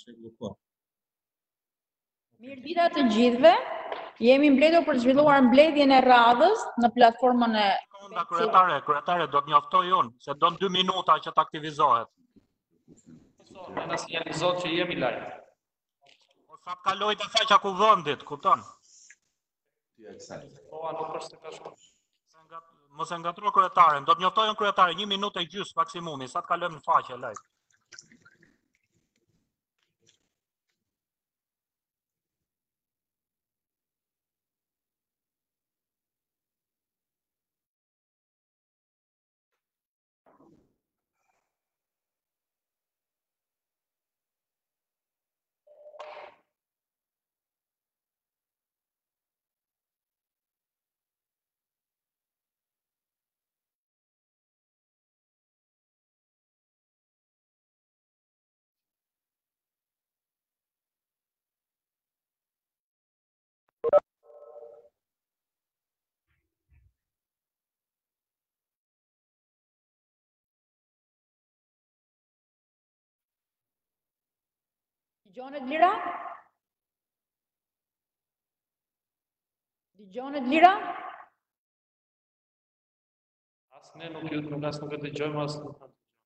Mirë dita të gjithëve. Jemi mbledhur për të zhvilluar mbledhjen e radhës në platformën e Sekondë, kryetare, do të njoftoj unë, se do në 2 minuta që të aktivizohet. Ne na sinjalizon që jemi live. Po sa të kaloj të faqja ku vëndit, kupton? Po, nuk është se ka shumë. Mos e ngatro kryetaren, do të njoftoj unë kryetare, 1 minutë e gjysmë maksimumi, sa të kalojmë në faqe live. Dëgjonet Lira? Dëgjonet Lira? As ne nuk e dëgjojmë as nuk.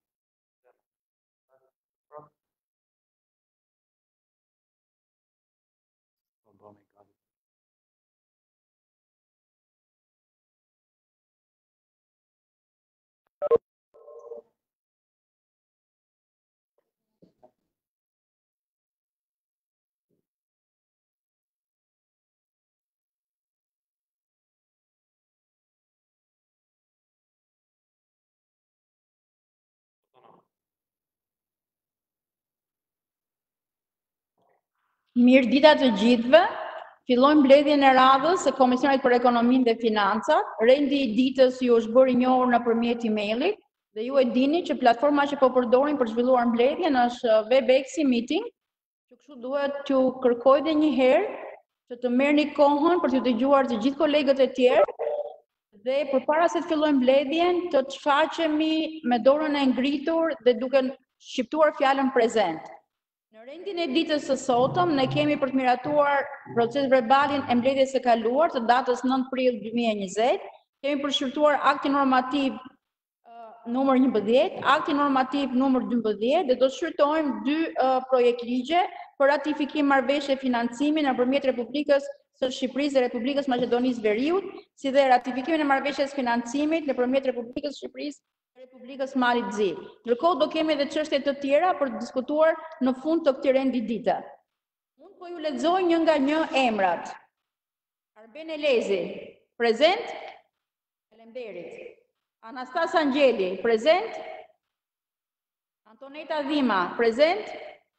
Mirë dita të gjithëve. Fillojmë mbledhjen e radhës së Komisionit për Ekonominë dhe Financat. Rendi i ditës ju është bërë i njohur nëpërmjet emailit dhe ju e dini që platforma që po përdorim për zhvilluar mbledhjen është WebEx Meeting. Që kështu duhet t'ju kërkoj edhe një herë që të merrni kohën për t'ju dëgjuar të gjithë kolegët e tjerë dhe përpara se të fillojmë mbledhjen të shfaqemi me dorën e ngritur dhe duke shqiptuar fjalën prezent. Në rendin e ditës së sotëm, ne kemi për të miratuar proces verbalin e mbledhjes së kaluar të datës 9 prill 2020, kemi përshkruar aktin normativ numër 11, aktin normativ numër 12 dhe do të shkruajmë 2 projekt ligje për ratifikim marrëveshje financimi nëpërmjet Republikës së Shqipërisë dhe Republikës Maqedonisë Veriut, si dhe ratifikimin e marrëveshjes financimit nëpërmjet Republikës së Shqipërisë Republikës Malit Zi. Ndërkohë do kemi edhe çështje të tjera për të diskutuar në fund të këtij rendi dite. Mund po ju lexoj një nga një emrat. Arben Elezi, prezent? Faleminderit. Anastas Angjeli, prezent? Antoneta Dhima, prezent?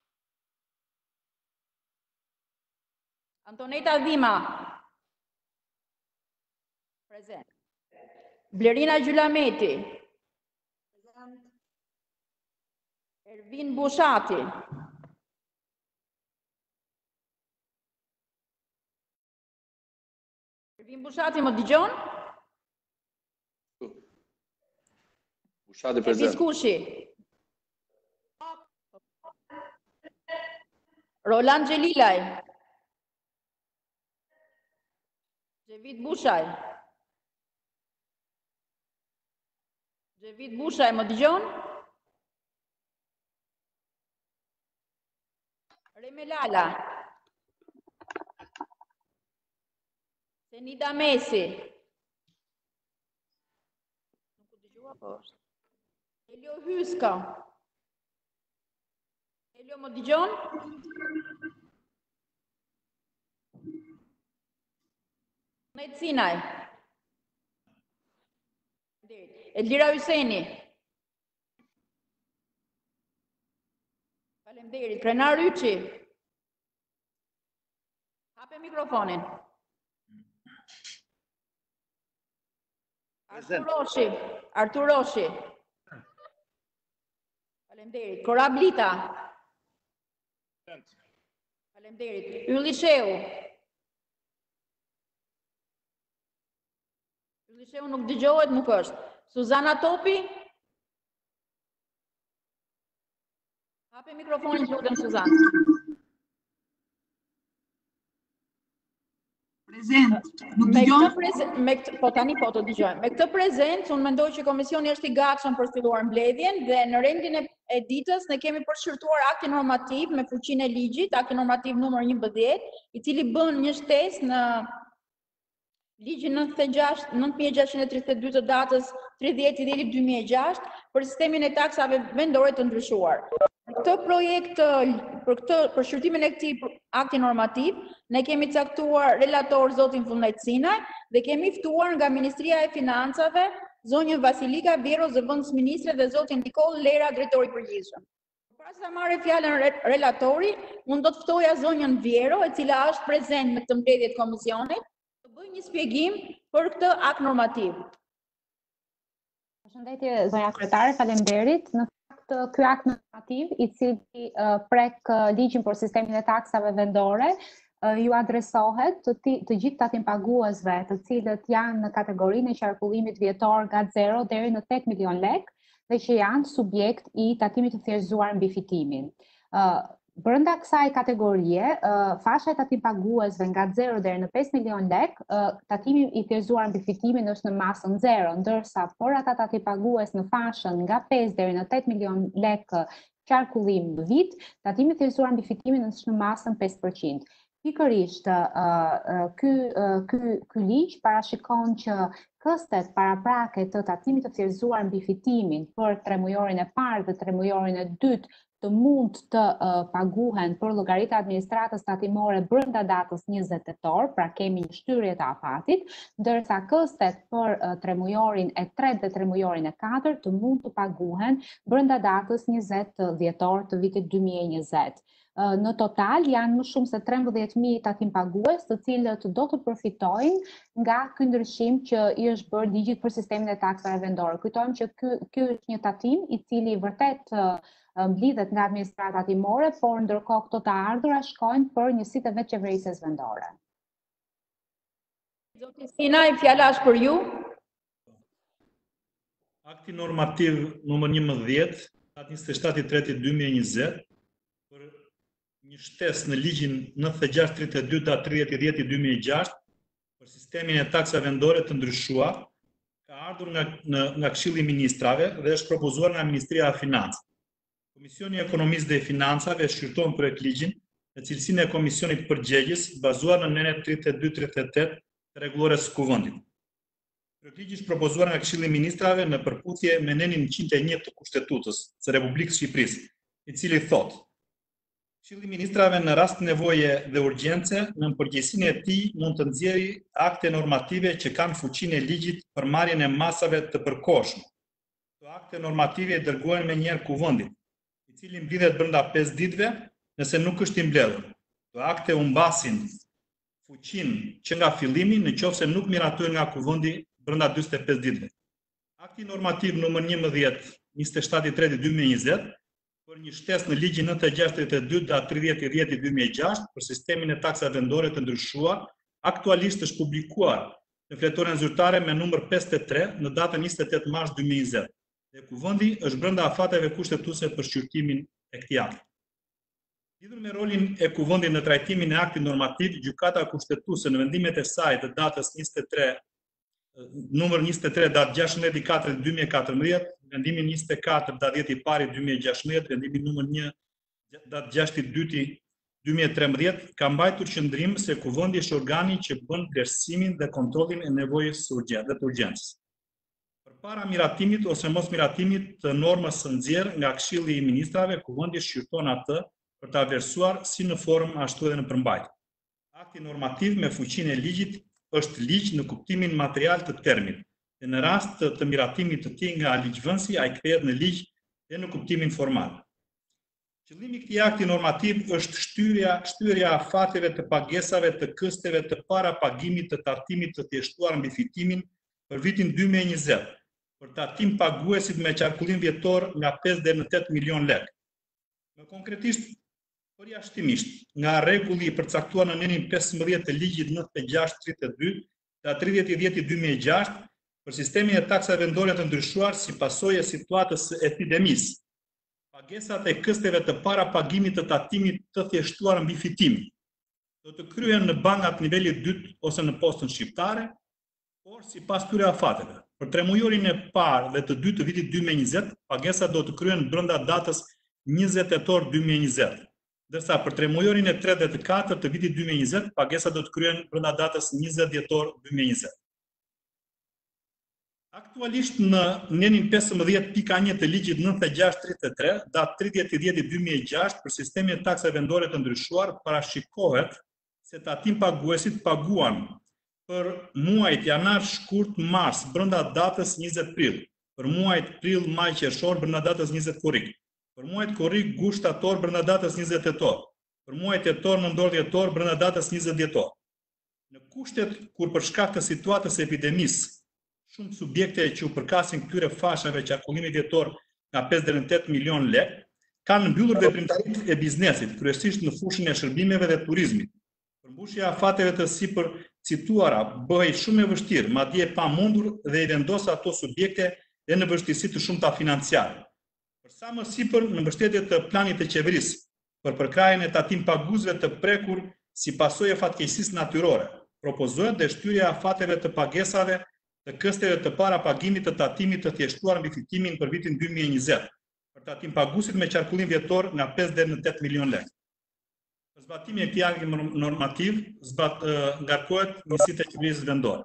Antoneta Dhima, prezent. Blerina Gjulameti, Ervin Bushati. Ervin Bushati më dëgjon? Bushati prezent. Elvis Kushi. Roland Xhelilaj. Xhevid Bushaj. Xhevid Bushaj më dëgjon? Remelala. Senida Mesi. Nuk u dëgjua po është. Elio Hyska. Elio më dëgjon? Net Sinaj. Elvira Hyseni. Faleminderit. Krenar Yçi. Hape mikrofonin. Artur Roshi. Faleminderit. Korablita. Faleminderit. Ylli Sheu. Ylli Sheu nuk dëgjohet, nuk është. Suzana Topi. Hape mikrofonin, lutem, Suzan. Prezent, nuk dëgjon? Po tani po të dëgjoj. Me këtë prezencë, unë mendoj që komisioni është i gatshëm për filluar mbledhjen dhe në rendin e ditës ne kemi përshkruar aktin normativ me fuqinë e ligjit, akti normativ numër 11, i cili bën një shtesë në ligjin 9632 të datës 30/10/2006 për sistemin e taksave vendore të ndryshuar. Për shqyrtimin e këtij akti normativ, ne kemi caktuar relator zotin Vullnet Sinaj dhe kemi ftuar nga Ministria e Financave zonjën Vasilika Vjero, zëvendës ministre, dhe zotin Nikol Lera, drejtori i përgjithshëm. Para se ta marrë fjalën relatori, unë do të ftoja zonjën Vjero, e cila është prezent në këtë mbledhje të komisionit, të bëjë një shpjegim për këtë akt normativ. Përshëndetje zonja kryetare, faleminderit. Në fakt ky akt normativ i cili prek ligjin për sistemin e taksave vendore ju adresohet të gjithë tatimpaguesve të cilët janë në kategorinë e qarkullimit vjetor nga 0 deri në 8 milion lek dhe që janë subjekt i tatimit të thjeshtëzuar mbi fitimin. Brenda kësaj kategorie, fasha e tatimpaguesve nga 0 deri në 5 milion lek, tatimi i thjeshtëzuar mbi fitimin është në masën 0, ndërsa por ata tatimpagues në fashën nga 5 deri në 8 milion lek qarkullim në vit, tatimi i thjeshtëzuar mbi fitimin është në masën 5%. Pikërisht, ky ligj parashikon që kostet paraprake të tatimit të thjeshtëzuar mbi fitimin për 3 mujorin e parë dhe 3 mujorin e dytë të mund të paguhen për llogaritë e administratës tatimore brenda datës 20 tetor, pra kemi një shtyrje të afatit, ndërsa kostet për 3 mujorin e 3 dhe 3 mujorin e 4 të mund të paguhen brenda datës 20 dhjetor të vitit 2020. Në total janë më shumë se 13.000 tatimpagues të cilët do të përfitojnë nga ky ndryshim që i është bërë ligjit për sistemin e taksave vendore. Kujtojmë që ky është një tatim i cili vërtet mblidhet nga administrata tatimore, por ndërkohë këto të ardhura shkojnë për njësitë e vetëqeverisjes vendore. Zoti Sinaj, fjala është për ju. Akti normativ numër 11, 27/3/2020, për një shtesë në ligjin 9632/30/10/2006 për sistemin e taksave vendore të ndryshuar, ka ardhur nga Këshilli i Ministrave dhe është propozuar nga Ministria e Financave. Komisioni i Ekonomisë dhe Financave shqyrton projekt ligjin në cilësinë e komisionit përgjegjës bazuar në nenet 32-38 të rregullores së Kuvendit. Projekt ligji është propozuar nga Këshilli i Ministrave në përputhje me nenin 101 të Kushtetutës së Republikës Shqipërisë, i cili thotë: Këshilli i Ministrave në rast nevoje dhe urgjence, në përgjegjësinë e tij mund të nxjerrë akte normative që kanë fuqinë e ligjit për marrjen e masave të përkohshme. Këto akte normative dërgohen menjëherë Kuvendit, i cili mbledhet brenda 5 ditëve nëse nuk është i mbledhur. Këto akte humbasin fuqinë që nga fillimi nëse nuk miratohen nga Kuvendi brenda 45 ditëve. Akti normativ numër 11, 27/3/2020 për një shtesë në ligjin 9632/30/10/2006 për sistemin e taksave vendore të ndryshuar, aktualisht është publikuar në fletoren zyrtare me numër 53 në datën 28 mars 2020. Dhe Kuvendi është brenda afateve kushtetuese për shqyrtimin e këtij akti. Lidhur me rolin e Kuvendit në trajtimin e aktit normativ, gjykata kushtetuese në vendimet e saj të datës 23 numër 23 datë 16/4/2014, vendimi 24 datë 10/1/2016, vendimi numër 1 datë 6/2/2013, ka mbajtur qëndrim se Kuvendi është organi që bën vlerësimin dhe kontrollin e nevojës së urgjencës. Përpara miratimit ose mos miratimit të normës së nxjerrë nga Këshilli i Ministrave, Kuvendi shqyrton atë për ta vlerësuar si në formë ashtu edhe në përmbajtje. Akti normativ me fuqinë e ligjit është ligj në kuptimin material të termit, dhe në rast të miratimit të tij nga ligjvënësi, ai kthehet në ligj dhe në kuptimin formal. Qëllimi i këtij akti normativ është shtyria afateve të pagesave të kësteve të para pagimit të tatimit të thjeshtuar mbi fitimin për vitin 2020, për tatim paguesit me qarkullim vjetor nga 5 deri në 8 milion lek. Më konkretisht, përjashtimisht, nga rregulli i përcaktuar në nenin 15 të ligjit 9632 nga 30/10/2006 për sistemin e taksave vendore të ndryshuar si pasojë e situatës së epidemisë, pagesat e kësteve të parapagimit të tatimit të thjeshtuar mbi fitimin do të kryen në bankat nivelit 2 ose në postën shqiptare, por sipas këtyre afateve. Për tremujorin e parë dhe të dytë të vitit 2020, pagesat do të kryen brenda datës 20 tetor 2020, ndërsa për tremujorin e tretë dhe të katërt të vitit 2020, pagesat do të kryen brenda datës 20 dhjetor 2020. Aktualisht në nenin 15.1 të ligjit 9633, datë 30/10/2006 për sistemin e taksave vendore të ndryshuar, parashikohet se tatim paguesit paguan për muajt janar, shkurt, mars brenda datës 20 prill, për muajt prill, maj, qershor brenda datës 20 korrik, për muajt korrik, gusht, shtator brenda datës 20 tetor, për muajt tetor, nëntor, dhjetor brenda datës 20 dhjetor. Në kushtet kur për shkak të situatës së epidemisë shumë subjekte që u përkasin këtyre fashave qarkullimi vjetor nga 5 deri në 8 milion lekë, kanë mbyllur veprimtaritë e biznesit, kryesisht në fushën e shërbimeve dhe turizmit. Përmbushja e afateve të sipër cituara bëhej shumë e vështirë, madje e pamundur dhe i vendos ato subjekte dhe në vështirësi të shumta financiare. Për sa më sipër, në mbështetje të planit të qeverisë për përkrahjen e tatim paguesve të prekur si pasojë e fatkeqësisë natyrore, propozohet dhe shtyrja e afateve të pagesave të kësteve të parapagimit të tatimit të thjeshtuar mbi fitimin për vitin 2020, për tatim paguesit me qarkullim vjetor nga 5 deri në 8 milion lekë. Për zbatimin e këtij akti normativ ngarkohet njësitë e qeverisë vendore.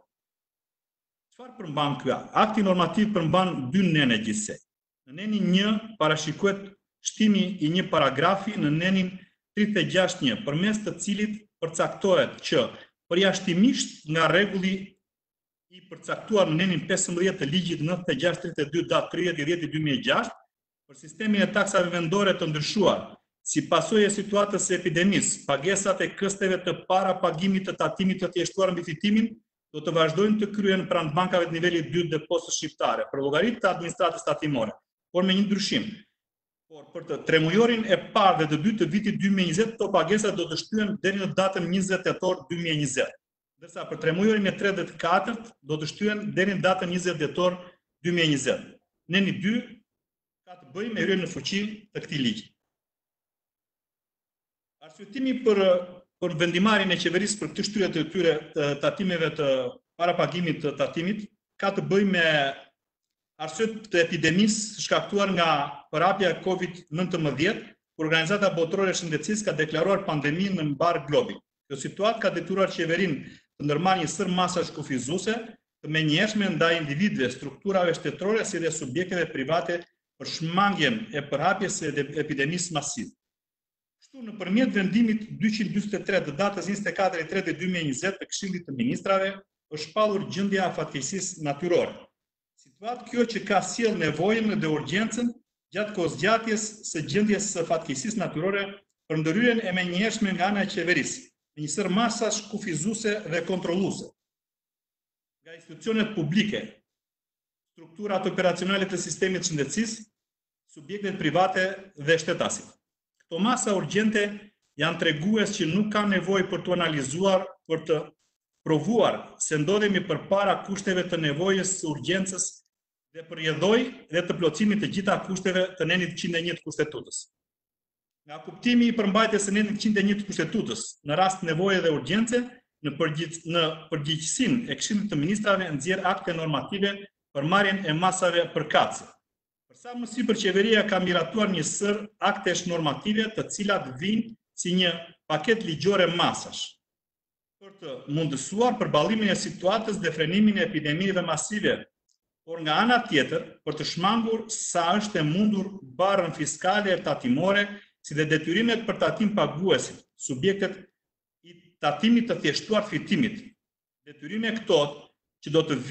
Çfarë përmban ky akt? Akti normativ përmban 2 nene gjithsej. Në nenin 1 parashikohet shtimi i një paragrafi në nenin 36.1, përmes të cilit përcaktohet që përjashtimisht nga rregulli i përcaktuar në nenin 15 të ligjit 9632 datë 30/10/2006 për sistemin e taksave vendore të ndryshuar, si pasojë e situatës së epidemisë, pagesat e kësteve të parapagimit të tatimit të thjeshtuar mbi fitimin do të vazhdojnë të kryhen pranë bankave të nivelit 2 dhe postës shqiptare për llogaritë të administratës tatimore, por me një ndryshim. Por për të tremujorin e parë dhe të dytë të vitit 2020, këto pagesa do të shtyhen deri në datën 20 tetor 2020. Ndërsa për tremujorin e tretë dhe të katërt do të shtyhen deri në datën 20 dhjetor 2020. Neni 2 ka të bëjë me hyrjen në fuqi të këtij ligji. Arsyetimi për vendimarrjen e qeverisë për këtë shtyrje të tyre të tatimeve të parapagimit të tatimit ka të bëjë me arsyet të epidemisë shkaktuar nga përhapja e COVID-19, kur Organizata Botërore e Shëndetësisë ka deklaruar pandeminë në mbar globin. Kjo situatë ka detyruar qeverinë të ndërmarrë një sër masash kufizuese të menjëhershme ndaj individëve, strukturave shtetërore si dhe subjekteve private për shmangjen e përhapjes së epidemisë masive. Kështu, nëpërmjet vendimit 243 të datës 24/3/2020 të Këshillit të Ministrave, është shpallur gjendja e fatkeqësisë natyrore. Situatë kjo që ka sjell nevojën dhe urgjencën gjatë kohëzgjatjes së gjendjes së fatkeqësisë natyrore për ndërhyrjen e menjëhershme nga ana e qeverisë, me një sër masash kufizuese dhe kontrolluese nga institucionet publike, strukturat operacionale të sistemit shëndetësisë, subjektet private dhe shtetasit. Këto masa urgjente janë tregues që nuk ka nevojë për të analizuar, për të provuar se ndodhemi përpara kushteve të nevojës së urgjencës dhe përjedhoj dhe të plotësimit të gjitha kushteve të nenit 101 të kushtetutës. Nga kuptimi i përmbajtjes së nenit 101 të kushtetutës, në rast nevoje dhe urgjence, në përgjegjësinë e Këshillit të Ministrave nxjerr akte normative për marrjen e masave përkatëse. Për sa më sipër, qeveria ka miratuar një sër aktesh normative të cilat vijnë si një paket ligjore masash për të mundësuar përballimin e situatës dhe frenimin e epidemive masive, por nga ana tjetër për të shmangur sa është e mundur barrën fiskale e tatimore, si dhe detyrimet për tatim paguesit, subjektet i tatimit të thjeshtuar fitimit. Detyrime këto që do të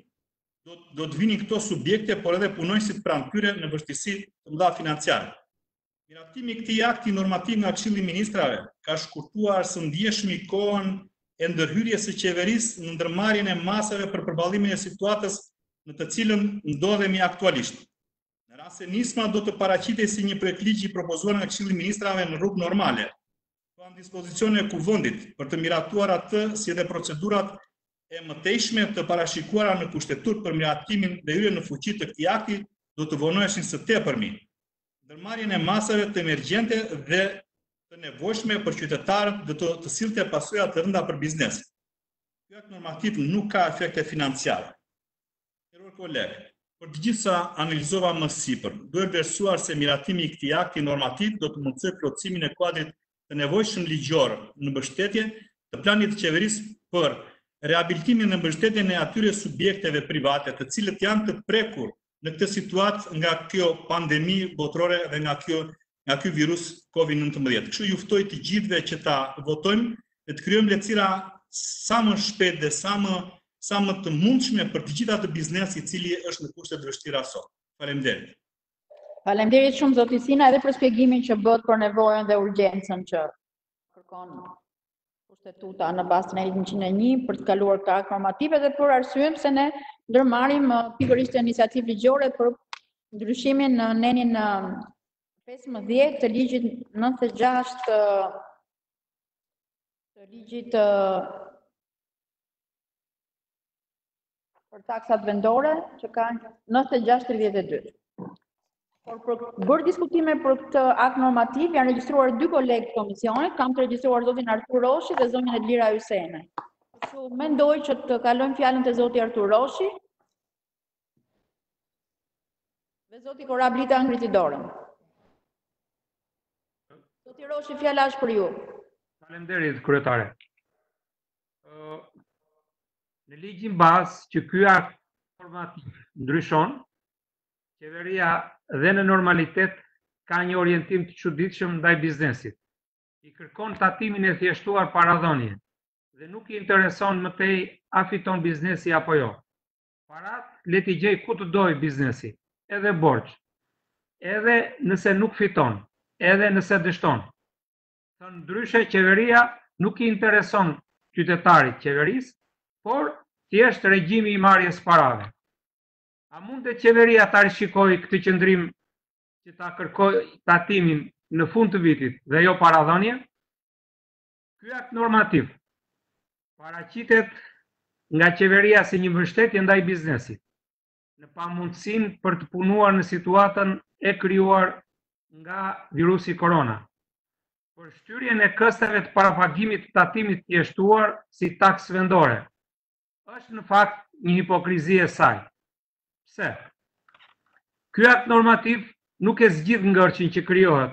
vinin këto subjekte, por edhe punojësit pranë tyre në vështirësi të mëdha financiare. Miratimi i këtij akti normativ nga Këshilli i Ministrave ka shkurtuar së ndjeshmi kohën e ndërhyrjes së qeverisë në ndërmarrjen e masave për përballimin e situatës në të cilën ndodhemi aktualisht. Në rast se nisma do të paraqitej si një projektligj i propozuar nga Këshilli i Ministrave në rrugë normale, kanë dispozicione e kuvendit për të miratuar atë si dhe procedurat e mëtejshme të parashikuara në kushtetur për miratimin dhe hyrjen në fuqi të këtij akti do të vonoheshin së tepërmi. ndërmarrjen e masave të emergjente dhe të nevojshme për qytetarët dhe të sillte pasoja të rënda për biznesin. Ky akt normativ nuk ka efekte financiare. Nderuar kolegë, për të gjithë sa analizova më sipër, duhet vlerësuar se miratimi i këtij akti normativ do të mundsojë plotësimin e kuadrit të nevojshëm ligjor në mbështetje të planit të qeverisë për rehabilitimin dhe mbështetjen e atyre subjekteve private të cilët janë të prekur në këtë situatë nga kjo pandemi botërore dhe nga ky virus COVID-19. Kështu ju ftoj të gjithëve që ta votojmë dhe të krijojmë lehtësira sa më shpejt dhe sa më të mundshme për të gjithë atë biznes i cili është në kushte të vështira sot. Faleminderit. Faleminderit shumë zoti Sina edhe për shpjegimin që bët për nevojën dhe urgjencën që kërkon kushtetuta në bazën e 101 për të kaluar këtë akt normativ dhe për arsyen se ne ndërmarrim pikërisht iniciativë ligjore për ndryshimin në nenin 15 të ligjit 96 të ligjit për taksat vendore që kanë 96-32. Por për bërë diskutime për këtë akt normativ janë regjistruar 2 kolegë të komisionit, kam të regjistruar zotin Artur Roshi dhe zonjën Edlira Hysene. Kështu mendoj që të kalojmë fjalën te zoti Artur Roshi. Dhe zoti Korablita ngriti dorën. Zoti Roshi, fjala është për ju. Faleminderit, kryetare. Në ligjin bazë që ky akt normativ ndryshon, qeveria dhe në normalitet ka një orientim të çuditshëm ndaj biznesit. I kërkon tatimin e thjeshtuar para dhënie dhe nuk i intereson më tej a fiton biznesi apo jo. Parat le t'i gjej ku të doj biznesi, edhe borxh, edhe nëse nuk fiton, edhe nëse dështon. Thënë ndryshe, qeveria nuk i intereson qytetarit qeverisë, por thjesht regjimi i marrjes parave. A mundet qeveria ta rishikojë këtë qëndrim që ta kërkojë tatimin në fund të vitit dhe jo para dhënie? Ky akt normativ paraqitet nga qeveria si një mbështetje ndaj biznesit, në pamundësinë për të punuar në situatën e krijuar nga virusi korona. Për shtyrjen e kësteve të parapagimit të tatimit thjeshtuar si taksë vendore, është në fakt një hipokrizi e saj. Pse? Ky akt normativ nuk e zgjidh ngërçin që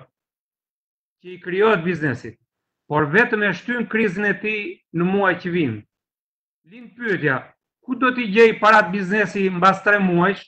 i krijohet biznesit, por vetëm e shtyn krizën e tij në muaj që vijnë. Lind pyetja, ku do t'i gjej parat biznesi mbas 3 muajsh?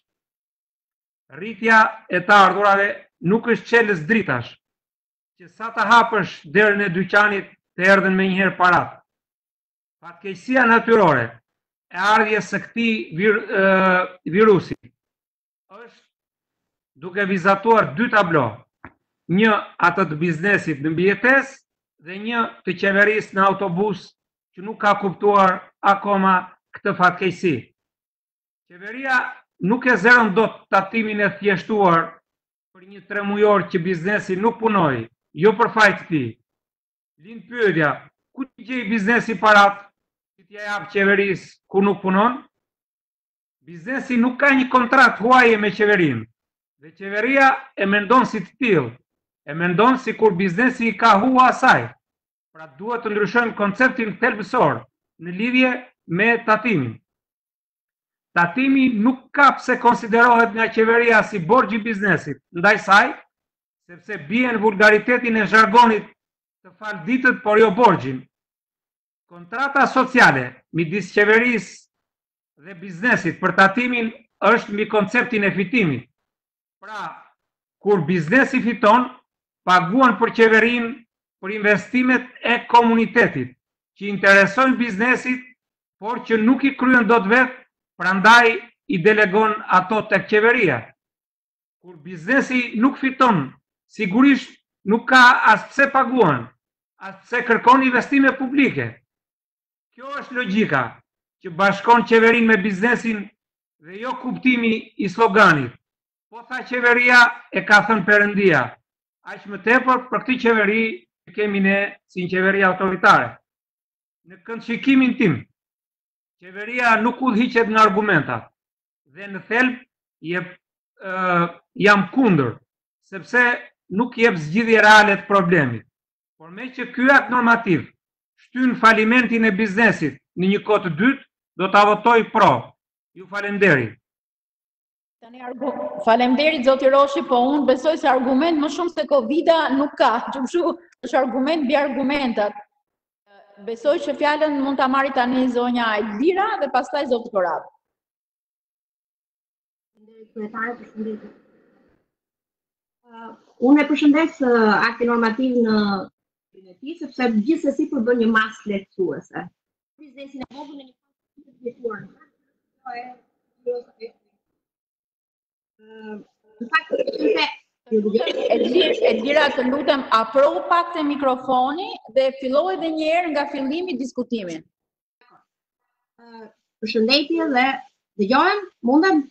Rritja e të ardhurave nuk është çelës dritash, që sa të hapësh derën e dyqanit të erdhen me njëherë parat. Fatkeqësia natyrore e ardhjes së këtij virusi është duke vizatuar 2 tablo, një atë të biznesit në mbijetesë dhe një të qeverisë në autobus që nuk ka kuptuar akoma këtë fatkeqësi. Qeveria nuk e zëron dot tatimin e thjeshtuar për një 3 mujor që biznesi nuk punoi, jo për fajt të tij. Lind pyetja, ku t'i gjej biznesi parat që t'ja jap qeverisë ku nuk punon? Biznesi nuk ka një kontratë huaje me qeverinë, dhe qeveria e mendon si të tillë, e mendon si kur biznesi i ka hua asaj. Pra duhet të ndryshojmë konceptin thelbësor në lidhje me tatimin. Tatimi nuk ka pse konsiderohet nga qeveria si borxh i biznesit ndaj saj, sepse bie në vulgaritetin e zhargonit të falditët, por jo borxhin. Kontrata sociale midis qeverisë dhe biznesit për tatimin është mbi konceptin e fitimit. Pra, kur biznesi fiton, paguan për qeverinë për investimet e komunitetit, që interesojnë biznesit, por që nuk i kryen dot vetë, prandaj i delegon ato tek qeveria. Kur biznesi nuk fiton, sigurisht nuk ka as pse paguan, as pse kërkon investime publike. Kjo është logjika që bashkon qeverinë me biznesin dhe jo kuptimi i sloganit. Po tha qeveria, e ka thënë Perëndia. Aq më tepër për këtë qeveri që kemi ne si një qeveri autoritare. Në këndshqikimin tim, qeveria nuk udhëhiqet nga argumentat dhe në thelb jam kundër, sepse nuk jep zgjidhje reale të problemit. Por me që ky akt normativ shtyn falimentin e biznesit në një kohë të dytë, do ta votoj pro. Ju falenderoj. Faleminderit zoti Roshi, po unë besoj se argument më shumë se Covida nuk ka, kështu është argument mbi argumentat. Besoj që fjalën mund ta marri tani zonja Elvira dhe pastaj zoti Korab. Unë e përshëndes aktin normativ në ti, sepse gjithsesi përbën një masë lehtësuese. Biznesin e vogël në një fazë të vjetuar. Në fakt, Elvira, të lutem, afro pak te mikrofoni dhe filloj edhe një herë nga fillimi diskutimin. Përshëndetje dhe dëgjohem, mundem?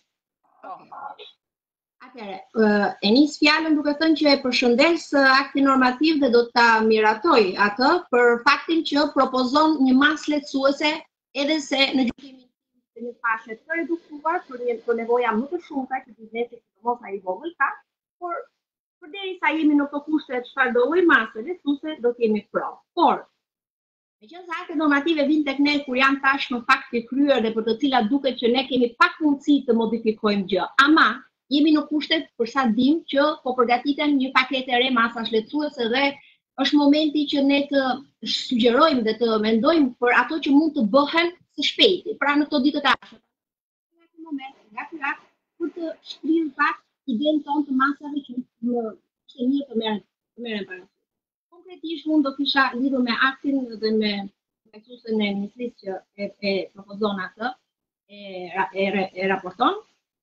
Atëherë, e nis fjalën duke thënë që e përshëndes aktin normativ dhe do ta miratoj atë për faktin që propozon një masë lehtësuese edhe se në gjykimin e një fashe të reduktuar për nevoja më të shumta që biznesi mos ai vogël ka, por përderisa jemi në këto kushte çfarë do lloj masë lehtësuese do të jemi pro. Por meqenëse aktet normative vijnë tek ne kur janë tashmë fakti kryer dhe për të cilat duket që ne kemi pak mundësi të modifikojmë gjë, ama jemi në kushtet për sa dim që po përgatiten një paketë e re masash lehtësuese dhe është momenti që ne të sugjerojmë dhe të mendojmë për ato që mund të bëhen së shpejti, pra në këto ditë të ardhshme. Në këtë moment, nga ky akt, për të shkrirë pak idenë tonë të masave që është mirë të merren parasysh. Konkretisht unë do kisha lidhur me aktin dhe me tekstusin e ministrisë që e propozon atë, e raporton.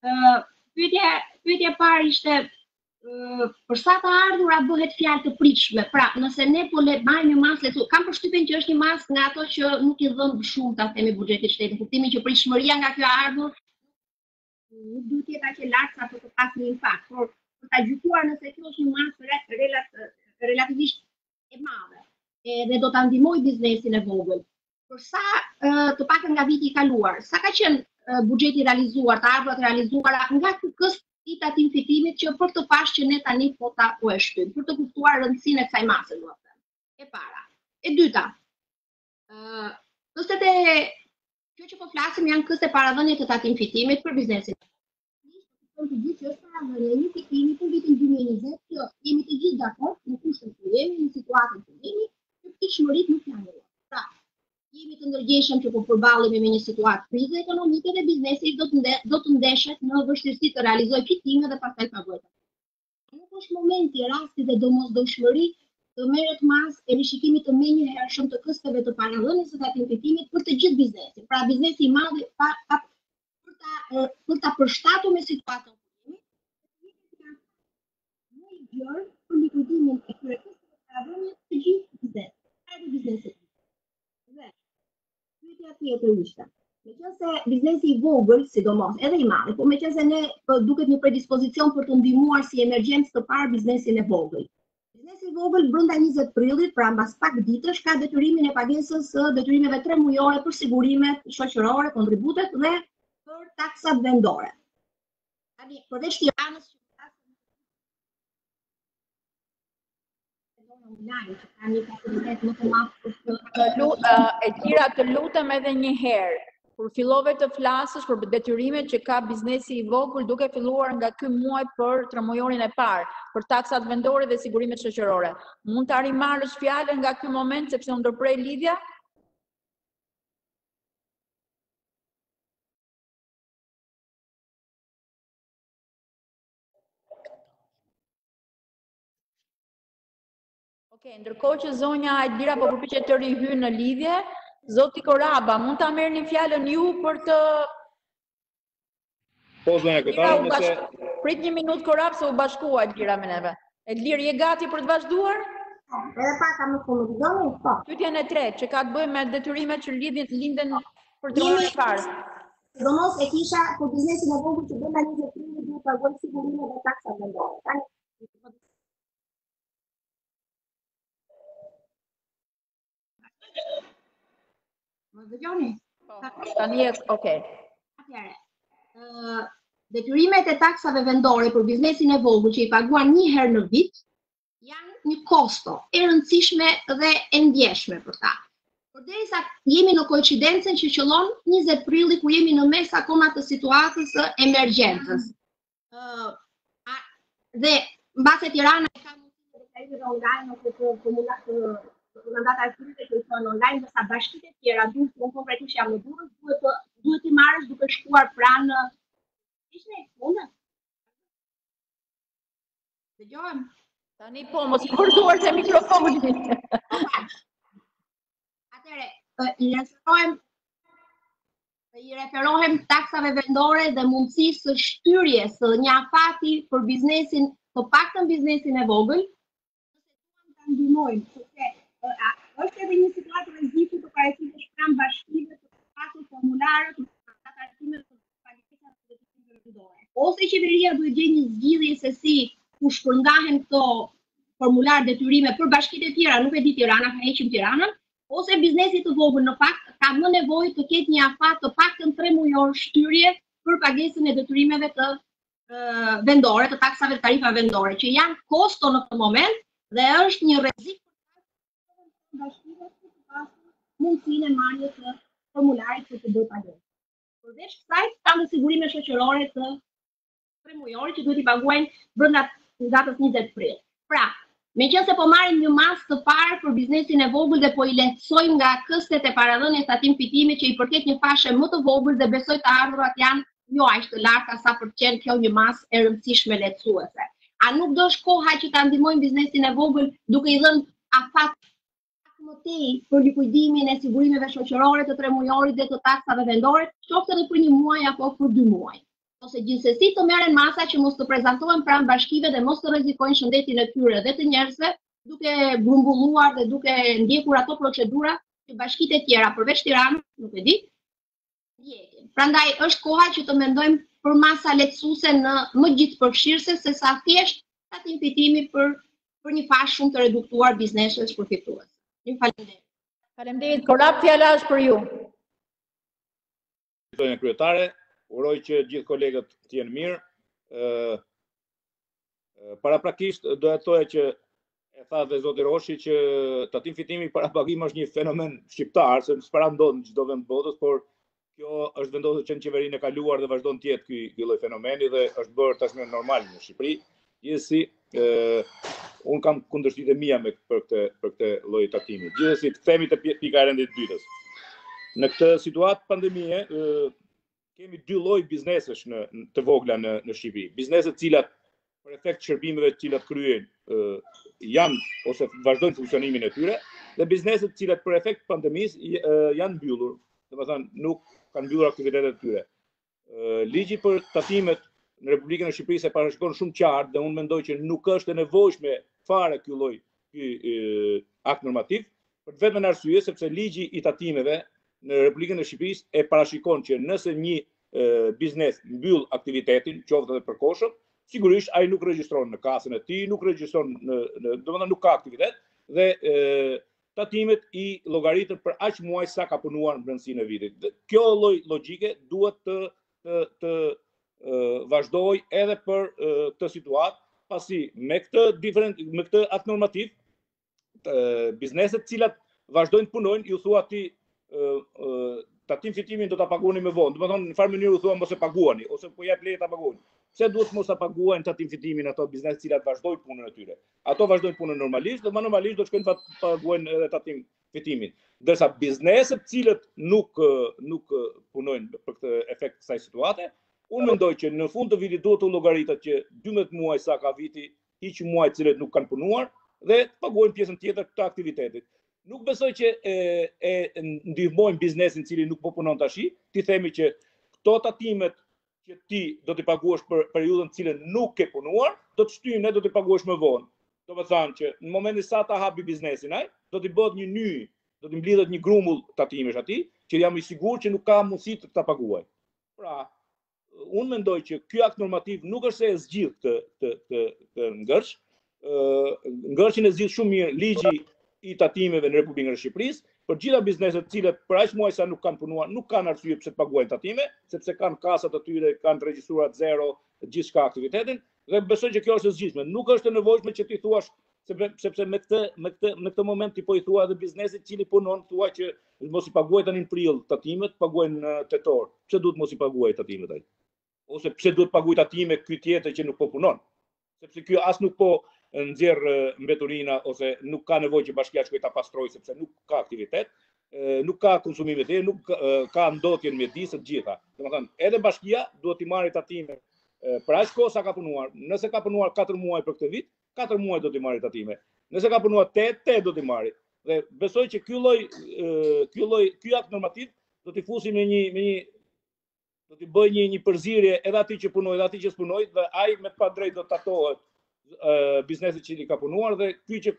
Pyetja e parë ishte për sa të ardhurat bëhet fjalë të pritshme. Pra, nëse ne po le marrim një masë lehtësuese, kam përshtypjen që është një masë nga ato që nuk i dhën shumë ta themi buxhetit shtetit, në kuptimin që pritshmëria nga kjo ardhur nuk duhet të jetë aq e lartë sa për të pasur një impakt, por për ta gjykuar nëse kjo është një masë relativisht e madhe, dhe do ta ndihmojë biznesin e vogël. Për sa të paktën nga viti i kaluar, sa ka qenë buxheti realizuar, të ardhurat realizuara nga ky këst i tatim fitimit që për të pashë që ne tani po ta e shtyjmë, për të kuptuar rëndësinë e kësaj mase, do të them. E para. E dyta. Këstet kjo që po flasim janë këste paradhënie të tatim fitimit për biznesin. Të gjithë që është paradhënie një fitimi për vitin 2020, që jemi të gjithë dakord në kushtet që jemi, në situatën që jemi, që pritshmëritë nuk janë nderuar. Pra, jemi të ndërgjegjshëm që po përballemi me një situatë krize ekonomike dhe biznesi do të ndeshet në vështirësi të realizojë fitime dhe pastaj paguajtje. Nuk është momenti, rasti dhe domosdoshmëri të merret masë e rishikimit të menjëhershëm të kësteve të paradhënies së tatim fitimit për të gjithë biznesin. Pra biznesi i madh për ta përshtatur me situatën që jemi, në i gjerë për likuidimin e këtyre kësteve të paradhënies të gjithë biznesit. Pyetja tjetër ishte, meqense biznesi i vogël, sidomos edhe i madh, po meqense ne duket një predispozicion për të ndihmuar si emergjencë të parë biznesin e vogël. Biznesi i vogël brenda 20 prillit, pra mbas pak ditësh, ka detyrimin e pagesës së detyrimeve 3 mujore për sigurimet shoqërore, kontributet dhe për taksat vendore. Tani, përveç Tiranës, Elvira, të lutem edhe një herë, kur fillove të flasësh për detyrimet që ka biznesi i vogël duke filluar nga ky muaj për 3 mujorin e parë, për taksat vendore dhe sigurimet shoqërore. Mund ta rimarrësh fjalën nga ky moment sepse u ndërprej lidhja? Okej, ndërkohë që zonja Elvira po përpiqet të rihyjë në lidhje, zoti Koraba, mund ta merrni fjalën ju për të Po zonja Kryetare, nëse prit një minutë Korab se u bashkua Elvira me neve. Elvir, je gati për të vazhduar? edhe paka më shumë doni, po. Pyetjen e tretë, që ka të bëjë me detyrimet që linden për ditën e parë. Sidomos e kisha për biznesin e vogël që brenda 20 prillit duhet të paguajë sigurimet dhe taksat vendore. Tani më dëgjoni? Tani e, okay. Atëherë, detyrimet e taksave vendore për biznesin e vogël që i paguan një herë në vit janë një kosto e rëndësishme dhe e ndjeshme për ta. Përderisa jemi në koincidencën që qëllon 20 prilli ku jemi në mes akoma të situatës së emergjencës. Dhe mbase Tirana ka mundësi të krijojë online ose të mandata arkive që janë online, ndërsa bashkitë e tjera duhet të konkretisht jam në Durrës, duhet të marrësh duke shkuar pranë ishte e fundit. Dëgjojmë. Tani po, mos i përzuar të mikrofonit. Atëre, i referohem taksave vendore dhe mundësisë së shtyries së një afati për biznesin, të paktën biznesin e vogël, nëse ta ndihmojmë, sepse është edhe një situatë rreziku të paraqitjes pranë bashkive të pasur formularë të arsimeve të pagesa të detyrimeve vendore. Ose qeveria duhet gjejë një zgjidhje se si ku shpërndahen këto formular detyrime për bashkitë e tjera, nuk e di Tirana, ka heqim Tiranën, ose biznesi të vogël në fakt ka më nevojë të ketë një afat të paktën 3 mujor shtyrie për pagesën e detyrimeve të vendore, të taksave të tarifa vendore, që janë kosto në këtë moment dhe është një rrezik për bashkitë të pasur mundësinë e marrjes së formularit për të bërë pagesë. Përveç kësaj, kanë sigurime shoqërore të 3 mujore që duhet i paguajnë brenda datës 20 prill. Pra, meqense po marrim një masë të parë për biznesin e vogël dhe po i lehtësojmë nga këstet e paradhënies tatim fitimi që i përket një fashe më të vogël dhe besoj të ardhurat janë jo aq të larta sa për të qenë kjo një masë e rëndësishme lehtësuese. A nuk do është koha që ta ndihmojmë biznesin e vogël duke i dhënë afat më tej për likuidimin e sigurimeve shoqërore të 3 mujorit dhe të taksave vendore, qoftë edhe për 1 muaj apo për 2 muaj. Ose gjithsesi të merren masa që mos të prezantohen pranë bashkive dhe mos të rrezikojnë shëndetin e tyre dhe të njerëzve, duke grumbulluar dhe duke ndjekur ato procedura që bashkitë e tjera përveç Tiranës, nuk e di, ndjekin. Prandaj është koha që të mendojmë për masa lehtësuese në më gjithëpërfshirëse se sa thjesht tatim fitimi për një fashë shumë të reduktuar bizneses përfitues. Ju faleminderit. Faleminderit, Korap, fjala është për ju. Zonja kryetare, uroj që gjithë kolegët të jenë mirë. Paraprakisht do të thoya që e tha dhe zoti Roshi që tatim fitimi para pagim është një fenomen shqiptar, se s'para ndodh në çdo vend të botës, por kjo është vendosur që në qeverinë e kaluar dhe vazhdon të jetë ky lloj fenomeni dhe është bërë tashmë normal në Shqipëri. Gjithsesi, un kam kundërshtitë mia për këtë lloj tatimi. Gjithsesi, kthehemi te pika e rendit dytës. Në këtë situatë pandemie, kemi 2 lloj biznesesh të vogla në Shqipëri. Bizneset cilat për efekt shërbimeve të cilat kryejnë janë ose vazhdojnë funksionimin e tyre dhe bizneset cilat për efekt pandemisë janë mbyllur, domethënë nuk kanë mbyllur aktivitetet e tyre. Ligji për tatimet në Republikën e Shqipërisë e parashikon shumë qartë dhe unë mendoj që nuk është e nevojshme fare ky akt normativ për vetëm arsye sepse ligji i tatimeve në Republikën e Shqipërisë e parashikon që nëse një biznes mbyll aktivitetin, qoftë edhe përkohshëm, sigurisht ai nuk regjistron në kasën e tij, nuk regjistron domethënë nuk ka aktivitet dhe tatimet i llogaritën për aq muaj sa ka punuar në brendësinë e vitit. Kjo lloj logjike duhet të vazhdoj edhe për këtë situatë, pasi me këtë akt normativ bizneset cilat vazhdojnë të punojnë, ju thua ti tatim fitimin do ta paguani më vonë. Domethënë në farë mënyrë u thua mos e paguani ose po jap leje ta paguani. Pse duhet mos ta paguajnë tatim fitimin ato biznes të cilat vazhdojnë punën e tyre? Ato vazhdojnë punën normalisht dhe më normalisht do të shkojnë të paguajnë edhe tatim fitimin. Ndërsa bizneset cilët nuk punojnë për këtë efekt të kësaj situate, unë mendoj që në fund të vitit duhet të llogaritet që 12 muaj sa ka viti, hiq muaj të cilët nuk kanë punuar dhe të paguajnë pjesën tjetër të aktivitetit. Nuk besoj që e ndihmojmë biznesin cili nuk po punon tash, ti themi që këto tatimet që ti do t'i paguash për periudhën cilën nuk ke punuar, do të shtyjnë ne do t'i paguash më vonë. Do të thonë që në momentin sa ta hapi biznesin ai, do t'i bëhet një ny, do t'i mblidhet një grumull tatimesh atij, që jam i sigurt që nuk ka mundësi të ta paguaj. Pra, unë mendoj që ky akt normativ nuk është se e zgjidh këtë ngërç. Ngërçin e zgjidh shumë mirë ligji i tatimeve në Republikën e Shqipërisë, për gjitha bizneset të cilët për aq muaj sa nuk kanë punuar, nuk kanë arsye pse të paguajnë tatime, sepse kanë kasat e tyre, kanë regjistruar zero gjithçka aktivitetin, dhe besoj që kjo është e zgjidhshme. Nuk është e nevojshme që ti thuash sepse me këtë moment ti po i thua edhe biznesit cili punon, thua që mos i paguaj tani në prill tatimet, paguajnë në tetor. Pse duhet mos i paguaj tatimet ai? Ose pse duhet paguaj tatime ky tjetër që nuk po punon? Sepse ky as nuk po nxjerr mbeturina ose nuk ka nevojë që bashkia shkojë ta pastrojë sepse nuk ka aktivitet, nuk ka konsumime të nuk ka ndotjen mjedis të gjitha. Domethënë, edhe bashkia duhet i marrë tatime për aq kohë sa ka punuar. Nëse ka punuar 4 muaj për këtë vit, 4 muaj do t'i marrë tatime. Nëse ka punuar 8 do t'i marrë. Dhe besoj që ky akt normativ do t'i fusi do t'i bëjë një përzierje edhe atij që punoi, edhe atij që s'punoi, dhe ai me të padrejtë do të tatohet biznesit që i ka punuar dhe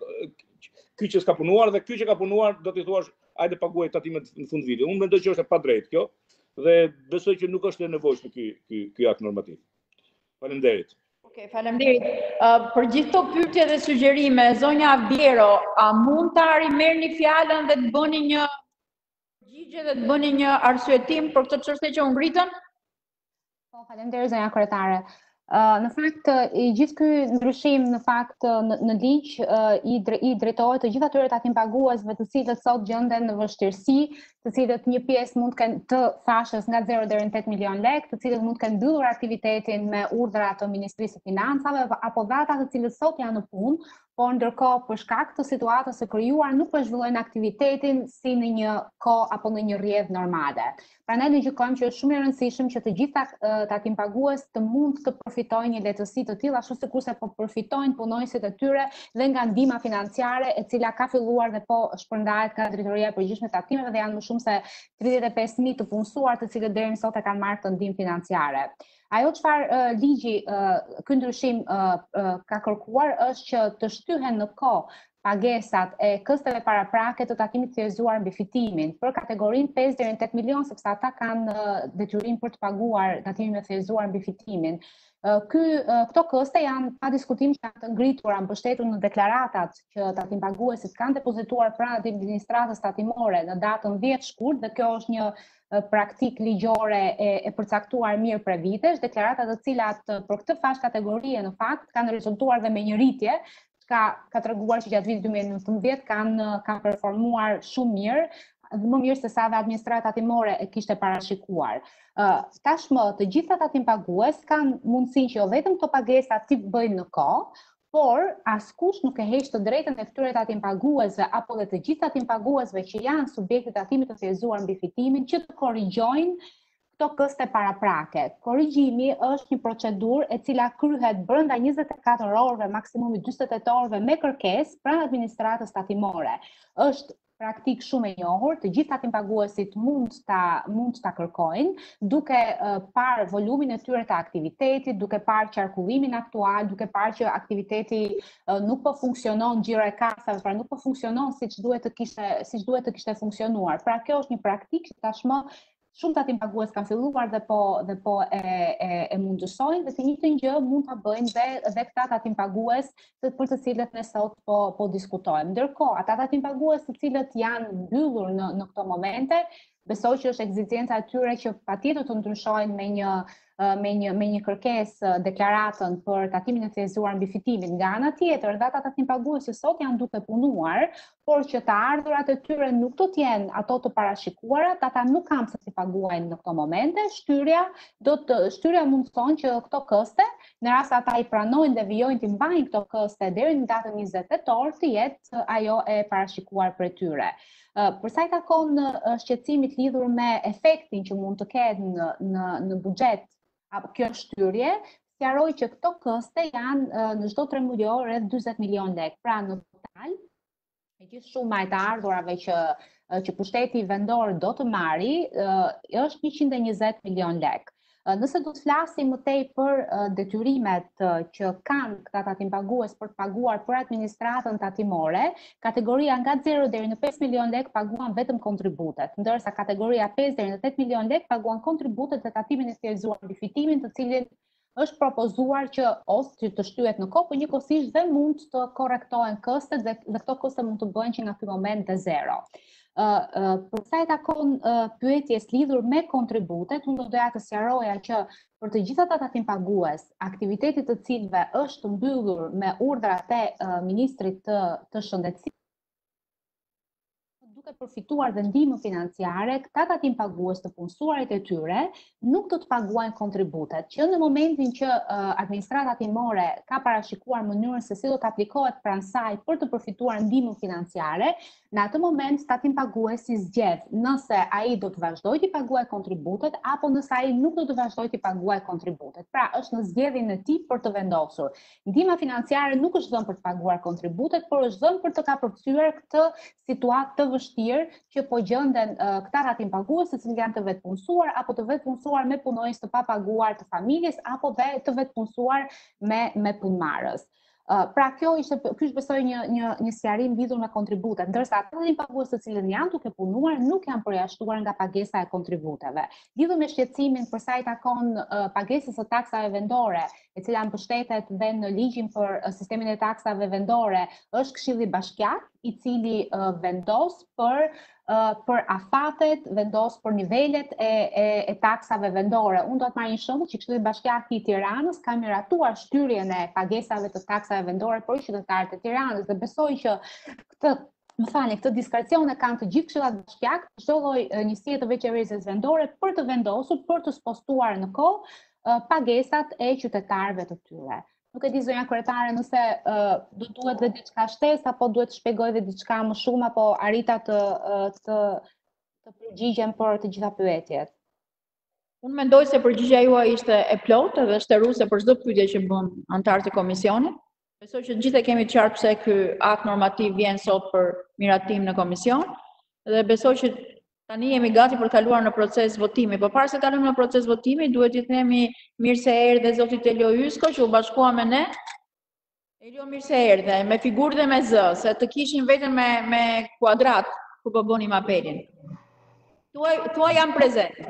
ky që s'ka punuar dhe ky që ka punuar do t'i thuash hajde paguaj tatimet në fund viti. Unë mendoj që është e padrejtë kjo dhe besoj që nuk është e nevojshme ky akt normativ. Faleminderit. Okej, faleminderit. Për gjithë këto pyetje dhe sugjerime, zonja Vjero, a mund ta rimerrni fjalën dhe të bëni një përgjigje dhe të bëni një arsyetim për këtë çështje që u ngritën? Po, faleminderit zonja kryetare. Në fakt, gjithë ky ndryshim në fakt në ligj i drejtohet të gjithë atyre tatim paguesve të cilët sot gjenden në vështirësi, të cilët një pjesë mund të kenë të fashës nga 0 deri në 8 milion lek, të cilët mund të kenë mbyllur aktivitetin me urdhra të Ministrisë së Financave apo ata të cilët sot janë në punë, por ndërkohë për shkak të situatës së krijuar nuk po zhvillojnë aktivitetin si në një kohë apo në një rrjedhë normale. Prandaj ne gjykojmë që është shumë e rëndësishme që të gjitha tatim pagues të mund të përfitojnë një lehtësi të tillë, ashtu sikurse po përfitojnë punonjësit e tyre dhe nga ndihma financiare e cila ka filluar dhe po shpërndahet nga Drejtoria e Përgjithshme e Tatimeve dhe janë më shumë se 35.000 të punësuar të cilët deri më sot e kanë marrë të ndihmë financiare. Ajo çfarë ligji ky ndryshim ka kërkuar është që të shtyhen në kohë pagesat e kësteve paraprake të tatimit të thjeshtuar mbi fitimin për kategorinë 5 deri në 8 milion, sepse ata kanë detyrim për të paguar tatimin e thjeshtuar mbi fitimin. Këto koste janë pa diskutim që janë të ngritura mbështetur në deklaratat që tatim paguesit kanë depozituar pranë administratës tatimore në datën 10 shkurt, dhe kjo është një praktik ligjore e përcaktuar mirë për vitesh, deklaratat të cilat për këtë fash kategorie në fakt kanë rezultuar dhe me një rritje, ka treguar që gjatë vitit 2019 kanë performuar shumë mirë, më mirë se sa dhe administrata tatimore e kishte parashikuar. Tashmë të gjitha tatim pagues kanë mundësinë që jo vetëm këto pagesa ti bëjnë në kohë, por askush nuk e heq të drejtën e këtyre tatim paguesve apo dhe të gjithë tatim paguesve që janë subjekte tatimit të thjeshtuar mbi fitimin që të korrigjojnë këto koste paraprake. Korrigjimi është një procedurë e cila kryhet brenda 24 orëve, maksimumi 48 orëve me kërkesë pranë administratës tatimore. Është praktik shumë e njohur, të gjithë tatim paguesit mund ta kërkojnë, duke parë volumin e tyre të aktivitetit, duke parë qarkullimin aktual, duke parë që aktiviteti nuk po funksionon, xhiro e kasave, pra nuk po funksionon siç duhet të kishte funksionuar. Pra kjo është një praktikë që tashmë shumë tatim pagues kanë filluar dhe po e mundësojnë, dhe të njëjtën gjë mund ta bëjnë dhe këta tatim pagues për të cilët ne sot po diskutojmë. Ndërkohë, ata tatim pagues të cilët janë mbyllur në këto momente, besoj që është ekzigjenca e tyre që patjetër të ndryshojnë me një kërkesë deklaratën për tatimin e thjeshtuar mbi fitimin. Nga ana tjetër, dhe ata tatim pagues që sot janë duke punuar, por që të ardhurat e tyre nuk do të jenë ato të parashikuara, ata nuk kanë pse të paguajnë në këto momente. Shtyrja mundson që këto koste, në rast ata i pranojnë dhe vijojnë të mbajnë këto koste deri në datën 20 tetor, të jetë ajo e parashikuar për tyre. Për sa i takon shqetësimit lidhur me efektin që mund të ketë në buxhet apo kjo shtyrje, sqaroj që këto koste janë në çdo 3 muaj rreth 40 milion lek. Pra në total, me gjithë shuma e të ardhurave që pushteti vendor do të marri, është 120 milion lek. Nëse do të flasim më tej për detyrimet që kanë këta tatim pagues për të paguar për administratën tatimore, kategoria nga 0 deri në 5 milion lek paguan vetëm kontributet, ndërsa kategoria 5 deri në 8 milion lek paguan kontributet dhe tatimin e thjeshtuar mbi fitimin, të cilin është propozuar që ose të shtyhet në kohë, por njëkohësisht dhe mund të korrektohen kostet dhe këto koste mund të bëhen që nga ky moment te zero. Për sa i takon pyetjes lidhur me kontributet, unë do doja të sqaroja që për të gjitha ata tatim pagues, aktivitetit të cilëve është mbyllur me urdhrat e ministrit të shëndetësisë, duke përfituar dhe ndihmë financiare, këta tatim pagues të punësuarit e tyre nuk do të paguajnë kontributet, që në momentin që administrata timore ka parashikuar mënyrën se si do të aplikohet pranë saj për të përfituar ndihmën financiare, në atë moment tatim paguesi zgjedh nëse ai do të vazhdojë të paguajë kontributet apo nëse ai nuk do të vazhdojë të paguajë kontributet. Pra, është në zgjedhjen e tij për të vendosur. Ndihma financiare nuk është dhënë për të paguar kontributet, por është dhënë për të kapërcyer këtë situatë të vështirë që po gjenden këta tatim pagues, të cilët janë të vetpunësuar apo të vetpunësuar me punonjës të papaguar të familjes apo të vetpunësuar me punëmarrës. Pra ky është besoj një sqarim lidhur me kontributet, ndërsa ata tatim pagues të cilët janë duke punuar nuk janë përjashtuar nga pagesa e kontributeve. Lidhur me shqetësimin për sa i takon pagesës së taksave vendore, e cila mbështetet dhe në ligjin për sistemin e taksave vendore, është Këshilli Bashkiak, i cili vendos për afatet, vendos për nivelet e taksave vendore. Unë do të marr një shembull që Këshilli Bashkiak i Tiranës ka miratuar shtyrjen e pagesave të taksave vendore për qytetarët e Tiranës dhe besoj që këtë diskrecion e kanë të gjithë këshillat bashkiak, çdo lloj njësie të veçërisë vendore për të vendosur, për të spostuar në kohë pagesat e qytetarëve të tyre. Nuk e di zonja kryetare nëse do duhet dhe diçka shtesë apo duhet të shpjegoj dhe diçka më shumë apo arrita të përgjigjem për të gjitha pyetjet. Unë mendoj se përgjigjja juaj ishte e plotë dhe shtëruese për çdo pyetje që bën anëtarët e komisionit. Besoj që gjithë e kemi të qartë pse ky akt normativ vjen sot për miratim në komision dhe besoj që tani jemi gati për të kaluar në proces votimi. Por para se të kalojmë në proces votimi, duhet t'i themi mirë se erdhe zotit Elio Ysko, që u bashkua me ne. Elio, mirë se erdhe, me figurë dhe me zë, se të kishin vetëm me kuadrat ku po bënim apelin. Tua jam prezent.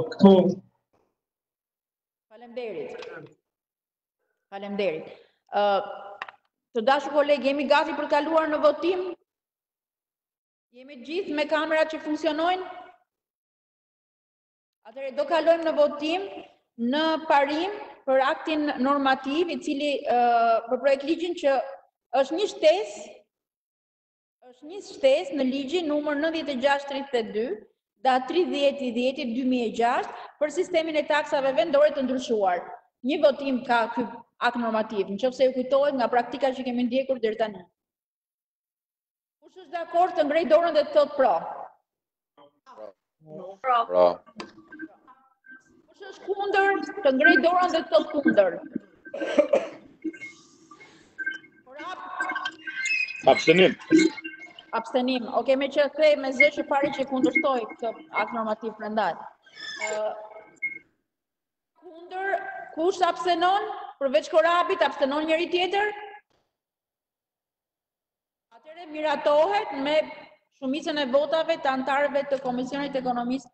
Faleminderit. Të dashur kolegë, jemi gati për të kaluar në votim? Jemi gjithë me kamerat që funksionojnë? Atëherë do kalojmë në votim në parim për aktin normativ i cili për projekt ligjin që është një shtesë në ligjin numër 9632 datë 30/10/2006 për sistemin e taksave vendore të ndryshuar. Një votim ka ky akt normativ, nëse ju kujtohet nga praktika që kemi ndjekur deri tani. Kush është dakord të ngrej dorën dhe të thotë pro? Pro. Kush është kundër të ngrej dorën dhe të thotë kundër? Abstenim. Abstenim. Okej, me që thej me zë që pari që kundërshtoj këtë akt normativ prandaj. Kundër, kush abstenon? Përveç Korabit, abstenon njëri tjetër? Atëherë miratohet me shumicën e votave të anëtarëve të Komisionit Ekonomisë.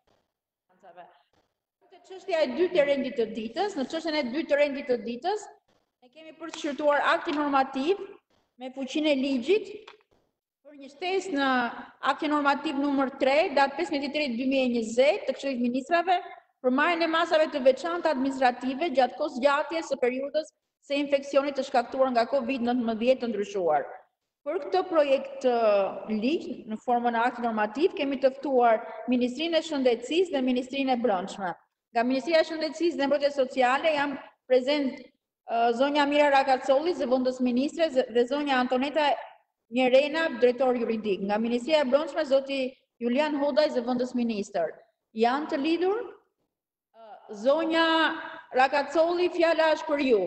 Në çështja e dytë e rendit të ditës, në çështjen e dytë të rendit të ditës, ne kemi përshkruar aktin normativ me fuqinë e ligjit për një shtesë në aktin normativ numër 3, datë 15/3/2020 të Këshillit Ministrave për marrjen e masave të veçanta administrative gjatë kohëzgjatjes së periudhës së infeksionit të shkaktuar nga COVID-19 të ndryshuar. Për këtë projekt ligj në formën e akti normativ kemi të ftuar Ministrinë e Shëndetësisë dhe Ministrinë e Brendshme. Nga Ministria e Shëndetësisë dhe Mbrojtjes Sociale janë prezent zonja Mira Rakacolli, zëvendës ministre, dhe zonja Antoneta Njerena, drejtor juridik. Nga Ministria e Brendshme zoti Julian Hodaj, zëvendës ministër. Janë të lidhur? Zonja Rakacolli, fjala është për ju.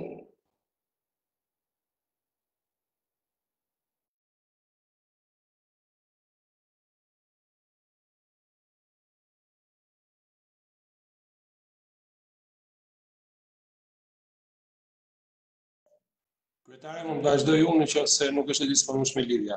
Kryetare, mund vazhdoj unë nëse nuk është e disponueshme lidhja.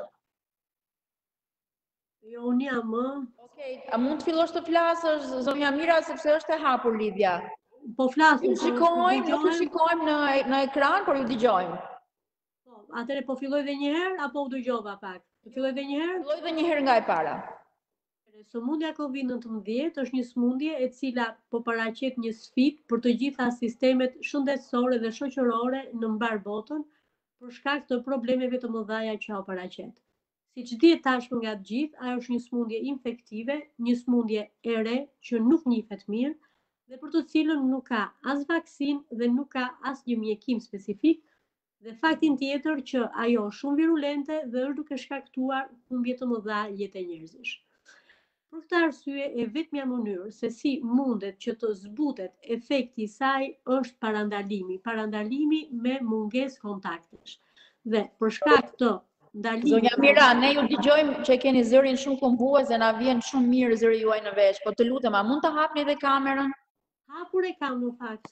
Jo, unë jam. Okej, a mund të fillosh të flasësh, zonja Mira, sepse është e hapur lidhja. Po flasim. Nuk ju shikojmë në ekran, por ju dëgjojmë. Po, atëherë po filloj edhe një herë apo u dëgjova pak? Po filloj edhe një herë? Filloj edhe një herë nga e para. Sëmundja COVID-19 është një sëmundje e cila po paraqet një sfidë për të gjitha sistemet shëndetësore dhe shoqërore në mbar botën për shkak të problemeve të mëdha që ajo paraqet. Siç dihet tashmë nga të gjithë, ajo është një sëmundje infektive, një sëmundje e re që nuk njihet mirë dhe për të cilën nuk ka as vaksinë dhe nuk ka asnjë mjekim specifik, dhe faktin tjetër që ajo është shumë virulente dhe është duke shkaktuar humbje të mëdha jetë njerëzish. Për këtë arsye, e vetmja mënyrë se si mundet që të zbutet efekti i saj është parandalimi me mungesë kontaktesh. Dhe për shkak të ndalimit. Zonja Mira, ne ju dëgjojmë që keni zërin shumë kumbues dhe na vjen shumë mirë zëri juaj në vesh, po të lutem, a mund të hapni edhe kamerën? Hapur e kam në fakt.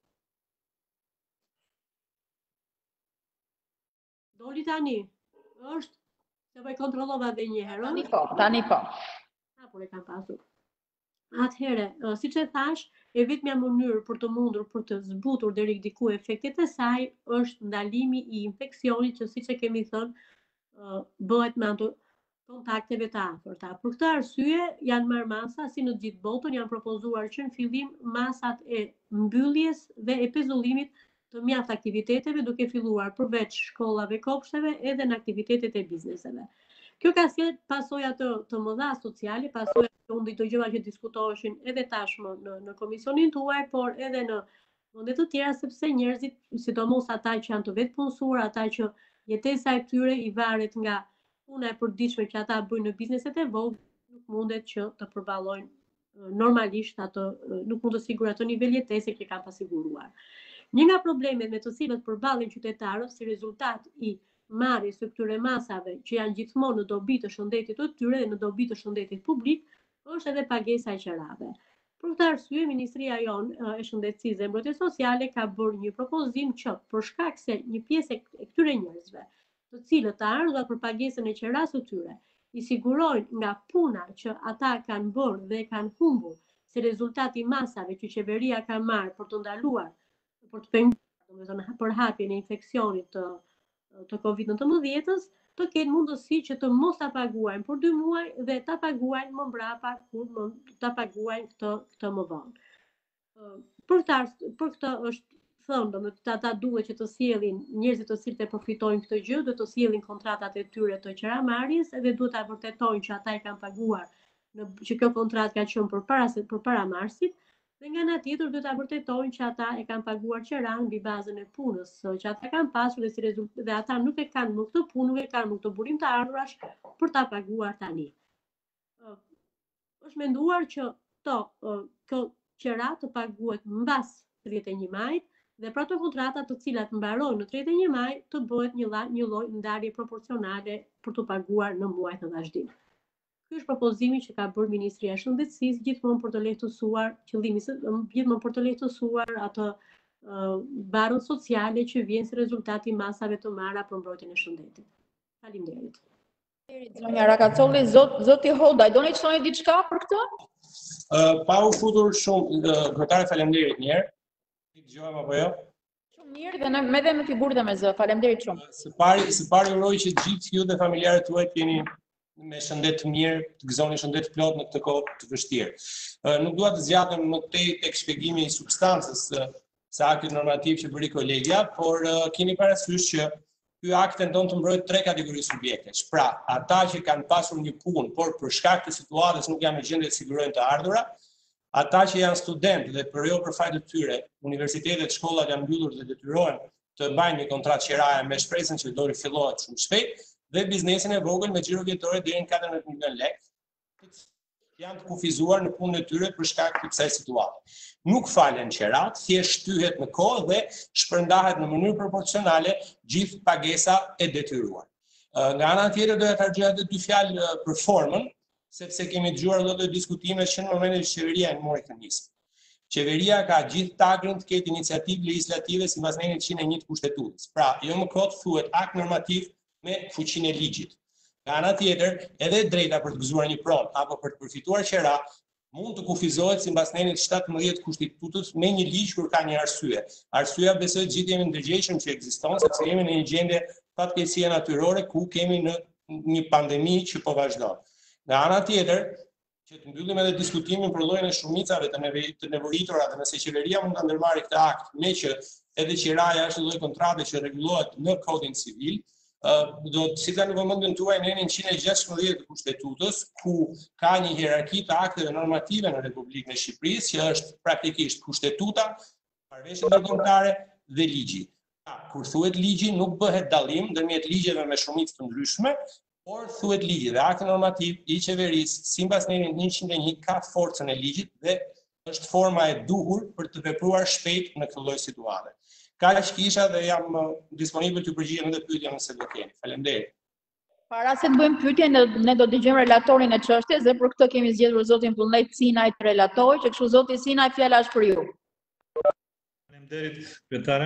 Doli tani. Është se po e kontrollova edhe një herë. Tani po. Hapur e kam pasur. Atëherë, siç e thash, e vetmja mënyrë për të mundur për të zbutur deri diku efektet e saj është ndalimi i infeksionit që siç e kemi thënë bëhet me anë kontakteve të afërta. Për këtë arsye janë marrë masa si në gjithë botën, janë propozuar që në fillim masat e mbylljes dhe e pezullimit të mjaft aktiviteteve, duke filluar përveç shkollave, kopshteve edhe në aktivitetet e bizneseve. Kjo ka sjellë pasoja të mëdha sociale, pasoja që unë dëgjova që diskutoheshin edhe tashmë në komisionin tuaj, por edhe në vende të tjera, sepse njerëzit, sidomos ata që janë të vetpunësuar, ata që jetesa e tyre i varet nga puna e përditshme që ata bëjnë në bizneset e vogla, nuk mundet që të përballojnë normalisht atë, nuk mund të sigurojnë atë nivel jetese që kanë pasiguruar. Një nga problemet me të cilët përballen qytetarët si rezultat i marrjes së këtyre masave që janë gjithmonë në dobi të shëndetit të tyre dhe në dobi të shëndetit publik, është edhe pagesa e qerave. Për këtë arsye, Ministria jonë e Shëndetësisë dhe Mbrojtjes Sociale ka bërë një propozim që për shkak se një pjesë e këtyre njerëzve, të cilët të ardhurat për pagesën e qeras së tyre, i sigurojnë nga puna që ata kanë bërë dhe kanë humbur, si rezultati masave që qeveria ka marrë për të ndaluar, për të penguar përhapjen e infeksionit të COVID-19-s, të kenë mundësi që të mos ta paguajnë për 2 muaj dhe ta paguajnë më mbrapa kur ta paguajnë këtë më vonë. Për këtë është thënë, ata duhet që të sjellin njerëzit të cilët e përfitojnë këtë gjë, duhet të sjellin kontratat e tyre të qeramarrjes dhe duhet ta vërtetojnë që ata i kanë paguar që kjo kontratë ka qenë përpara marsit. Dhe nga ana tjetër duhet ta vërtetojnë që ata e kanë paguar qeran mbi bazën e punës që ata kanë pasur dhe si rezultat dhe ata nuk e kanë më këtë punë, nuk e kanë më këtë burim të ardhurash për ta paguar tani. Është menduar që kjo qera të paguhet mbas 31 majit dhe për ato kontrata të cilat mbarojnë në 31 maj të bëhet një lloj ndarje proporcionale për të paguar në muajt në vazhdim. Ky është propozimi që ka bërë Ministria e Shëndetësisë gjithmonë për të lehtësuar gjithmonë për të lehtësuar atë barrën sociale që vjen si rezultat i masave të marra për mbrojtjen e shëndetit. Faleminderit. Zonja Rakacolli, zoti Holdaj, doni të thoni diçka për këtë? Pa u futur shumë, kryetare, faleminderit një herë. Dëgjojmë apo jo? Shumë mirë dhe edhe me figurë dhe me zë. Faleminderit shumë. Së pari uroj që gjithë ju dhe familjarët tuaj të jeni me shëndet të mirë, të gëzoni shëndet plot në këtë kohë të vështirë. Nuk dua të zgjatem më tej tek shpjegimi i substancës së aktit normativ që bëri kolegja, por keni parasysh që ky akt tenton të mbrojë 3 kategori subjektesh. Pra, ata që kanë pasur një punë, por për shkak të situatës nuk janë në gjendje të sigurojnë të ardhura, ata që janë studentë dhe për jo për fat të tyre, universitetet, shkollat janë mbyllur dhe detyrohen të bëjnë një kontratë qeraje me shpresën që do rifillohet shumë shpejt, dhe biznesin e vogël me xhiro vjetore deri në 14 milion lekë, janë të kufizuar në punën e tyre për shkak të kësaj situate. Nuk falen qerat, thjesht shtyhet në kohë dhe shpërndahet në mënyrë proporcionale gjithë pagesa e detyruar. Nga ana tjetër doja të harxoj edhe 2 fjalë për formën, sepse kemi dëgjuar edhe diskutime që në momentin që qeveria e mori këtë nismë. Qeveria ka gjithë tagrën të ketë iniciativë legislative sipas nenit 101 të kushtetues. Pra, jo më kot thuhet akt normativ me fuqinë e ligjit. Nga ana tjetër, edhe drejta për të gëzuar një pronë apo për të përfituar qera mund të kufizohet sipas nenit 17 të kushtetutës me një ligj kur ka një arsye. Arsyeja besoj gjithë jemi ndërgjegjshëm që ekziston sepse jemi në një gjendje fatkeqësie natyrore ku kemi në një pandemi që po vazhdon. Nga ana tjetër, që të mbyllim edhe diskutimin për llojin e shumicave të nevojtura, dhe nëse qeveria mund ta ndërmarrë këtë akt me që edhe qiraja është lloj kontrate që rregullohet në kodin civil, do të silla në vëmendjen tuaj në 116 të kushtetutës, ku ka një hierarki të akteve normative në Republikën e Shqipërisë, që është praktikisht kushtetuta, marrëveshjet ndërkombëtare dhe ligji. Kur thuhet ligji, nuk bëhet dallim ndërmjet ligjeve me shumicë të ndryshme, por thuhet ligji dhe akti normativ i qeverisë, sipas nerin 101, ka forcën e ligjit dhe është forma e duhur për të vepruar shpejt në këtë lloj situate. Kaq kisha dhe jam disponibël të përgjigjem edhe pyetja nëse do keni. Faleminderit. Para se të bëjmë pyetje, ne do dëgjojmë relatorin e çështjes dhe për këtë kemi zgjedhur zotin Vullnet Sinaj të relatojë, që kështu zoti Sinaj fjala është për ju. Faleminderit, kryetare.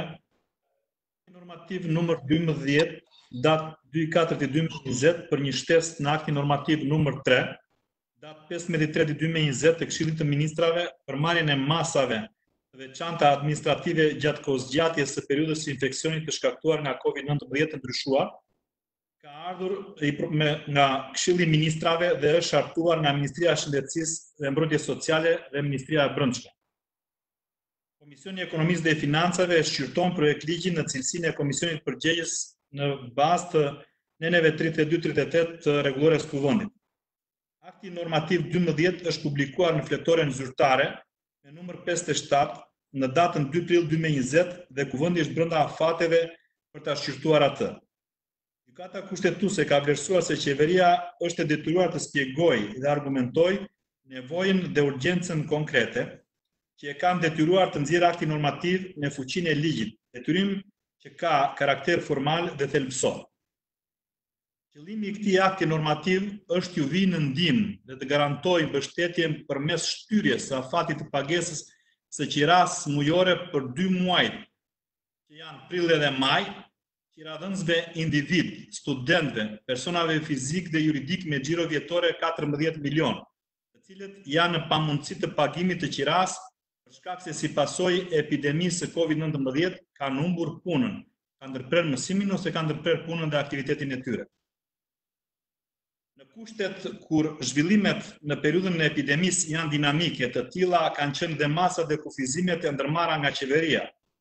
Normativ numër 12, datë 2/4/2020 për një shtesë në aktin normativ numër 3, datë 15/3/2020 të Këshillit të Ministrave për marrjen e masave të veçanta administrative gjatë kohëzgjatjes së periudhës së infeksionit të shkaktuar nga COVID-19 të ndryshuar, ka ardhur nga Këshilli i Ministrave dhe është hartuar nga Ministria e Shëndetësisë dhe Mbrojtjes Sociale dhe Ministria e Brendshme. Komisioni i Ekonomisë dhe Financave e shqyrton projekt ligjin në cilësinë e komisionit përgjegjës në bazë të neneve 32-38 të rregullores kuvendit. Akti normativ 12 është publikuar në fletoren zyrtare me numër 57 në datën 2 prill 2020 dhe kuvendi është brenda afateve për ta shqyrtuar atë. Gjykata kushtetuese ka vlerësuar se qeveria është e detyruar të shpjegojë dhe argumentojë nevojën dhe urgjencën konkrete që e kanë detyruar të nxjerrë akti normativ në fuqinë e ligjit, detyrim që ka karakter formal dhe thelbësor. Qëllimi i këtij akti normativ është t'ju vijë në ndihmë dhe të garantojë mbështetjen përmes shtyrjes së afatit të pagesës së qiras mujore për 2 muajt, që janë prill dhe maj, qiradhënësve individ, studentëve, personave fizik dhe juridik me xhiro vjetore 14 milion, të cilët janë në pamundësi të pagimit të qiras për shkak se si pasojë e epidemisë së COVID-19 kanë humbur punën, kanë ndërprerë mësimin ose kanë ndërprerë punën dhe aktivitetin e tyre. Në kushtet kur zhvillimet në periudhën e epidemisë janë dinamike, të tilla kanë qenë dhe masat dhe kufizimet e ndërmarra nga qeveria,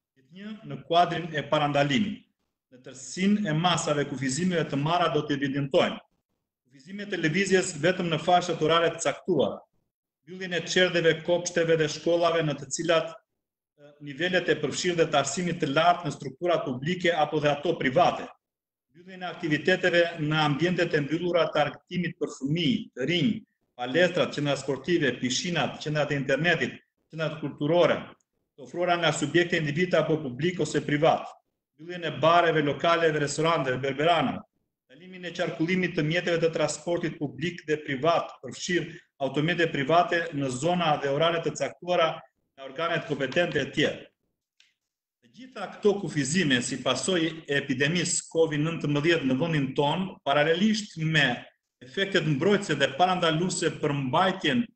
në kuadrin e parandalimit. Në tërësinë e masave kufizimeve të marra do të evidentojnë kufizimet e lëvizjes vetëm në fashat orare të caktuara, mbylljen e çerdheve, kopshteve dhe shkollave në të cilat nivelet e përfshirë dhe të arsimit të lartë në strukturat publike apo dhe ato private, mbylljen e aktiviteteve në ambientet e mbyllura të argëtimit për fëmijë, të rinj, palestrat, qendra sportive, pishinat, qendrat e internetit, qendrat kulturore, të ofruara nga subjekte individ apo publik ose privat, mbylljen e bareve, lokaleve, restoranteve, berberanave, ndalimin e qarkullimit të mjeteve të transportit publik dhe privat, përfshirë automjete private në zona dhe orare të caktuara nga organet kompetente e tjerë. Të gjitha këto kufizime si pasojë e epidemisë COVID-19 në vendin tonë, paralelisht me efektet mbrojtëse dhe parandaluese për mbajtjen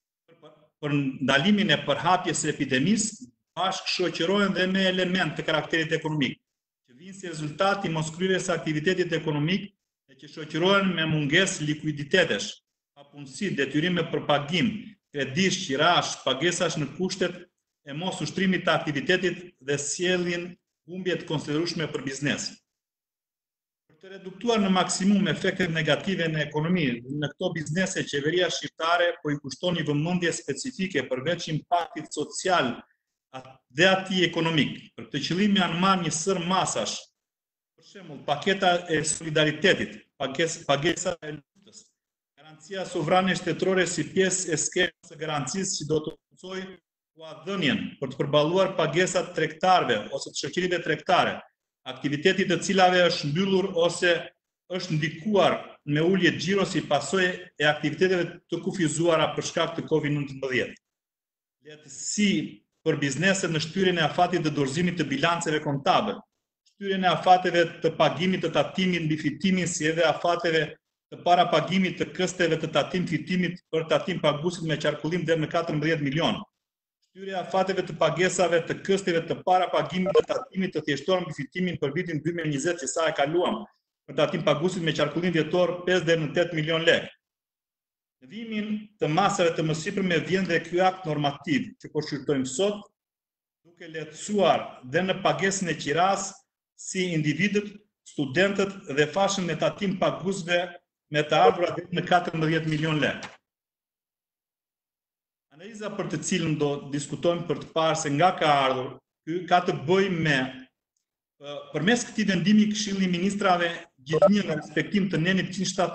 për ndalimin e përhapjes së epidemisë, bashkë shoqërohen dhe me element të karakterit ekonomik, që vijnë si rezultat i moskryerjes së aktivitetit ekonomik dhe që shoqërohen me mungesë likuiditetesh, papunësi, detyrime për pagim, kredish, qirash, pagesash në kushtet e mos ushtrimit të aktivitetit dhe sjellin humbje të konsiderueshme për biznes. Për të reduktuar në maksimum efektet negative në ekonomi në këto biznese, qeveria shqiptare po i kushton një vëmendje specifike përveç impaktit social dhe atij ekonomik. Për këtë qëllim janë marrë një sër masash, për shembull paketa e solidaritetit, pagesa e luftës, garancia sovrane shtetërore si pjesë e skemës së garancisë që do të forcojë huadhënien për të përballuar pagesat tregtarëve ose të shoqërive tregtare, aktivitetit të cilave është mbyllur ose është ndikuar me ulje xhiro si pasojë e aktiviteteve të kufizuara për shkak të COVID-19. Lehtësi për bizneset në shtyrjen e afatit të dorëzimit të bilanceve kontabël, shtyrjen e afateve të pagimit të tatimit mbi fitimin si edhe afateve të para pagimit të kësteve të tatim fitimit për tatim paguesit me qarkullim deri në 14 milion. Shtyrja e afateve të pagesave të kësteve të para pagimit të tatimit të thjeshtuar mbi fitimin për vitin 2020 që sa e kaluam për tatim paguesit me qarkullim vjetor 5 deri në 8 milion lekë. Shëndimin të masave të mësipërme vjen dhe ky akt normativ që po shqyrtojmë sot, duke lehtësuar dhe në pagesën e qiras si individët, studentët dhe fashën me tatim paguesve me të ardhurat deri në 14 milion lekë. Analiza për të cilën do diskutojmë për të parë se nga ka ardhur, ka të bëjë me përmes këtij vendimi Këshilli i Ministrave gjithnjë në respektim të nenit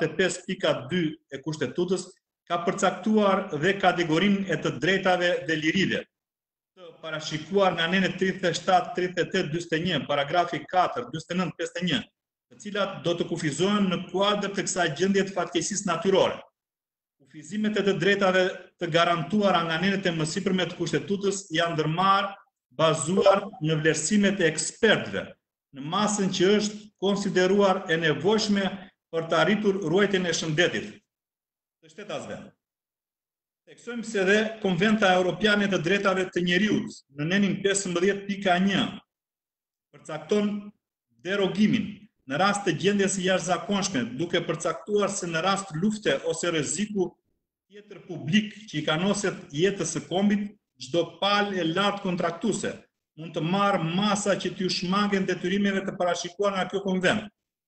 175.2 e Kushtetutës ka përcaktuar dhe kategorinë e të drejtave dhe lirive, të parashikuar nga nenet 37, 38, 41, paragrafi 4, 49, 51, të cilat do të kufizohen në kuadër të kësaj gjendje të fatkeqësisë natyrore. Kufizimet e të drejtave të garantuara nga nenet e mësipërme të Kushtetutës janë ndërmarrë bazuar në vlerësimet e ekspertëve, në masën që është konsideruar e nevojshme për të arritur ruajtjen e shëndetit të shtetasve. Theksojmë se dhe Konventa Europiane të Drejtave të Njeriut në nenin 15.1 përcakton derogimin në rast të gjendjes së jashtëzakonshme, duke përcaktuar se në rast lufte ose rreziku tjetër publik që i kanoset jetës së kombit, çdo palë e lartë kontraktuese mund të marrë masa që t'ju shmangen detyrimeve të parashikuar nga kjo konvent.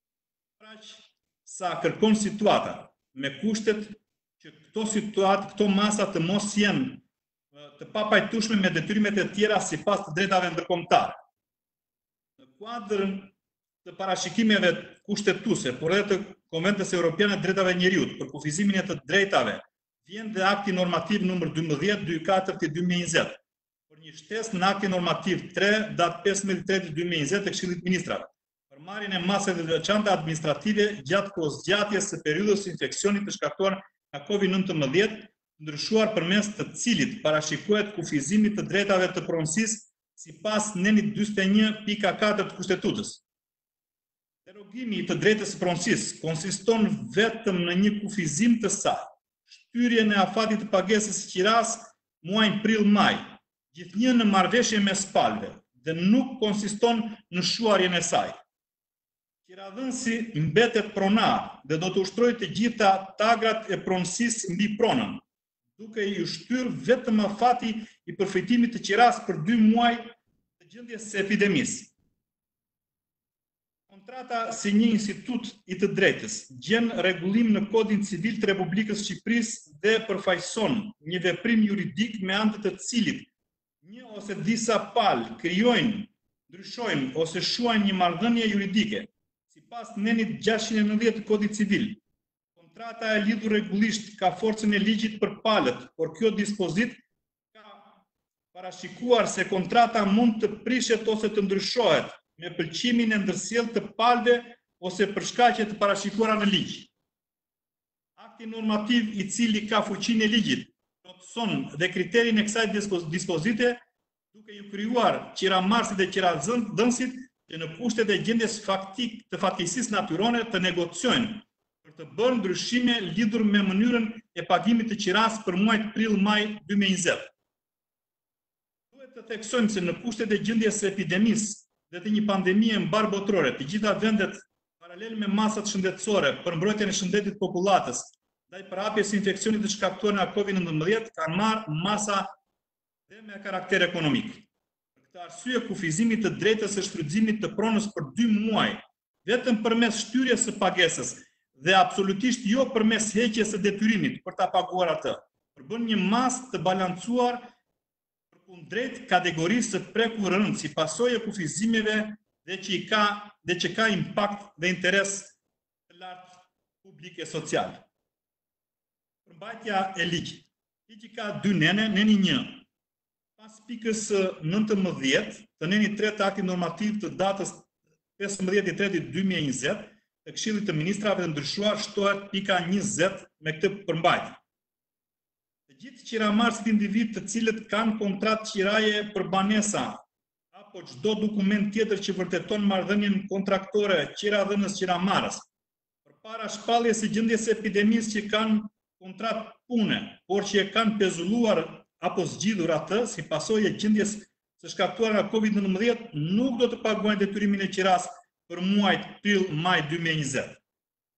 Kaq sa kërkon situata, me kushtet që këto masa të mos jenë të papajtueshme me detyrimet e tjera sipas të drejtave ndërkombëtare. Në kuadrin të parashikimeve kushtetuese, por edhe të Konventës Europiane të Drejtave Njeriut për kufizimin e të drejtave, vjen dhe akti normativ numër 12/24/2020. Një shtesë në akti normativ 3, datë 15/3/2020 të Këshillit të Ministrave, për marrjen e masave të veçanta administrative gjatë kohëzgjatjes së periudhës së infeksionit të shkaktuar nga COVID-19, ndryshuar përmes të cilit parashikohet kufizimi të drejtave të pronësisë sipas nenit 41.4 të Kushtetutës. Derogimi të drejtës së pronësisë konsiston vetëm në një kufizim të saj, shtyrjen e afatit të pagesës së qiras muajin prill-maj, gjithnjë në marrëveshje mes palëve dhe nuk konsiston në shuarjen e saj. Qiradhënësi mbetet pronar dhe do të ushtrojë të gjitha tagrat e pronësisë mbi pronën, duke i ushtyrë vetëm afati i përfitimit të qiras për 2 muaj të gjendjes së epidemisë. Kontrata si një institut i të drejtës gjen rregullim në Kodin Civil të Republikës së Shqipërisë dhe përfaqëson një veprim juridik me anë të cilit një ose disa palë krijojnë, ndryshojnë ose shuajnë një marrëdhënie juridike, sipas nenit 690 të Kodit Civil. Kontrata e lidhur rregullisht ka forcën e ligjit për palët, por kjo dispozit ka parashikuar se kontrata mund të prishet ose të ndryshohet me pëlqimin e ndërsjellë të palëve ose për shkaqe të parashikuara në ligj. Akti normativ i cili ka fuqinë e ligjit plotëson dhe kriterin e kësaj dispozite, duke ju krijuar qiramarrësit dhe qiradhënësit që në kushtet e gjendjes të fatkeqësisë natyrore të negociojnë për të bërë ndryshime lidhur me mënyrën e pagimit të qiras për muajt prill-maj 2020. Duhet të theksojmë se në kushtet e gjendjes së epidemisë dhe të një pandemie mbar botërore, të gjitha vendet paralel me masat shëndetësore për mbrojtjen e shëndetit popullatës ndaj përhapjes së infeksionit të shkaktuar nga COVID-19 kanë marrë masa dhe me karakter ekonomik. Për këtë arsye, kufizimi të drejtës së shfrytëzimit të pronës për 2 muaj, vetëm përmes shtyrjes së pagesës dhe absolutisht jo përmes heqjes së detyrimit për ta paguar atë, përbën një masë të balancuar përkundrejt kategorisë së prekur rënd si pasojë e kufizimeve dhe që ka impakt dhe interes të lartë publik e social. Përmbajtja e ligjit. Ligji ka 2 nene, neni 1. Pas pikës 19 të neni 3 të aktit normativ të datës 15/3/2020 të Këshillit të Ministrave të ndryshuar shtohet pika 20 me këtë përmbajtje. Të gjithë qiramarrësit individ të cilët kanë kontratë qiraje për banesa apo çdo dokument tjetër që vërteton marrëdhënien kontraktore qiradhënës qiramarrës përpara shpalljes së gjendjes së epidemisë që kanë kontratë pune, por që e kanë pezulluar apo zgjidhur atë si pasojë e gjendjes së shkaktuar nga COVID-19, nuk do të paguajnë detyrimin e qiras për muajt prill-maj 2020. Të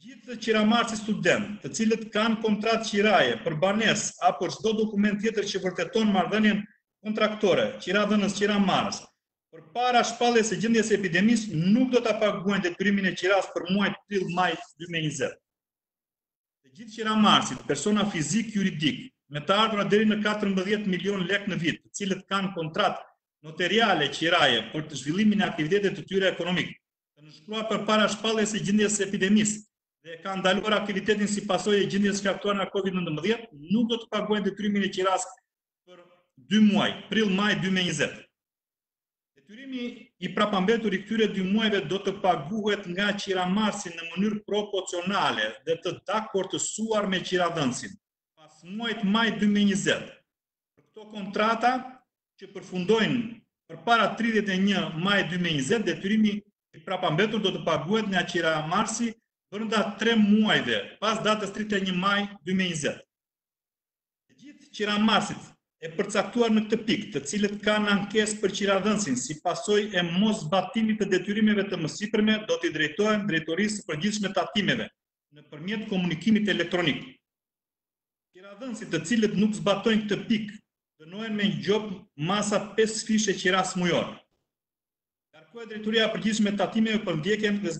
Gjithë qiramarrësit student, të cilët kanë kontratë qiraje për banesë apo çdo dokument tjetër që vërteton marrëdhënien kontraktore, qiradhënës qiramarrës, përpara shpalljes së gjendjes së epidemisë, nuk do ta paguajnë detyrimin e qiras për muajin prill-maj 2020. Të gjithë qiramarrësit, persona fizik juridik, me të ardhurat deri në 14 milion lek në vit, të cilët kanë kontratë notariale qiraje për të zhvillimin e aktivitetit të tyre ekonomik, të nënshkruar përpara shpalljes së gjendjes së epidemisë dhe kanë ndaluar aktivitetin si pasojë e gjendjes shkaktuar nga COVID-19, nuk do të paguajnë detyrimin e qiras për 2 muaj, prill-maj 2020. Detyrimi i prapambetur i këtyre 2 muajve do të paguhet nga qiramarrësi në mënyrë proporcionale dhe të dakortësuar me qiradhënësin pas muajit maj 2020. Për këto kontrata që përfundojnë përpara 31 maj 2020, detyrimi i prapambetur do të paguhet nga qiramarrësi brenda 3 muajve pas datës 31 maj 2020. Të gjithë qiramarrësit e përcaktuar në këtë pikë, të cilët kanë ankesë për qiradhënësin si pasojë e mosbatimit të detyrimeve të mësipërme, do t'i drejtohen Drejtorisë së Përgjithshme të Tatimeve nëpërmjet komunikimit elektronik. Qiradhënësit të cilët nuk zbatojnë këtë pikë dënohen me gjop masa 5 fishe qiras mujor. Kërkohet Drejtoria e Përgjithshme të Tatimeve për ndjekjen dhe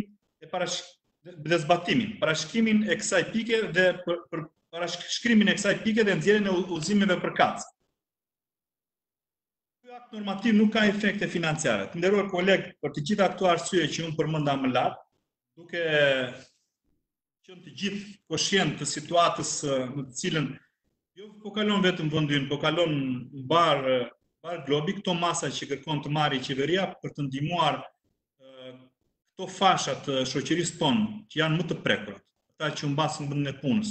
zbatimin, parashkrimin e kësaj pike dhe për parashkrimin e kësaj pike dhe nxjerrjen e udhëzimeve për kacë. Ky akt normativ nuk ka efekte financiare. Të nderuar kolegë, për të gjitha këto arsye që unë përmenda më lart, duke qenë të gjithë koshient të situatës në të cilën jo po kalon vetëm vendi ynë, po kalon mbar globi, këto masa që kërkon të marrë qeveria për të ndihmuar këto fasha të shoqërisë tonë që janë më të prekurat, ata që humbasin vendin e punës,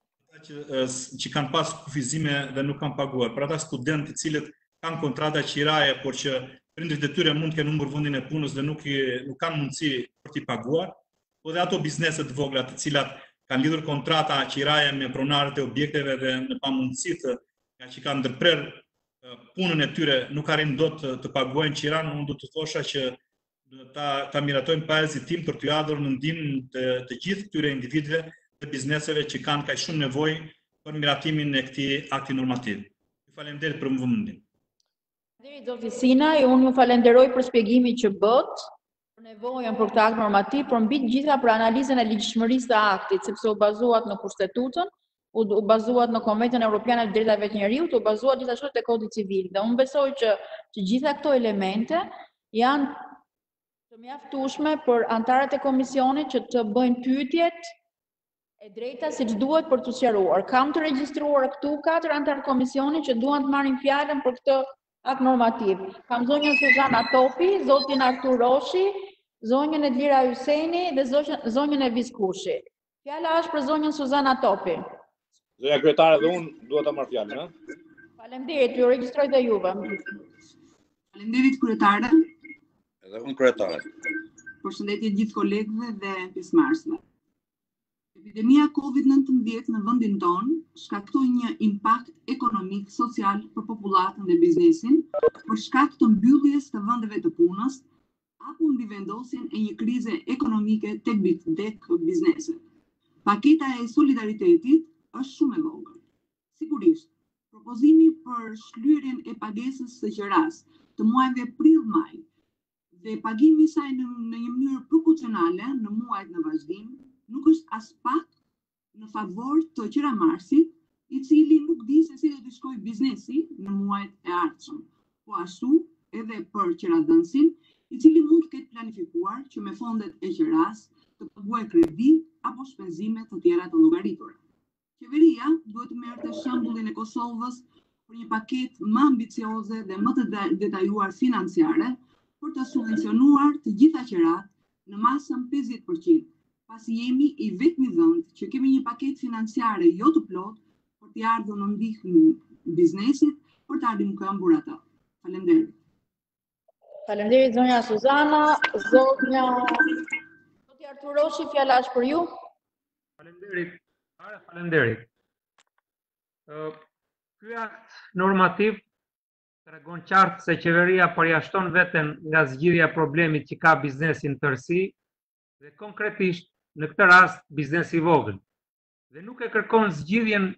ata që kanë pas kufizime dhe nuk kanë paguar, për ata studentë të cilët kanë kontrata qiraje, por që prindrit e tyre mund të kenë humbur vendin e punës dhe nuk kanë mundësi për t'i paguar, po dhe ato biznese të vogla të cilat kanë lidhur kontrata qiraje me pronarët e objekteve dhe në pamundësitë nga që kanë ndërprerë punën e tyre, nuk arrin dot të paguajnë qiran, unë do të thosha që ta miratojnë pa hezitim për t'u ardhur në ndihmën të gjithë këtyre individëve dhe bizneseve që kanë kaq shumë nevojë për miratimin e këtij akti normativ. Ju falenderoj për vëmendjen. Faleminderit zoti Sinaj, unë ju falenderoj për shpjegimin që bët, për nevojën për këtë akt normativ, por mbi të gjitha për analizën e ligjshmërisë të aktit, sepse u bazuat në kushtetutën, u bazuat në Konventin Evropian e Drejtave të Njeriut, u bazuat gjithashtu te Kodi Civil. Dhe unë besoj që gjitha këto elemente janë të mjaftueshme për anëtarët e komisionit që të bëjnë pyetjet e drejta siç duhet për të sqaruar. Kam të regjistruar këtu 4 anëtarë komisionit që duan të marrin fjalën për këtë akt normativ. Kam zonjën Suzana Topi, zotin Artur Roshi, zonjën Edlira Hyseni dhe zonjën Evis Kushi. Fjala është për zonjën Suzana Topi. Zonja kryetare dhe unë dua ta marr fjalën, ha? Faleminderit, ju regjistroj dhe juve. Faleminderit kryetare. Edhe unë kryetare. Përshëndetje gjithë kolegëve dhe pjesëmarrësve. Epidemia COVID-19 në vendin tonë shkaktoi një impakt ekonomik, social për popullatën dhe biznesin, për shkak të mbylljes të vendeve të punës apo mbivendosjen e një krize ekonomike tek bizneset. Paketa e solidaritetit është shumë e vogël. Sigurisht, propozimi për shlyerjen e pagesës së qiras të muajve prill-maj dhe pagimi i saj në një mënyrë proporcionale në muajt në vazhdim nuk është as pak në favor të qiramarrësit, i cili nuk di se si do të shkojë biznesi në muajt e ardhshëm, po ashtu edhe për qiradhënësin, i cili mund të ketë planifikuar që me fondet e qiras të paguajë kredi apo shpenzime të tjera të llogaritura. Qeveria duhet të merrte shembullin e Kosovës për një paketë më ambicioze dhe më të detajuar financiare për të subvencionuar të gjitha qirat në masën 50%, pasi jemi i vetmi vend që kemi një paketë financiare jo të plotë për t'i ardhur në ndihmën biznesit për të ardhur në këmbur ata. Faleminderit. Faleminderit zonja Suzana, zoti Artur Roshi, fjala është për ju. Faleminderit. Faleminderit. Ky akt normativ tregon qartë se qeveria përjashton veten nga zgjidhja e problemit që ka biznesi në tërësi dhe konkretisht në këtë rast biznesi i vogël. Dhe nuk e kërkon zgjidhjen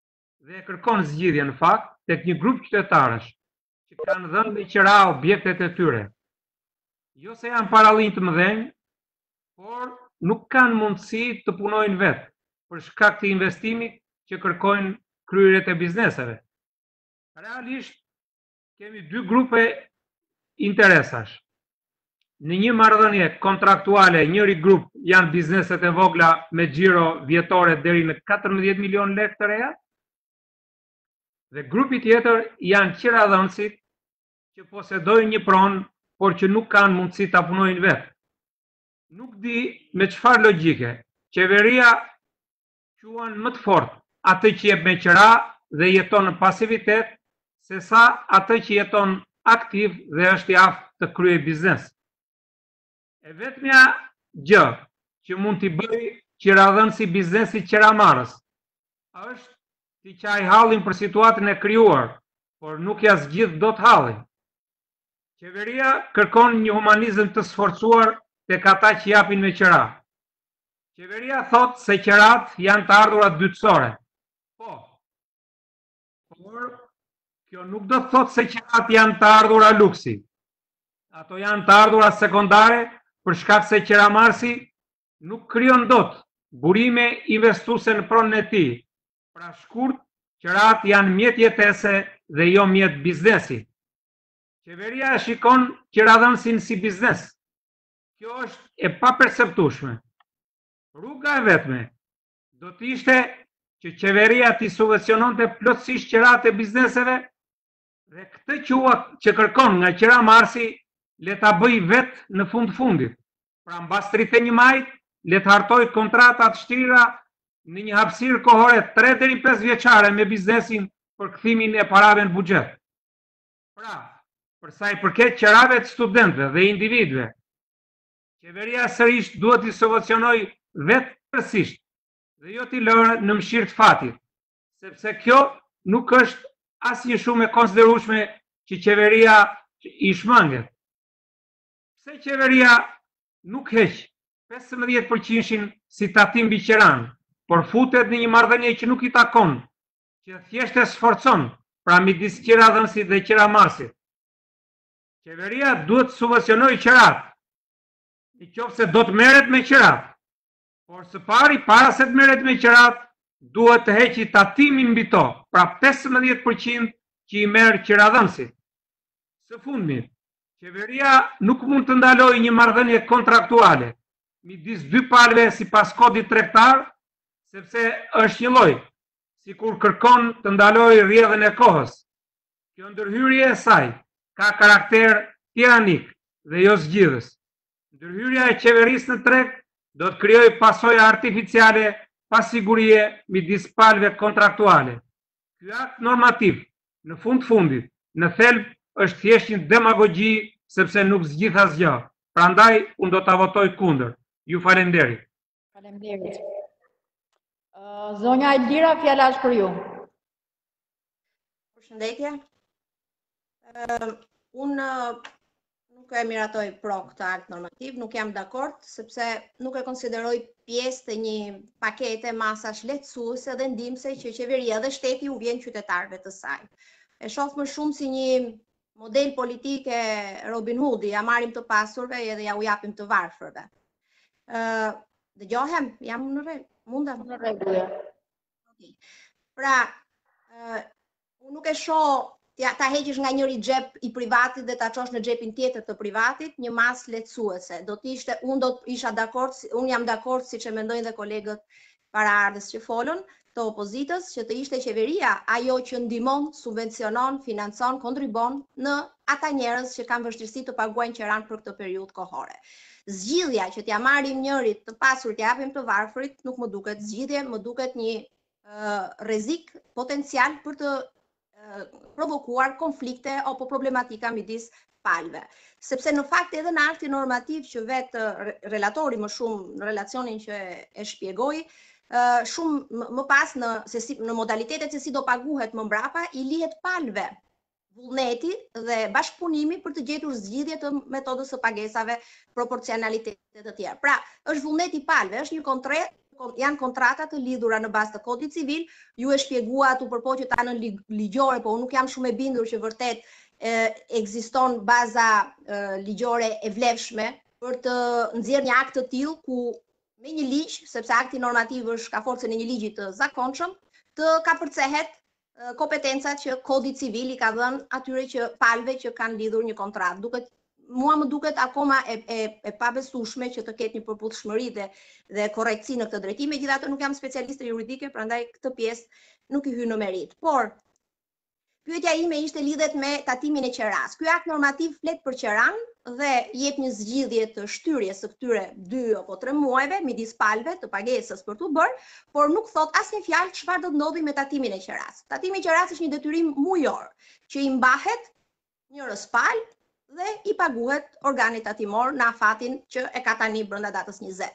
në fakt tek një grup qytetarësh që kanë dhënë me qira objektet e tyre. Jo se janë paralinj të mëdhenj, por nuk kanë mundësi të punojnë vetë për shkak të investimit që kërkojnë kryerjet e bizneseve. Realisht kemi dy grupe interesash. Në një marrëdhënie kontraktuale, njëri grup janë bizneset e vogla me xhiro vjetore deri në 14 milion lekë të reja, dhe grupi tjetër janë qiradhënësit që posedojnë një pronë, por që nuk kanë mundësi ta punojnë vetë. Nuk di me çfarë logjike qeveria quan më të fortë atë që jep me qira dhe jeton në pasivitet, sesa atë që jeton aktiv dhe është i aftë të kryej biznes. E vetmja gjë që mund t'i bëj qiradhënësi biznesit qiramarrës është t'i qaj hallin për situatën e krijuar, por nuk ja zgjidh dot hallin. Qeveria kërkon një humanizëm të sforcuar tek ata që japin me qira. Qeveria thot se qirat janë të ardhurat dytësore. Po. Por kjo nuk do të thot se qirat janë të ardhura luksi. Ato janë të ardhura sekondare për shkak se qiramarrësi nuk krijon dot burime investuese në pronën e tij. Pra shkurt, qirat janë mjet jetese dhe jo mjet biznesi. Qeveria shikon qiradhënësin si biznes. Kjo është e paperceptueshme. Rruga e vetme do të ishte që qeveria t'i subvenciononte plotësisht qirat e bizneseve dhe këtë që kërkon nga qiramarrësi le ta bëj vetë në fundit. Pra mbas 31 majit le të hartoj kontrata të shtira në një hapësirë kohore 3 deri 5 vjeçare me biznesin për kthimin e parave në buxhet. Pra, për sa i përket qirave të studentëve dhe individëve, qeveria sërish duhet i subvencionojë vetë përësisht dhe jo t'i lërë në mëshirë të fatit, sepse kjo nuk është asnjë shumë e konsiderueshme që qeveria i shmanget. Pse qeveria nuk heq 15% si tatim mbi qiran, por futet në një marrëdhënie që nuk i takon, që thjesht e sforcon pra midis qiradhënësit dhe qiramarrësit. Qeveria duhet të subvencionojë qirat, nëse do të merret me qirat. Por së pari, para se të merret me qirat, duhet të heqë tatimin mbi to, pra 15% që i merr qiradhënësit. Së fundmi, qeveria nuk mund të ndalojë një marrëdhënie kontraktuale midis dy palëve sipas kodit tregtar, sepse është një lloj, sikur kërkon të ndalojë rrjedhën e kohës. Kjo ndërhyrje e saj ka karakter tiranik dhe jo zgjidhës. Ndërhyrja e qeverisë në treg do të krijojë pasoja artificiale pa sigurie midis palëve kontraktuale. Ky akt normativ, në fundit, në thelb është thjesht një demagogji sepse nuk zgjidh asgjë. Prandaj unë do ta votoj kundër. Ju falenderit. Faleminderit. Zonja Elvira, fjala është për ju. Përshëndetje. Unë nuk e miratoj pro këtë akt normativ, nuk jam dakord, sepse nuk e konsideroj pjesë të një pakete masash lehtësuese dhe ndihmëse që qeveria dhe shteti u vjen qytetarëve të saj. E shoh më shumë si një model politike Robin Hoodi, ja marrim të pasurve edhe ja u japim të varfërve. Dëgjohem, jam në rregull. Mundem në rregull. Pra, unë nuk e shoh ta heqësh nga njëri xhep i privatit dhe ta çosh në xhepin tjetër të privatit një masë lehtësuese. Unë jam dakord siç e mendojnë dhe kolegët paraardhës që folën, të opozitës, që të ishte qeveria ajo që ndihmon, subvencionon, financon, kontribon në ata njerëz që kanë vështirësi të paguajnë qiran për këtë periudhë kohore. Zgjidhja që t'ja marrim njërit të pasur t'ja japim të varfrit nuk më duket zgjidhje, më duket një rrezik potencial për të provokuar konflikte apo problematika midis palëve. Sepse në fakt edhe në aktin normativ që vetë relatori më shumë në relacionin që e shpjegoi, shumë më pas në modalitetet se si do paguhet më mbrapa, i lihet palëve vullneti dhe bashkëpunimi për të gjetur zgjidhje të metodës së pagesave, proporcionalitetet të tjera. Pra, është vullneti i palëve, është një janë kontrata të lidhura në bazë të kodit civil, ju e shpjeguat u përpoqët anën ligjore, po unë nuk jam shumë e bindur që vërtet ekziston baza ligjore e vlefshme për të nxjerrë një akt të tillë ku me një ligj, sepse akti normativ ka forcën e një ligji të zakonshëm, të kapërcehet kompetencat që kodi civil i ka dhënë atyre që palëve që kanë lidhur një kontratë. Mua më duket akoma e pabesueshme që të ketë një përputhshmëri dhe korrektësi në këtë drejtim, megjithatë nuk jam specialiste juridike, prandaj këtë pjesë nuk i hy në merit. Por pyetja ime ishte lidhet me tatimin e qeras. Ky akt normativ flet për qeran dhe jep një zgjidhje të shtyrjes së këtyre 2 apo 3 muajve midis palëve të pagesës për t'u bërë, por nuk thot asnjë fjalë çfarë do të ndodhi me tatimin e qeras. Tatimi i qeras është një detyrim mujor që i mbahet njërës palë dhe i paguhet organit tatimor në afatin që e ka tani brenda datës 20.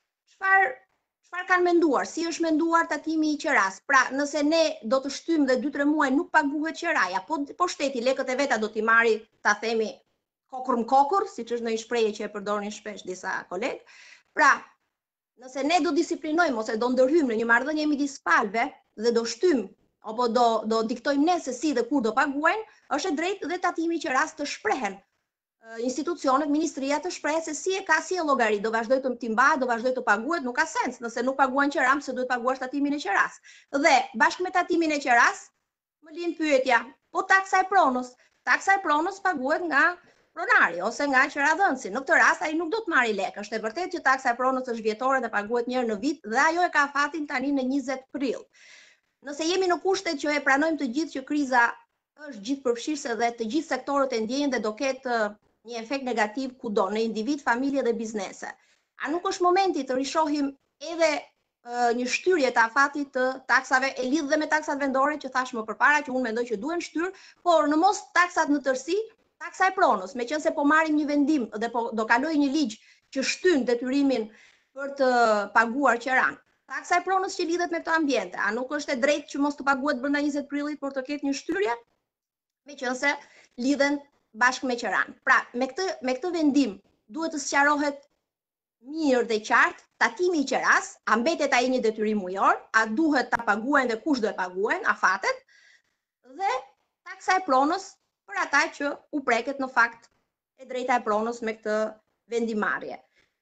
Çfarë kanë menduar? Si është menduar tatimi i qeras? Pra, nëse ne do të shtym dhe 2-3 muaj nuk paguhet qeraja, po shteti lekët e veta do t'i marri, ta themi, kokër, siç është në një shprehje që e përdorin shpesh disa kolegë. Pra, nëse ne do disiplinojmë ose do ndërhyjmë në një marrëdhënie midis palëve dhe do shtym apo do diktojmë ne se si dhe kur do paguajnë, është e drejtë dhe tatimi i qeras të shprehen. Institucionet, ministria të shpreh se si e llogarit, do vazhdoj të timbahet, do vazhdoj të paguhet, nuk ka sens. Nëse nuk paguan qeram, pse duhet paguash tatimin e qeras? Dhe bashkë me tatimin e qeras, më lind pyetja, po taksa e pronës. Taksa e pronës paguhet nga pronari ose nga qeradhënësi. Në këtë rast ai nuk do të marrë lek. Është e vërtetë që taksa e pronës është vjetore dhe paguhet një herë në vit dhe ajo e ka afatin tani në 20 prill. Nëse jemi në kushtet që e pranojmë të gjithë që kriza është gjithëpërfshirëse dhe të gjithë sektorët e ndjejnë dhe do ketë një efekt negativ kudo, në individ, familje dhe biznese. A nuk është momenti të rishohim edhe një shtyrje të afatit të taksave, e lidh dhe me taksat vendore që thash më përpara që unë mendoj që duhen shtyr, por në mos taksat në tërësi, taksa e pronës, meqense po marrim një vendim dhe do kaloj një ligj që shtyn detyrimin për të paguar qeran. Taksa e pronës që lidhet me këtë ambiente, a nuk është e drejtë që mos të paguhet brenda 20 prillit por të ketë një shtyrje? Meqense lidhen bashkë me qeran. Pra, me këtë vendim duhet të sqarohet mirë dhe qartë tatimi i qeras, a mbetet ai një detyrim mujor, a duhet ta paguajnë dhe kush do e paguajnë, afatet, dhe taksa e pronës për ata që u preket në fakt e drejta e pronës me këtë vendimarrje.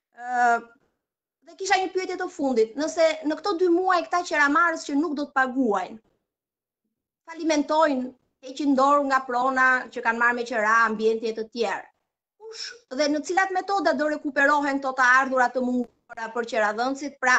Dhe kisha një pyetje të fundit, nëse në këto 2 muaj këta qeramarës që nuk do të paguajnë, falimentojnë, heqin dorë nga prona që kanë marrë me qera, ambiente të tjerë. Kush dhe në cilat metoda do rekuperohen këto të ardhurat të munguara për qeradhënësit? Pra,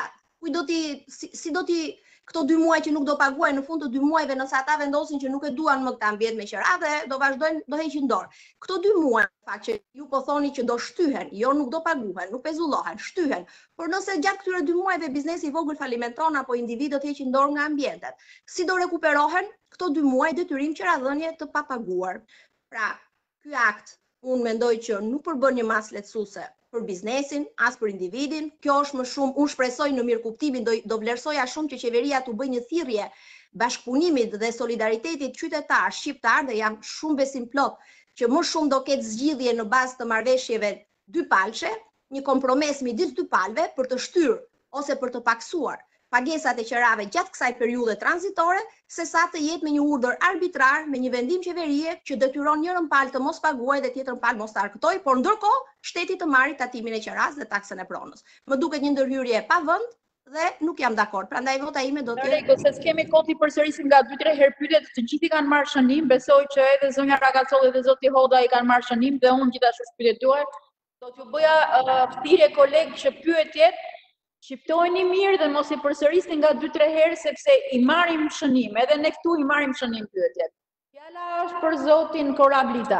si do t'i këto 2 muaj që nuk do paguajnë, në fund të 2 muajve nëse ata vendosin që nuk e duan më këtë ambient me qera dhe do vazhdojnë, do heqin dorë. Këto 2 muaj, fakt që ju po thoni që do shtyhen, jo nuk do paguhen, nuk pezullohen, shtyhen. Por nëse gjatë këtyre 2 muajve biznesi i vogël falimenton apo individët heqin dorë nga ambientet, si do rekuperohen këto 2 muaj detyrim qeradhënie të papaguar? Pra, ky akt unë mendoj që nuk përbën një mas lehtësuese për biznesin, as për individin. Kjo është më shumë, unë shpresoj në mirë kuptimin, do vlerësoja shumë që qeveria të bëjë një thirrje bashkëpunimit dhe solidaritetit qytetar shqiptar, dhe jam shumë besim plot që më shumë do ketë zgjidhje në bazë të marrëveshjeve dypalçe, një kompromis midis dy palëve për të shtyrë ose për të paksuar pagesat e qerave gjatë kësaj periudhe tranzitore, sesa të jetë me një urdhër arbitrar, me një vendim qeverie që detyron njërën palë të mos paguajë dhe tjetrën palë mos të arkëtojë, por ndërkohë shteti të marrë tatimin e qeras dhe taksën e pronës. Më duket një ndërhyrje pa vend dhe nuk jam dakord. Prandaj vota ime do të jetë. Se s'kemi kohë të përsërisim nga 2-3 herë pyetjet, të gjithë i kanë marrë shënim, besoj që edhe zonja Ragacolli dhe zoti Hoda i kanë marrë shënim dhe unë gjithashtu pyetjet tuaja. Do t'ju bëja thirrje kolegë që pyetjet shqiptojni mirë dhe mos i përsërisni nga 2-3 herë sepse i marrim shënim, edhe ne këtu i marrim shënim pyetjet. Fjala është për zotin Korablita.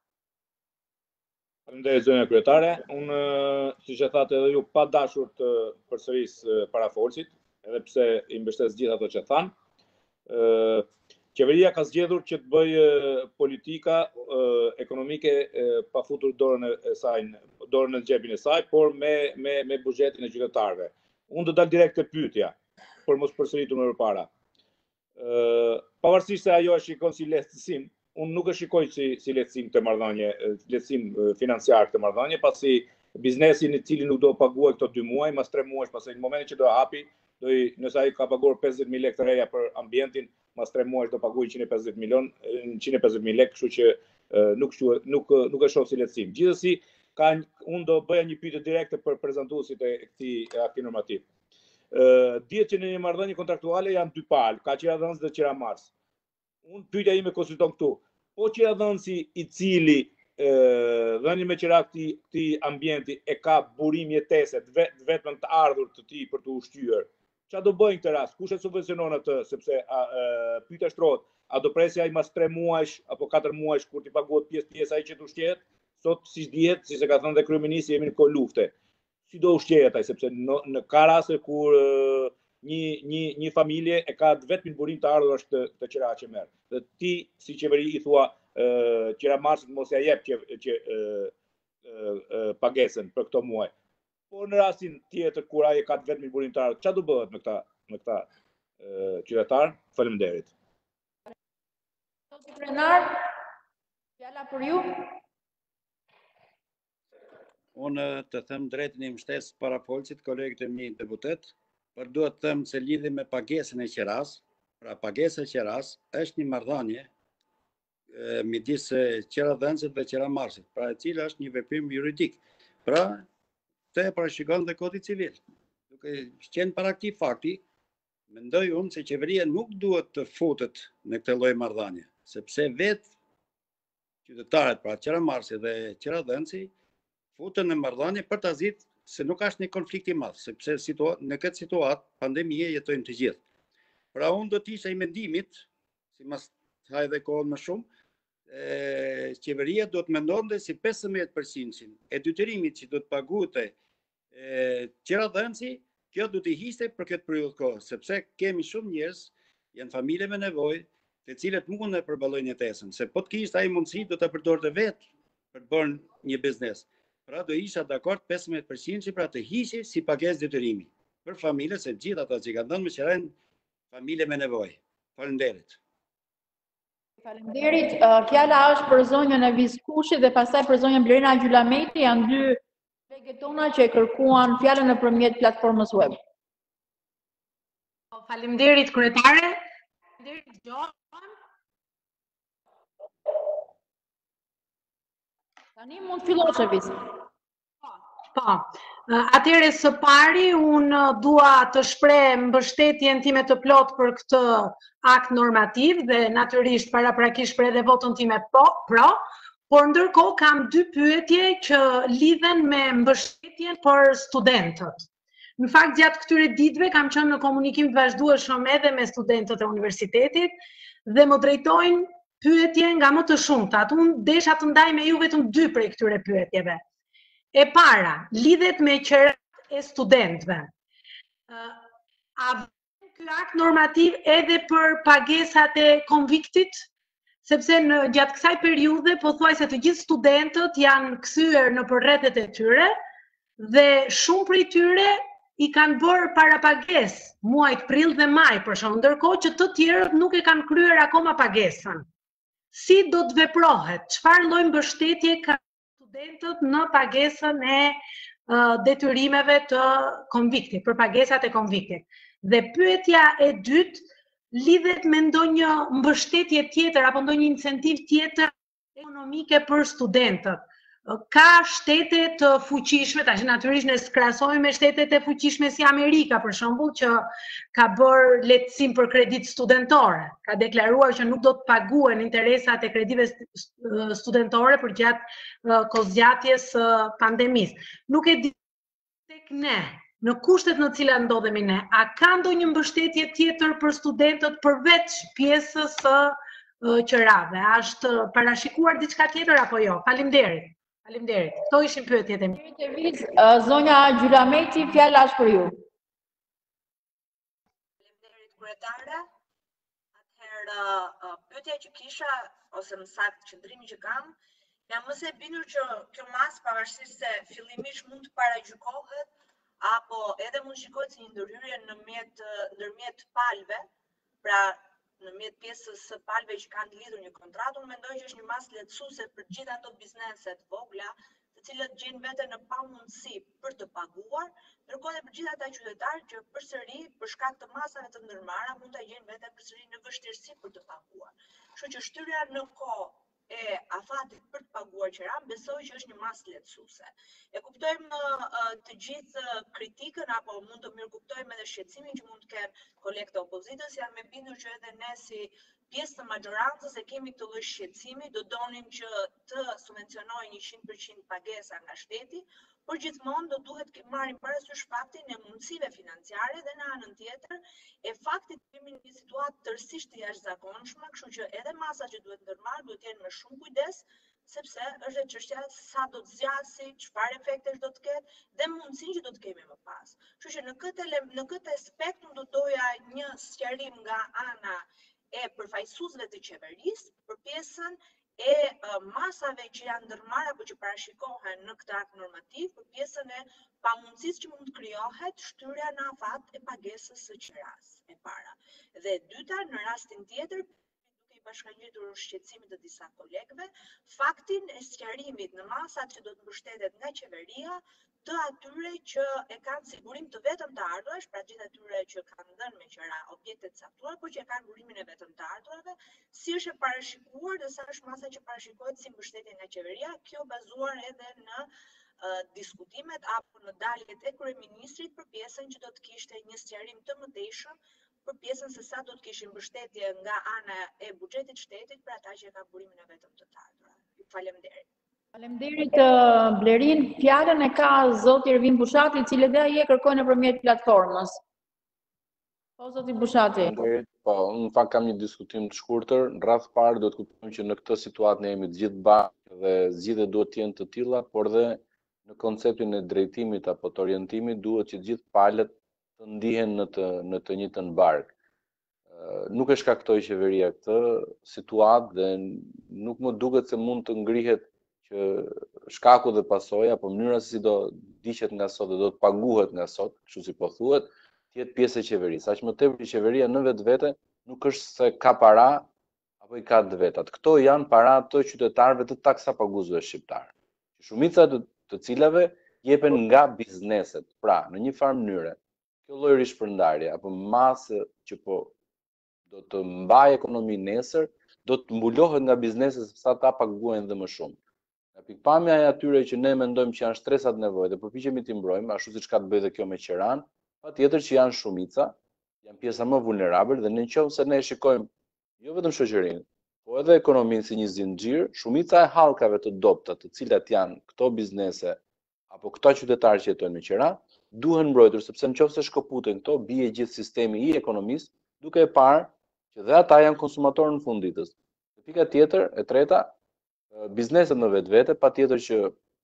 Faleminderit zonja kryetare. Unë, siç e thatë edhe ju, pa dashur të përsëris parafolësit, edhe pse i mbështes gjithë ato që thanë. Qeveria ka zgjedhur që të bëjë politika ekonomike pa futur dorën në xhepin e saj, por me buxhetin e qytetarëve. Unë do dal direkt te pyetja, por mos përsëritur më përpara. Pavarësisht se ajo e shikon si lehtësim, unë nuk e shikoj si lehtësim këtë marrëdhënie, lehtësim financiar këtë marrëdhënie, pasi biznesin i cili nuk do paguaj këto 2 muaj, mas 3 muaj, pasi në momentin që do hapi, nëse ai ka paguar 50.000 lekë të reja për ambientin, mas 3 muaj do paguaj 150.000 lekë, kështu që nuk e shoh si lehtësim. Gjithsesi, unë do bëja një pyetje direkte për prezantuesit e këtij akti normativ. Dihet që në një marrëdhënie kontraktuale janë 2 palë, ka qiradhënës dhe qiramars. Unë pyetja ime konsulton këtu. Po qiradhënësi i cili dhënien me qira këtij ambienti e ka burim jetese vetëm të ardhur të tij për të ushqyer. Çfarë do bëjnë këtë rast? Kush e subvencionon atë? Sepse pyetja shtrohet, a do presë ai mas 3 muajsh apo 4 muajsh kur t'i paguhet pjesë ai që të ushqehet? Sot siç dihet, siç e ka thënë dhe kryeministri, jemi në kohë lufte. Si do ushqehet ai, sepse në ka raste kur një familje e ka vetëm burim të ardhur është të qira që merr. Dhe ti si qeveri i thua qiramarsit mos ja jep pagesën për këto muaj. Por në rastin tjetër kur ai ka vetëm burim të ardhur, çfarë do bëhet me këta qytetar? Faleminderit. Krenar, fjala për ju. Unë të them drejtën i mbështes para folësit, kolegët e mi deputet, por duhet të them se lidhi me pagesën e qiras, pra pagesa e qiras është një marrëdhënie midis qiradhënësit dhe qiramarsit, pra e cila është një veprim juridik. Pra, të parashikon dhe Kodi Civil. Duke qenë para këtij fakti, mendoj unë se qeveria nuk duhet të futet në këtë lloj marrëdhënie, sepse vetë qytetarët, pra qiramarsi dhe qiradhënësi, futën në marrëdhënie për ta zitë se nuk është një konflikt i madh, sepse në këtë situatë pandemie jetojmë të gjithë. Pra unë do të isha i mendimit, sipas haj dhe kohën më shumë, qeveria do të mendonte si 15% e detyrimit që do të paguante qiradhënësi, kjo do të histe për këtë periudhë kohë, sepse kemi shumë njerëz, janë familje me nevojë, të cilët mund të përballojnë jetesën, se po të kishte ai mundësi do ta përdorte vetë për të bërë një biznes. Pra do isha dakord 15% pra të hiqej si pagesë detyrimi për familjet, se gjithë ata që kanë dhënë me qira familje me nevojë. Faleminderit. Faleminderit. Fjala është për zonjën e Viskushit dhe pastaj për zonjën Blerina Gjylameti, janë 2 kolegët tona që e kërkuan fjalën nëpërmjet platformës web. Faleminderit kryetare. Faleminderit Gjon. Tani mund të fillosh Evis. Po. Atëherë së pari unë dua të shpreh mbështetjen time të plot për këtë akt normativ dhe natyrisht paraprakisht për edhe votën time pro, por ndërkohë kam 2 pyetje që lidhen me mbështetjen për studentët. Në fakt gjatë këtyre ditëve kam qenë në komunikim të vazhdueshëm edhe me studentët e universitetit dhe më drejtojnë pyetje nga më të shumtat. Unë desha të ndaj me ju vetëm 2 prej këtyre pyetjeve. E para, lidhet me qerat e studentëve. A vjen ky akt normativ edhe për pagesat e konviktit? Sepse në gjatë kësaj periudhe pothuajse të gjithë studentët janë kthyer në rrethet e tyre dhe shumë prej tyre i kanë bërë parapagesë muajt prill dhe maj për shembull, ndërkohë që të tjerët nuk e kanë kryer akoma pagesën. Si do të veprohet? Çfarë lloj mbështetje ka studentët në pagesën e detyrimeve të konviktit, për pagesat e konviktit? Dhe pyetja e dytë lidhet me ndonjë mbështetje tjetër apo ndonjë incentiv tjetër ekonomike për studentët. Ka shtete të fuqishme, tash natyrisht ne krahasojmë me shtetet e fuqishme si Amerika për shembull, që ka bërë lehtësim për kredit studentore. Ka deklaruar që nuk do të paguhen interesat e kredive studentore për gjatë kozgjatjes pandemisë. Nuk e di tek ne, në kushtet në cilat ndodhemi ne, a ka ndonjë mbështetje tjetër për studentët përveç pjesës së qërave? A është parashikuar diçka tjetër apo jo? Faleminderit. Faleminderit. Këto ishin pyetjet e mia. Zonja Gjylameti, fjala është për ju. Faleminderit kryetare. Atëherë pyetja që kisha ose më saktë qëndrimi që kam, jam mëse e bindur që kjo mas pavarësisht se fillimisht mund të paragjykohet apo edhe mund shikohet si një ndërhyrje ndërmjet palëve, pra në mjet pjesës së palëve që kanë lidhur një kontratë, unë mendoj që është një masë lehtësuese për gjithë ato bizneset vogla, të cilët gjejnë veten në pamundësi për të paguar, ndërkohë për gjithë ata qytetarë që përsëri për shkak të masave të ndërmarra mund të gjejnë veten përsëri në vështirësi për të paguar. Kështu që shtyrja në kohë e afatit për të paguar qeran, besoj që është një masë lehtësuese. E kuptojmë të gjithë kritikën, apo mund të mirë kuptojmë edhe shqetësimin që mund të kenë kolegët e opozitës, jam e bindur që edhe ne si pjesë të majorancës e kemi këtë lloj shqetësimi, do donim që të subvencionojë 100% pagesa nga shteti, por gjithmonë do duhet të marrim parasysh faktin e mundësive financiare dhe në anën tjetër e faktit të kemi një situatë tërësisht të jashtëzakonshme, kështu që edhe masat që duhet ndërmarrë duhet jenë me shumë kujdes, sepse është e çështja sa do të zgjasi, çfarë efektesh do të ketë dhe mundësinë që do të kemi më pas. Kështu që në këtë aspekt unë do doja një sqarim nga ana e përfaqësuesve të qeverisë për pjesën e masave që janë ndërmarrë apo që parashikohen në këtë akt normativ, për pjesën e pamundësisë që mund të krijohet shtyrja në afat e pagesës së qeras e para. Dhe e dyta, në rastin tjetër, duke i bashkangjitur shqetësimit të disa kolegëve, faktin e sqarimit në masat që do të mbështetet nga qeveria të atyre që e kanë sigurim të vetëm të ardhurash, pra gjithë atyre që kanë dhënë me qera objekte të caktuara, por që e kanë burimin e vetëm të ardhurave, si është e parashikuar dhe sa është masa që parashikohet si mbështetje nga qeveria, kjo bazuar edhe në diskutimet apo në daljet e kryeministrit për pjesën që do të kishte një sqarim të mëtejshëm për pjesën se sa do të kishin mbështetje nga ana e buxhetit shtetit për ata që kanë burimin e vetëm të ardhurave. Faleminderit. Faleminderit Blerin. Fjalën e ka zoti Ervin Bushati, i cili dhe ai e kërkoi nëpërmjet platformës. Po zoti Bushati. Po, në fakt kam një diskutim të shkurtër. Në radh parë do të kuptojmë që në këtë situatë ne jemi të gjithë bashkë dhe zgjidhjet duhet të jenë të tilla, por dhe në konceptin e drejtimit apo të orientimit duhet që të gjithë palët të ndihen në të njëjtën barkë. Nuk e shkaktoi qeveria këtë situatë dhe nuk më duket se mund të ngrihet që shkaku dhe pasoja, apo mënyra se si do diqet nga sot dhe do të paguhet nga sot, kështu si po thuhet, të jetë pjesë e qeverisë. Aq më tepër që qeveria në vetvete nuk është se ka para apo i ka të vetat. Këto janë para të qytetarëve të taksapaguesve shqiptar. Shumica të cilave jepen nga bizneset. Pra, në një farë mënyre, kjo lloj rishpërndarje apo masë që po do të mbajë ekonominë nesër, do të mbulohet nga bizneset sepse ata paguajnë dhe më shumë. Nga pikpamja e atyre që ne mendojmë që janë shtresat nevojë dhe përpiqemi t'i mbrojmë, ashtu siç ka të bëjë dhe kjo me Qiran, patjetër që janë shumica, janë pjesa më vulnerabël dhe nëse ne shikojmë jo vetëm shoqërinë, po edhe ekonominë si një zinxhir, shumica e hallkave të dobta, të cilat janë këto biznese apo këto qytetarë që jetojnë në Qiran, duhen mbrojtur sepse nëse shkëputen këto, bie gjithë sistemi i ekonomisë, duke e parë që dhe ata janë konsumatorë në fund ditës. Pika tjetër, e treta, bizneset në vetvete patjetër që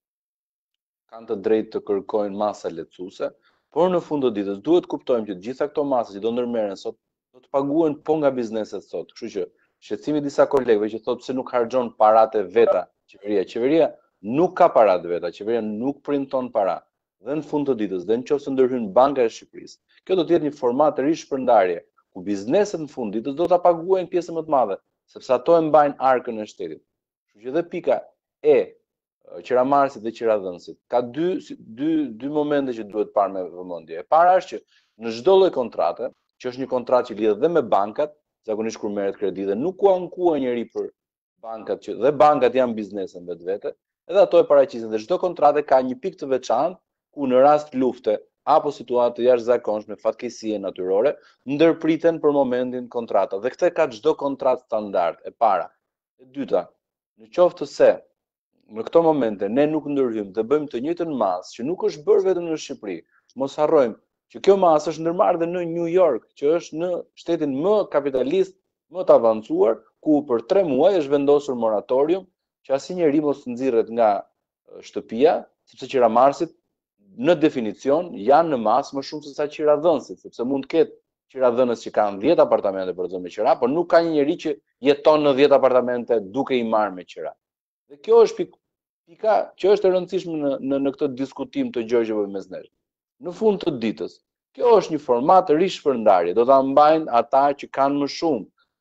kanë të drejtë të kërkojnë masa lehtësuese, por në fund të ditës duhet kuptojmë që të gjitha këto masa që do ndërmerren sot do të paguhen po nga bizneset sot. Kështu që shqetësimi i disa kolegëve që thotë pse nuk harxhon paratë veta qeveria. Qeveria nuk ka paratë veta, qeveria nuk printon para. Dhe në fund të ditës, dhe nëse ndërhyn Banka e Shqipërisë, kjo do të jetë një format të rishpërndarje ku bizneset në fund ditës do ta paguajnë pjesën më të madhe, sepse ato e mbajnë arkën e shtetit. Kështu që dhe pika e qiramarrësit dhe qiradhënësit ka dy momente që duhet parë me vëmendje. E para është që në çdo lloj kontrate, që është një kontratë që lidhet dhe me bankat, zakonisht kur merret kredi dhe nuk u ankuar njëri për bankat që dhe bankat janë biznese vetvete, edhe ato e paraqiten dhe çdo kontratë ka një pikë të veçantë ku në rast lufte apo situatë të jashtëzakonshme, fatkeqësie natyrore, ndërpriten për momentin kontrata. Dhe këtë ka çdo kontratë standard e para. E dyta, në qoftë se në këto momente ne nuk ndërhyjmë dhe bëjmë të njëjtën masë që nuk është bërë vetëm në Shqipëri, mos harrojmë që kjo masë është ndërmarrë dhe në New York, që është në shtetin më kapitalist, më të avancuar, ku për 3 muaj është vendosur moratorium që asnjëri mos nxirret nga shtëpia, sepse qiramarrësit në definicion janë në masë më shumë se sa qiradhënësit, sepse mund të ketë qiradhënës që kanë 10 apartamente për të dhënë me qira, por nuk ka një njerëz që jeton në 10 apartamente duke i marrë me qira. Dhe kjo është pika që është e rëndësishme në këtë diskutim të gjërgjeve mes nesh. Në fund të ditës, kjo është një format rishpërndarje, do ta mbajnë ata që kanë më shumë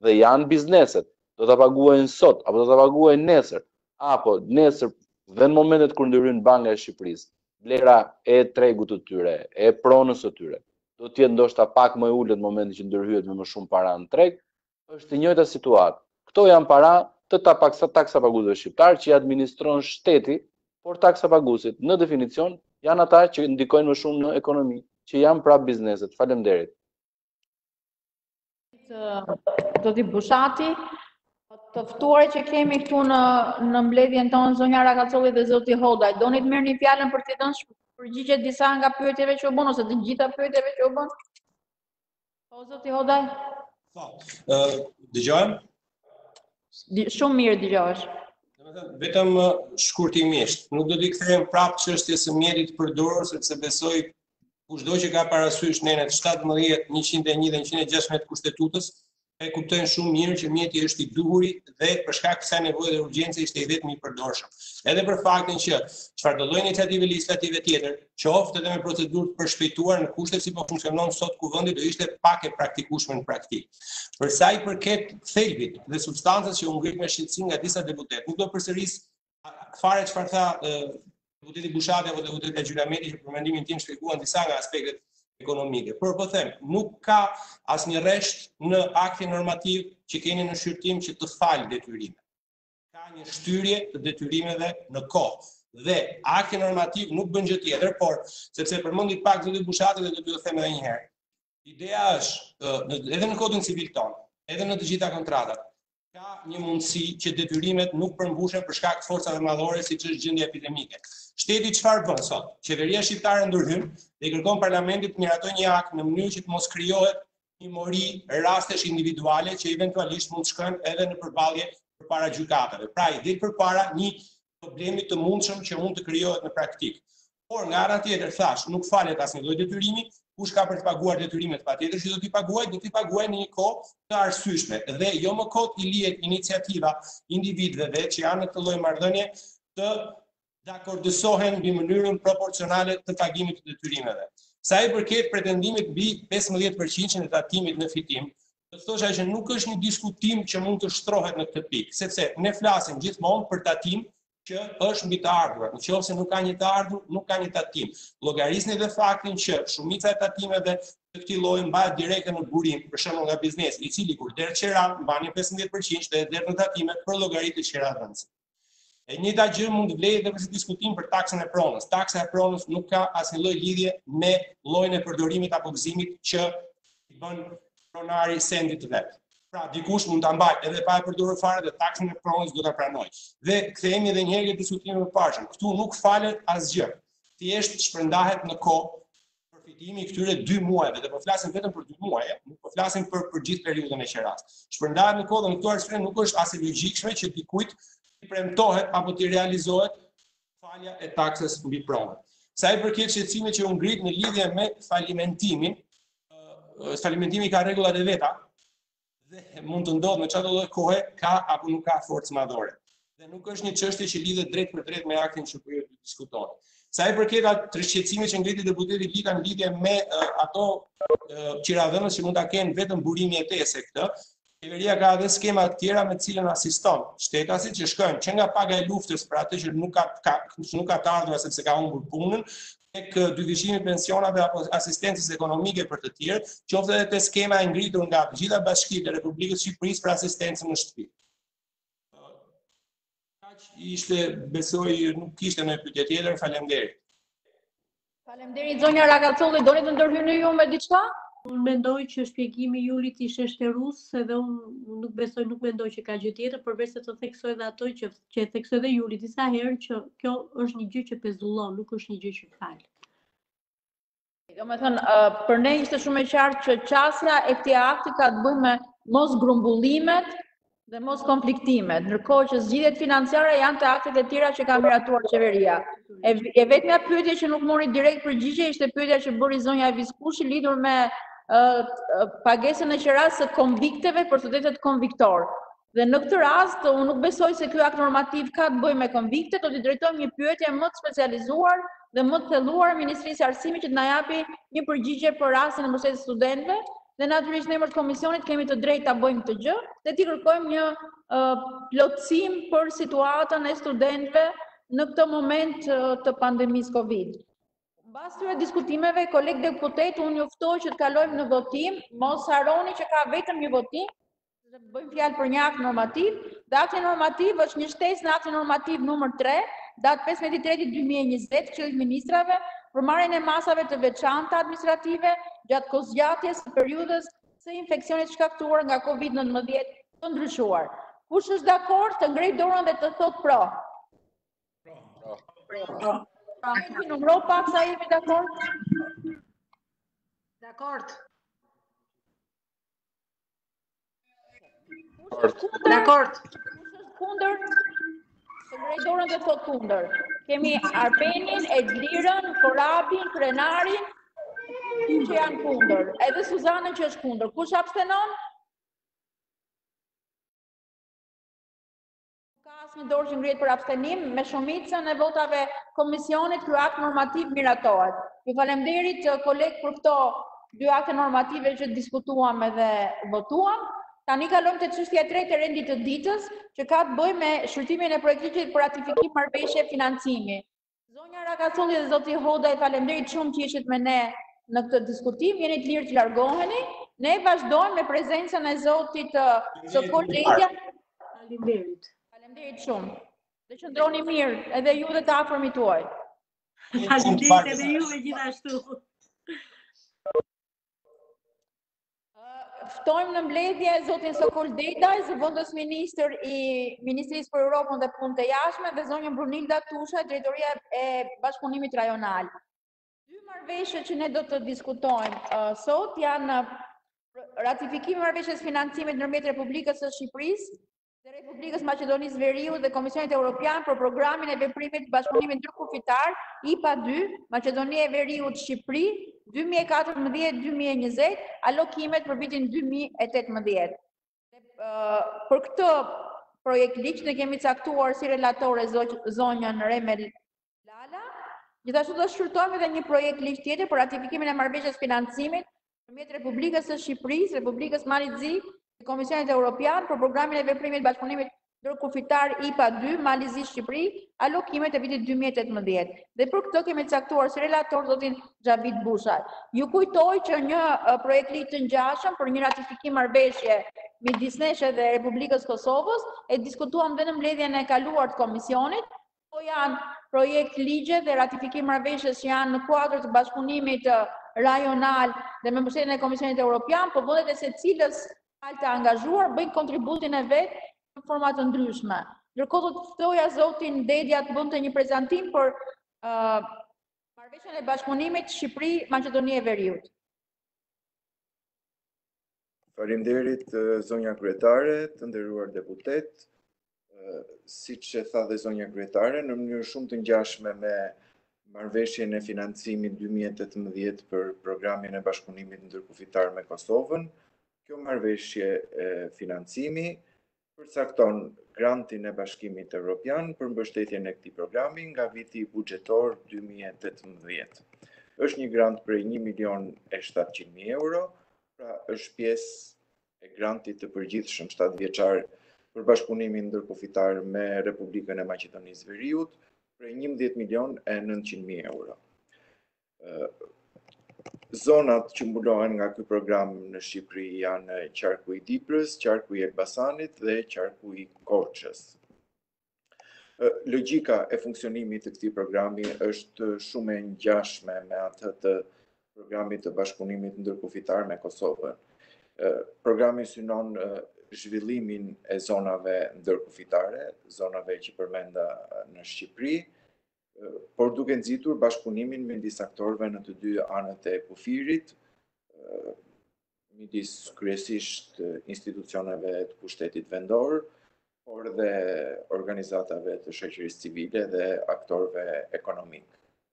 dhe janë bizneset, do ta paguajnë sot apo do ta paguajnë nesër, apo nesër dhe në momentet kur ndryrojnë Banka e Shqipërisë, vlera e tregut të tyre, e pronës së tyre, do të jetë ndoshta pak më e ulët në momentin që ndërhyet me më shumë para në treg, është e njëjta situatë. Këto janë para të taksapaguesve shqiptar që i administron shteti, por taksapaguesit në definicion janë ata që ndikojnë më shumë në ekonomi, që janë prap bizneset. Faleminderit. Zoti Bushati, të ftuarit që kemi këtu në mbledhjen tonë, zonja Rakacolli dhe zoti Hodaj, doni të merrni fjalën për të dhënë përgjigje disa nga pyetjeve që u bën ose të gjitha pyetjeve që u bën? Po zoti Hodaj? Po. Dëgjojmë? Shumë mirë dëgjohesh. Vetëm shkurtimisht, nuk do t'i kthejmë prapë çështjes së mjetit përdorur, sepse besoj kushdo që ka parasysh nenet 17, 101 dhe 116 kushtetutës, e kuptojnë shumë mirë që mjeti është i duhuri dhe për shkak të kësaj nevoje dhe urgjencë ishte i vetmi i përdorshëm. Edhe për faktin që çfarëdo lloj iniciative legislative tjetër, qoftë edhe me procedurë të përshpejtuar në kushtet si po funksionon sot kuvendi, do ishte pak e praktikueshme në praktikë. Për sa i përket thelbit dhe substancës që u ngrit me shqetësim nga disa deputet, nuk do përsëris fare çfarë tha deputeti Bushati apo deputeti Gjylameti që për mendimin tim shpjeguan disa nga aspektet ekonomike. Por po them, nuk ka asnjë rresht në aktin normativ që keni në shqyrtim që të falë detyrimet. Ka një shtyrje të detyrimeve në kohë. Dhe akti normativ nuk bën gjë tjetër, por sepse përmendi pak zoti Bushati dhe do t'ju them edhe një herë. Ideja është edhe në kodin civil ton, edhe në të gjitha kontratat, ka një mundësi që detyrimet nuk përmbushen për shkak të forcave madhore siç është gjendja epidemike. Shteti çfarë bën sot? Qeveria shqiptare ndërhyn dhe i kërkon parlamentit të miratojë një akt në mënyrë që të mos krijohet një mori rastesh individuale që eventualisht mund të shkojnë edhe në përballje përpara gjykatave. Pra i del përpara një problemi të mundshëm që mund të krijohet në praktikë. Por nga ana tjetër thash, nuk falet asnjë lloj detyrimi, kush ka për të paguar detyrimet patjetër që do t'i paguaj në një kohë të arsyeshme dhe jo më kot I lihet iniciativa individëve që janë në këtë lloj marrëdhënie të dakordësohen mbi mënyrën proporcionale të pagimit të detyrimeve. Sa I përket pretendimit mbi 15% të tatimit në fitim, do të thosha që nuk është një diskutim që mund të shtrohet në këtë pikë, sepse ne flasim gjithmonë për tatim që është mbi të ardhurat. Nëse nuk ka një të ardhur, nuk ka një tatim. Llogarisni dhe faktin që shumica e tatimeve të këtij lloji mbahet direkte në burim, për shembull nga biznesi, I cili kur der qeran mban 15% dhe der në tatime për llogaritë qeranëse. E njëjta gjë mund të vlejë edhe për diskutim për taksën e pronës. Taksa e pronës nuk ka asnjë lloj lidhje me llojin e përdorimit apo gëzimit që I bën pronari sendit vet. Pra, dikush mund ta mbajë edhe pa e përdorur fare dhe taksën e pronës do ta pranoj. Dhe kthehemi edhe një herë te diskutimi më parë. Ktu nuk falet asgjë. Thjesht shpërndahet në kohë përfitimi I këtyre 2 muajve, dhe po flasim vetëm për 2 muaje, nuk po flasim për gjithë periudhën e qeras. Shpërndahet në kohë dhe në këtë arsye nuk është as e logjikshme që dikujt I premtohet apo të realizohet falja e taksës mbi pronë. Sa I përket shqetësimit që u ngrit në lidhje me falimentimin, falimentimi ka rregullat e veta. Dhe mund të ndodhë në çdo lloj kohe ka apo nuk ka forcë madhore. Dhe nuk është një çështje që lidhet drejt për drejt me aktin që po ju diskutoni. Sa I përket atë shqetësimit që ngriti deputeti Lika në lidhje me ato qiradhënës që mund ta kenë vetëm burimi jetese këtë, qeveria ka edhe skema të tjera me të cilën asiston shtetasit që shkojnë që nga paga e luftës për atë që nuk ka të ardhur sepse ka humbur punën, tek dyfishimi pensionave apo asistencës ekonomike për të tjerë, qoftë edhe te skema e ngritur nga të gjitha bashkitë e Republikës së Shqipërisë për asistencën në shtëpi. Kaq ishte, besoj, nuk kishte ndonjë pyetje tjetër, faleminderit. Faleminderit zonja Rakacolli, doni të ndërhyjni ju me diçka? Unë mendoj që shpjegimi I Julit ishte shtërus, edhe unë nuk mendoj që ka gjë tjetër, përveç se të theksoj dhe ato që e theksoj dhe Juli disa herë që kjo është një gjë që pezullon, nuk është një gjë që fal. Domethënë, për ne ishte shumë e qartë që qasja e këtij akti ka të bëjë me mos grumbullimet dhe mos konfliktimet, ndërkohë që zgjidhjet financiare janë te aktet e tjera që ka miratuar qeveria. E vetmja pyetje që nuk mori direkt përgjigje ishte pyetja që bëri zonja Viskushi lidhur me pagesën e qeras së konvikteve për studentët konviktor. Dhe në këtë rast, unë nuk besoj se ky akt normativ ka të bëjë me konvikte, do t'i drejtojmë një pyetje më të specializuar dhe më të thelluar Ministrisë së Arsimit që të na japi një përgjigje për rastin e mbështetjes studentëve, dhe natyrisht në emër të komisionit kemi të drejtë ta bëjmë të gjë dhe t'i kërkojmë një plotësim për situatën e studentëve në këtë moment të pandemisë Covid. Mbas këtyre diskutimeve, kolegë deputet, unë ju ftoj që të kalojmë në votim, mos harroni që ka vetëm një votim, dhe bëjmë fjalë për një akt normativ, dhe akti normativ është një shtesë në aktin normativ numër 3, datë 15/3/2020, Këshillit Ministrave, për marrjen e masave të veçanta administrative gjatë kozgjatjes së periudhës së infeksionit shkaktuar nga COVID-19 të ndryshuar. Kush është dakord të ngrej dorën dhe të thotë pro? Pro. Kemi numëro pak sa jemi dakord? Dakord. Dakord. Kush është kundër? Të ngrej dorën dhe të thotë kundër. Kemi Arpenin, Edlirën, Korabin, Krenarin, që janë kundër. Edhe Suzanën që është kundër. Kush abstenon? Asnjë dorë që ngrihet për abstenim, me shumicën e votave komisionit ky akt normativ miratohet. Ju faleminderit kolegë për këto dy akte normative që diskutuam edhe votuam. Tani kalojmë te çështja e tretë e rendit të ditës, që ka të bëjë me shqyrtimin e projektit për ratifikim marrëveshje financimi. Zonja Rakacolli dhe zoti Hodaj, faleminderit shumë që ishit me ne në këtë diskutim, jeni të lirë të largoheni. Ne vazhdojmë me prezencën e zotit Sokol Ledja. Faleminderit. Faleminderit shumë. Dhe qëndroni mirë, edhe ju dhe të afërmit tuaj. Faleminderit edhe juve gjithashtu. Ftojmë në mbledhje zotin Sokol Dedaj, zëvendës ministër i Ministrisë për Europën dhe Punët e Jashtme dhe zonjën Brunilda Tusha, drejtoria e Bashkëpunimit Rajonal. Dy marrëveshje që ne do të diskutojmë sot janë ratifikimi i marrëveshjes financimit ndërmjet Republikës së Shqipërisë dhe Republikës Maqedonisë Veriut dhe Komisionit Evropian për programin e veprimit të bashkëpunimit ndërkufitar IPA 2, Maqedonia e Veriut Shqipëri 2014-2020, alokimet për vitin 2018. Për këtë projekt ligj ne kemi caktuar si relatore zonjën Remel Lala. Gjithashtu do shqyrtojmë edhe një projekt ligj tjetër për ratifikimin e marrëveshjes financimit ndërmjet Republikës së Shqipërisë, Republikës Malizi dhe Komisionit Evropian për programin e veprimit bashkëpunimit ndërkufitar IPA 2, Malizi Shqipëri, alokimet e vitit 2018. Dhe për këtë kemi caktuar si relator zotin Xhavid Bushaj. Ju kujtoj që një projekt ligj të ngjashëm për një ratifikim marrëveshje midis nesh dhe Republikës Kosovës e diskutuam dhe në mbledhjen e kaluar të komisionit. Po janë projekt ligje dhe ratifikim marrëveshjes që janë në kuadër të bashkëpunimit rajonal dhe me mbështetjen e Komisionit Evropian, po vendet e secilës palë të angazhuar bëjnë kontributin e vet në forma të ndryshme. Ndërkohë do të ftoja zotin Dedja të bënte një prezantim për marrëveshjen e bashkëpunimit Shqipëri-Maqedonia e Veriut. Faleminderit zonja kryetare, të nderuar deputet. Siç e tha dhe zonja kryetare, në mënyrë shumë të ngjashme me marrëveshjen e financimit 2018 për programin e bashkëpunimit ndërkufitar me Kosovën, kjo marrëveshje e financimi përcakton grantin e Bashkimit Evropian për mbështetjen e këtij programi nga viti buxhetor 2018. Është një grant prej 1.700.000 euro, pra është pjesë e grantit të përgjithshëm 7 vjeçar për bashkëpunimin ndërkufitar me Republikën e Maqedonisë Veriut prej 11.900.000 euro. Zonat që mbulohen nga ky program në Shqipëri janë qarku i Diprës, qarku i Elbasanit dhe qarku i Korçës. Logjika e funksionimit të këtij programi është shumë e ngjashme me atë të programit të bashkëpunimit ndërkufitar me Kosovën. Programi synon zhvillimin e zonave ndërkufitare, zonave që përmenda në Shqipëri, por duke nxitur bashkëpunimin midis aktorëve në të dy anët e kufirit, midis kryesisht institucioneve të pushtetit vendor, por dhe organizatave të shoqërisë civile dhe aktorëve ekonomik.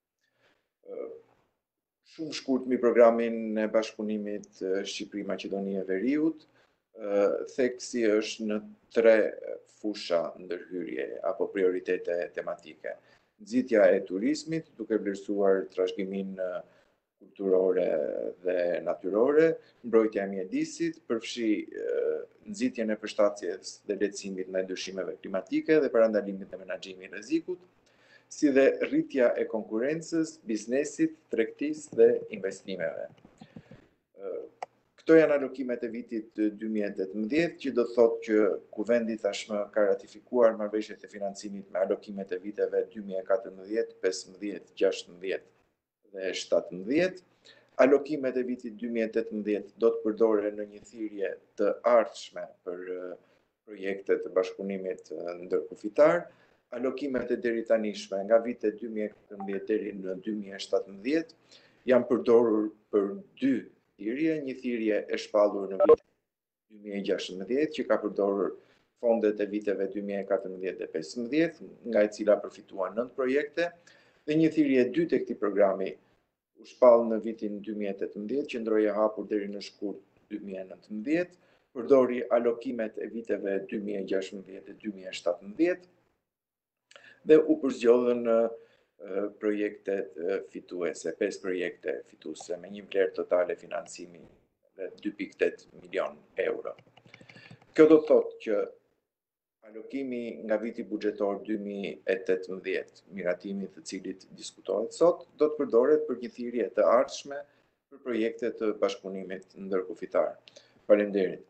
Shumë shkurt mbi programin e bashkëpunimit Shqipëri-Maqedonia e Veriut, theksi është në 3 fusha ndërhyrje apo prioritete tematike. Nxitja e turizmit, duke vlerësuar trashëgimin kulturore dhe natyrore, mbrojtja e mjedisit, përfshi nxitjen e përshtatjes dhe lehtësimit ndaj ndryshimeve klimatike dhe parandalimit dhe menaxhimit të rrezikut, si dhe rritja e konkurrencës, biznesit, tregtisë dhe investimeve. Këto janë alokimet e vitit 2018, që do thotë që Kuvendi tashmë ka ratifikuar marrëveshjet e financimit me alokimet e viteve 2014, 15, 16 dhe 17. Alokimet e vitit 2018 do të përdoren në një thirrje të ardhshme për projekte të bashkëpunimit ndërkufitar. Alokimet e deri tanishme nga vitet 2014 deri në 2017 janë përdorur për 2 thirrje, një thirrje e shpallur në vitin 2016 që ka përdorur fondet e viteve 2014 dhe 2015, nga e cila përfituan 9 projekte, dhe një thirrje e dytë e këtij programi u shpall në vitin 2018, që ndroi e hapur deri në shkurt 2019, përdori alokimet e viteve 2016 dhe 2017 dhe u përzgjodhën projektet fituese, 5 projekte fituese me një vlerë totale financimi dhe 2.8 milion euro. Kjo do të thotë që alokimi nga viti buxhetor 2018, miratimi të cilit diskutohet sot, do të përdoret për një thirrje të ardhshme për projekte të bashkëpunimit ndërkufitar. Faleminderit.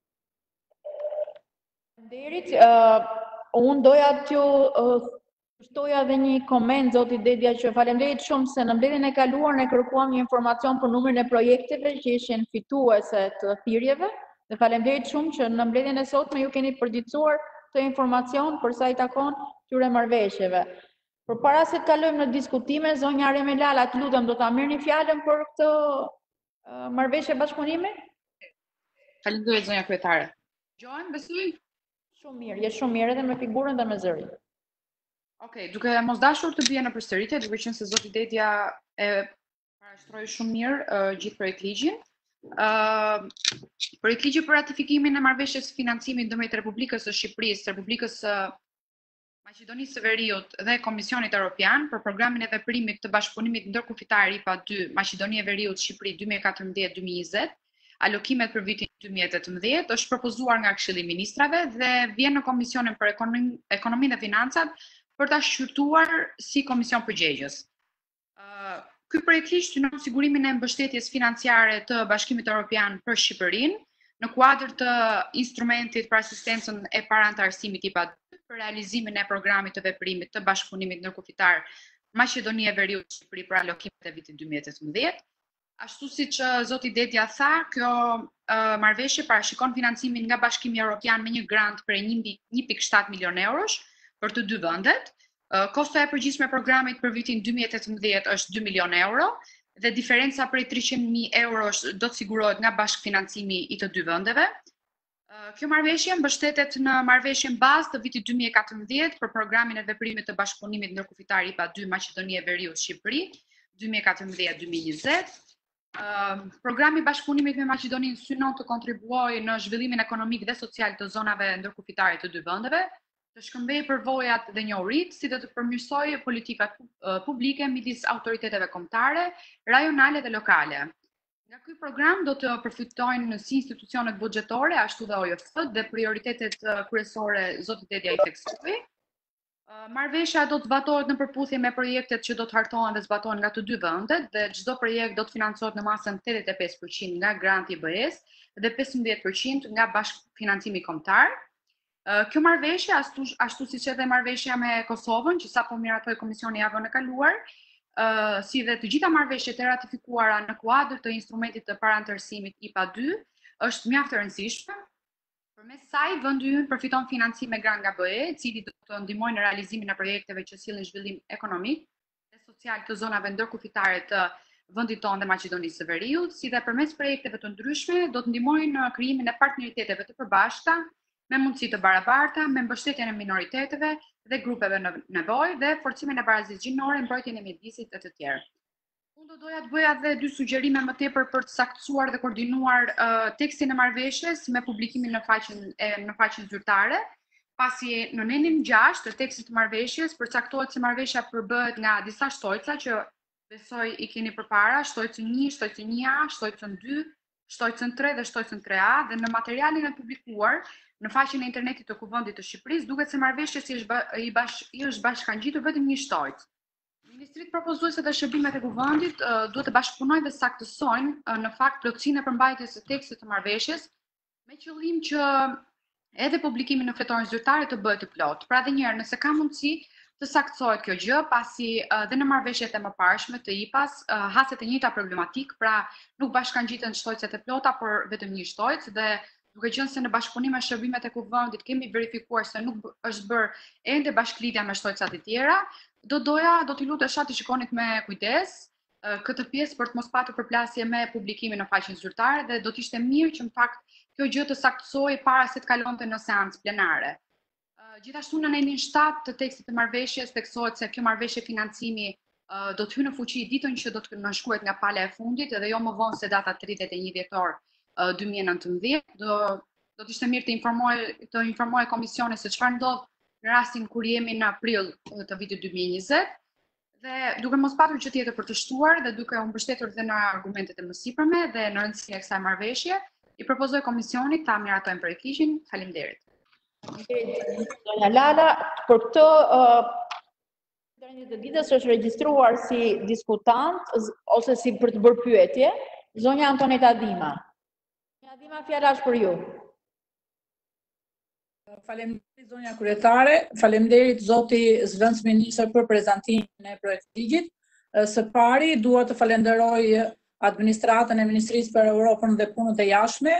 Faleminderit. Unë doja t'ju shtoja dhe një koment, zoti Dedja, që faleminderit shumë se në mbledhjen e kaluar ne kërkuam një informacion për numrin e projekteve që ishin fituese të thirrjeve, dhe faleminderit shumë që në mbledhjen e sotme ju keni përditësuar këtë informacion për sa i takon këtyre marrëveshjeve. Përpara se të kalojmë në diskutime, zonja Remelala, të lutem, do ta merrni fjalën për këtë marrëveshje bashkëpunimi? Faleminderit zonja kryetare. Gjohen, besoj? Shumë mirë, je shumë mirë edhe me figurën dhe me zërin. Okej, duke mos dashur të bie në përsëritje, duke qenë se zoti Dedja e parashtroi shumë mirë gjithë projektligjin. Projektligji për ratifikimin e marrëveshjes financimit ndërmjet Republikës së Shqipërisë, Republikës së Maqedonisë së Veriut dhe Komisionit Evropian për programin e veprimit të bashkëpunimit ndërkufitar IPA 2 Maqedoni e Veriut Shqipëri 2014-2020, alokimet për vitin 2018 është propozuar nga Këshilli i Ministrave dhe vjen në Komisionin për Ekonominë dhe Financat për ta shqyrtuar si komision përgjegjës. Ky projektligj synon sigurimin e mbështetjes financiare të Bashkimit Evropian për Shqipërinë në kuadër të instrumentit për asistencën e parantarësimit IPA 2 për realizimin e programit të veprimit të bashkëpunimit ndërkufitar Maqedoni e Veriut Shqipëri për alokimet e vitit 2018. Ashtu siç zoti Dedja tha, kjo marrëveshje parashikon financimin nga Bashkimi Evropian me një grant për 1.7 milion eurosh për të 2 vendet. Kosta e përgjithshme e programit për vitin 2018 është 2 milion euro dhe diferenca prej 300.000 eurosh do të sigurohet nga bashkëfinancimi i të 2 vendeve. Kjo marrëveshje mbështetet në marrëveshjen bazë të vitit 2014 për programin e veprimit të bashkëpunimit ndërkufitar IPA 2 Maqedoni e Veriut Shqipëri 2014-2020. Programi bashkëpunimit me Maqedoninë synon të kontribuojë në zhvillimin ekonomik dhe social të zonave ndërkufitare të 2 vendeve, të shkëmbejë përvojat dhe njohuritë, si dhe të përmirësojë politikat publike midis autoriteteve kombëtare, rajonale dhe lokale. Nga ky program do të përfitojnë si institucionet buxhetore, ashtu dhe OJF dhe prioritetet kryesore zoti Dedja i theksoi. Marrëveshja do të zbatohet në përputhje me projektet që do të hartohen dhe zbatohen nga të 2 vendet dhe çdo projekt do të financohet në masën 85% nga granti i BE-s dhe 15% nga bashkëfinancimi kombëtar. Kjo marrëveshje, ashtu siç edhe marrëveshja me Kosovën, që sapo miratoi Komisioni javën e kaluar, si dhe të gjitha marrëveshjet e ratifikuara në kuadër të instrumentit të parantarësimit IPA 2, është mjaft e rëndësishme. Përmes saj, vendi ynë përfiton financim me grant nga BE, i cili do të ndihmojë në realizimin e projekteve që sillin zhvillim ekonomik dhe social të zonave ndërkufitare të vendit tonë dhe Maqedonisë së Veriut, si dhe përmes projekteve të ndryshme do të ndihmojnë në krijimin e partneriteteve të përbashkëta me mundësi të barabarta, me mbështetjen e minoriteteve dhe grupeve në nevojë dhe forcimin e barazisë gjinore, mbrojtjen e mjedisit e të tjerë. Unë do doja të bëja edhe 2 sugjerime më tepër për të saktësuar dhe koordinuar tekstin e marrëveshjes me publikimin në faqen zyrtare, pasi në nenin 6 të tekstit të marrëveshjes përcaktohet se marrëveshja përbëhet nga disa shtojca që besoj i keni përpara, shtojcën 1, shtojcën 1A, shtojcën 2, shtojcën 3 dhe shtojcën 3A, dhe në materialin e publikuar në faqen e internetit të Kuvendit të Shqipërisë duket se marrëveshjes i është bashkangjitur vetëm një shtojcë. Ministritë propozuese dhe shërbimet e Kuvendit duhet të bashkëpunojnë dhe saktësojnë në fakt plotësinë e përmbajtjes së tekstit të marrëveshjes me qëllim që edhe publikimi në fletorin zyrtare të bëhet të plotë. Pra edhe një herë, nëse ka mundësi të saktësohet kjo gjë, pasi dhe në marrëveshjet e mëparshme të IPA-s haset e njëjta problematik, pra nuk bashkangjiten shtojcet e plota, por vetëm një shtojcë, dhe duke qenë se në bashkëpunim me shërbimet e Kuvendit kemi verifikuar se nuk është bërë ende bashklidhja me shtojcat e tjera, do t'i lutesha të shikonit me kujdes këtë pjesë për të mos patur përplasje me publikimin në faqen zyrtare, dhe do t'ishte mirë që në fakt kjo gjë të saktësohej para se të kalonte në seancë plenare. Gjithashtu në nenin 7 të tekstit të marrëveshjes theksohet se kjo marrëveshje financimi do të hyjë në fuqi ditën që do të nënshkruhet nga pala e fundit, dhe jo më vonë se data 31 dhjetor 2019. Do të ishte mirë të informoj komisionin se çfarë ndodh në rastin kur jemi në aprill të vitit 2020, dhe duke mos patur gjë tjetër për të shtuar dhe duke u mbështetur dhe në argumentet e mësipërme dhe në rëndësinë e kësaj marrëveshje, i propozoj komisionit ta miratojmë projektin. Faleminderit. Zonja Lala, për këtë të ditës është regjistruar si diskutant ose si për të bërë pyetje zonja Antoneta Dima. Zonja Dima, fjala është për ju. Faleminderit zonja kryetare, faleminderit zoti zëvendës ministër për prezantimin e projektligjit. Së pari dua të falenderoj administratën e Ministrisë për Europën dhe Punët e Jashtme,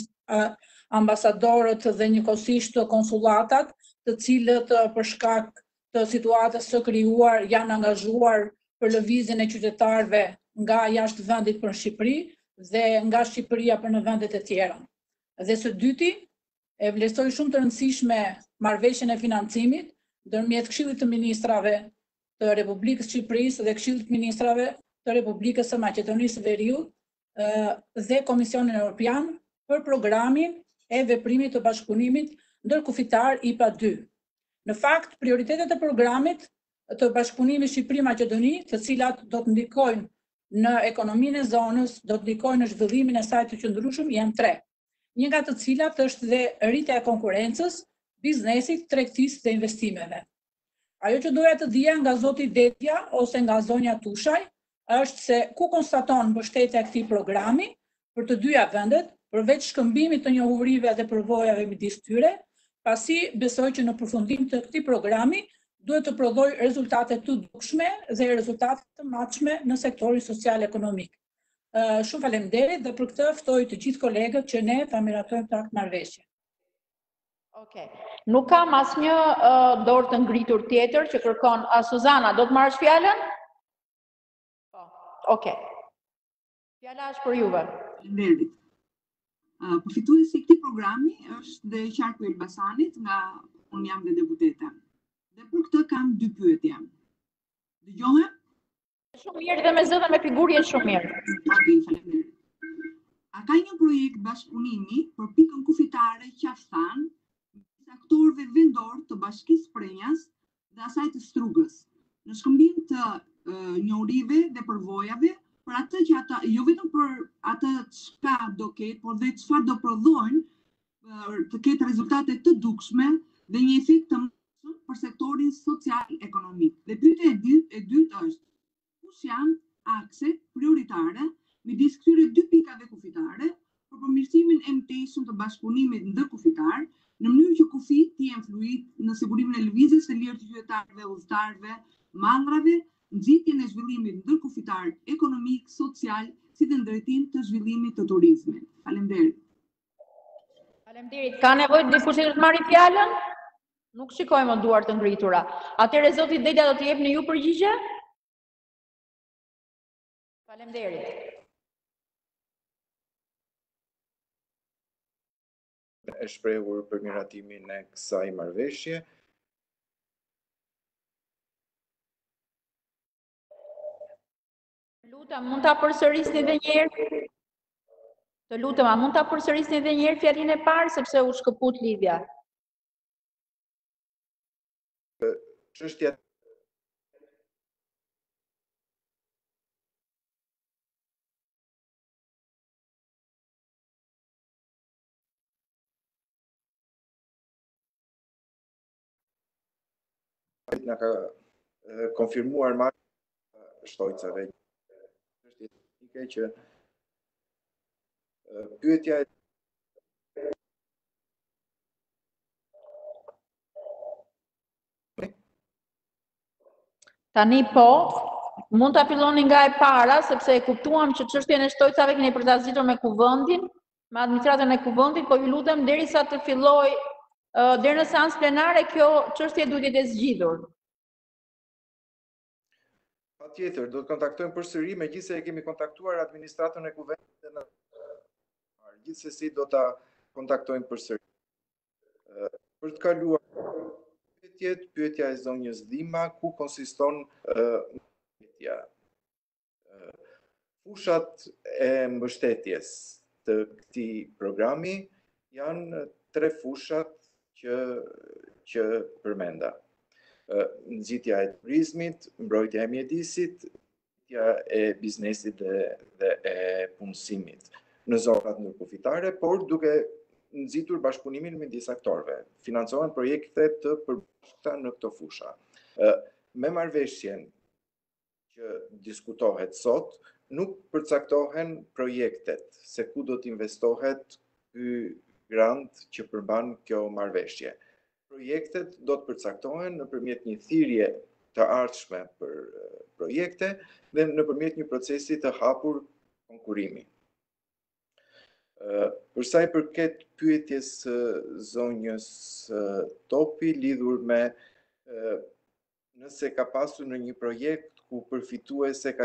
ambasadorët dhe njëkohësisht konsulatat, të cilët për shkak të situatës së krijuar janë angazhuar për lëvizjen e qytetarëve nga jashtë vendit për Shqipëri dhe nga Shqipëria për në vendet e tjera. Dhe së dyti, e vlerësoj shumë të rëndësishme marrëveshjen e financimit ndërmjet Këshillit të Ministrave të Republikës së Shqipërisë dhe Këshillit të Ministrave të Republikës së Maqedonisë së Veriut dhe Komisionin Evropian për programin e veprimit të bashkëpunimit ndërkufitar IPA 2. Në fakt, prioritetet e programit të bashkëpunimit Shqipëri-Maqedoni, të cilat do të ndikojnë në ekonominë e zonës, do të ndikojnë në zhvillimin e saj të qëndrueshëm, janë 3. Një nga të cilat është dhe rritja e konkurrencës, biznesit, tregtisë dhe investimeve. Ajo që doja të dija nga zoti Dedja ose nga zonja Tushaj është se ku konstaton mbështetja e këtij programi për të dyja vendet, përveç shkëmbimit të njohurive dhe përvojave midis tyre, pasi besoj që në përfundim të këtij programi duhet të prodhojë rezultate të dukshme dhe rezultate të matshme në sektorin social ekonomik. Shumë faleminderit dhe për këtë ftoj të gjithë kolegët që ne ta miratojmë këtë marrëveshje. Okej. Nuk kam asnjë dorë të ngritur tjetër që kërkon. Suzana, do të marrësh fjalën? Po. Okej. Fjala është për juve. Faleminderit. Përfituesi i këtij programi është dhe Qarku Elbasanit, nga unë jam dhe deputete. Dhe për këtë kam 2 pyetje. Dëgjohem? Shumë mirë, dhe me zë dhe me figurë jenë shumë mirë. Okej, faleminderit. A ka një projekt bashkëpunimi për pikën kufitare Qaftan me aktorëve vendor të Bashkisë Prenjas dhe asaj të Strugës, në shkëmbim të njohurive dhe përvojave për atë që ata, jo vetëm për atë çka do ketë, por dhe çfarë do prodhojnë të ketë rezultate të dukshme dhe një efekt të mundshëm për sektorin social-ekonomik. Dhe pyetja e dytë është, kush janë akset prioritare midis këtyre 2 pikave kufitare për përmirësimin e mëtejshëm të bashkëpunimit ndërkufitar, në mënyrë që kufit të jenë fluid në sigurimin e lëvizjes së lirë të qytetarëve, udhëtarëve, mallrave, nxitjen e zhvillimit ndërkufitar ekonomik, social, si dhe ndërtim të zhvillimit të turizmit. Faleminderit. Faleminderit. Ka nevojë dikush të marrë fjalën? Nuk shikojmë duar të ngritura. Atëherë zoti Dedja do të jepni ju përgjigje? Faleminderit. E shprehur për miratimin e kësaj marrëveshje. Lutem, mund ta përsërisni edhe një herë? Të lutem, a mund ta përsërisni edhe një herë fjalën e parë sepse u shkëput lidhja? Çështja na ka konfirmuar marrja Shtojcave që pyetja e Tani po, mund ta filloni nga e para, sepse e kuptuam që çështjen e Shtojcave keni për ta zgjidhur me kuvendin, me administratën e kuvendit, po ju lutem derisa të filloj deri në seancë plenare kjo çështje duhet jetë zgjidhur. Patjetër, do të kontaktojmë përsëri, megjithëse e kemi kontaktuar administratën e kuvendit dhe gjithsesi do ta kontaktojmë përsëri. Për të kaluar pyetja e zonjës Dhima, ku konsiston fushat e mbështetjes të këtij programi janë 3 fushat që përmenda. Nxitja e turizmit, mbrojtja e mjedisit, nxitja e biznesit dhe e punësimit në zonat ndërkufitare, por duke nxitur bashkëpunimin midis aktorëve. Financohen projekte të përbashkëta në këto fusha. Me marrëveshjen që diskutohet sot, nuk përcaktohen projektet, se ku do të investohet ky grant që përmban kjo marrëveshje. Projektet do të përcaktohen nëpërmjet një thirrje të ardhshme për projekte dhe nëpërmjet një procesi të hapur konkurrimi. Për sa i përket pyetjes zonjës Topi lidhur me nëse ka pasur në një projekt ku përfitues ka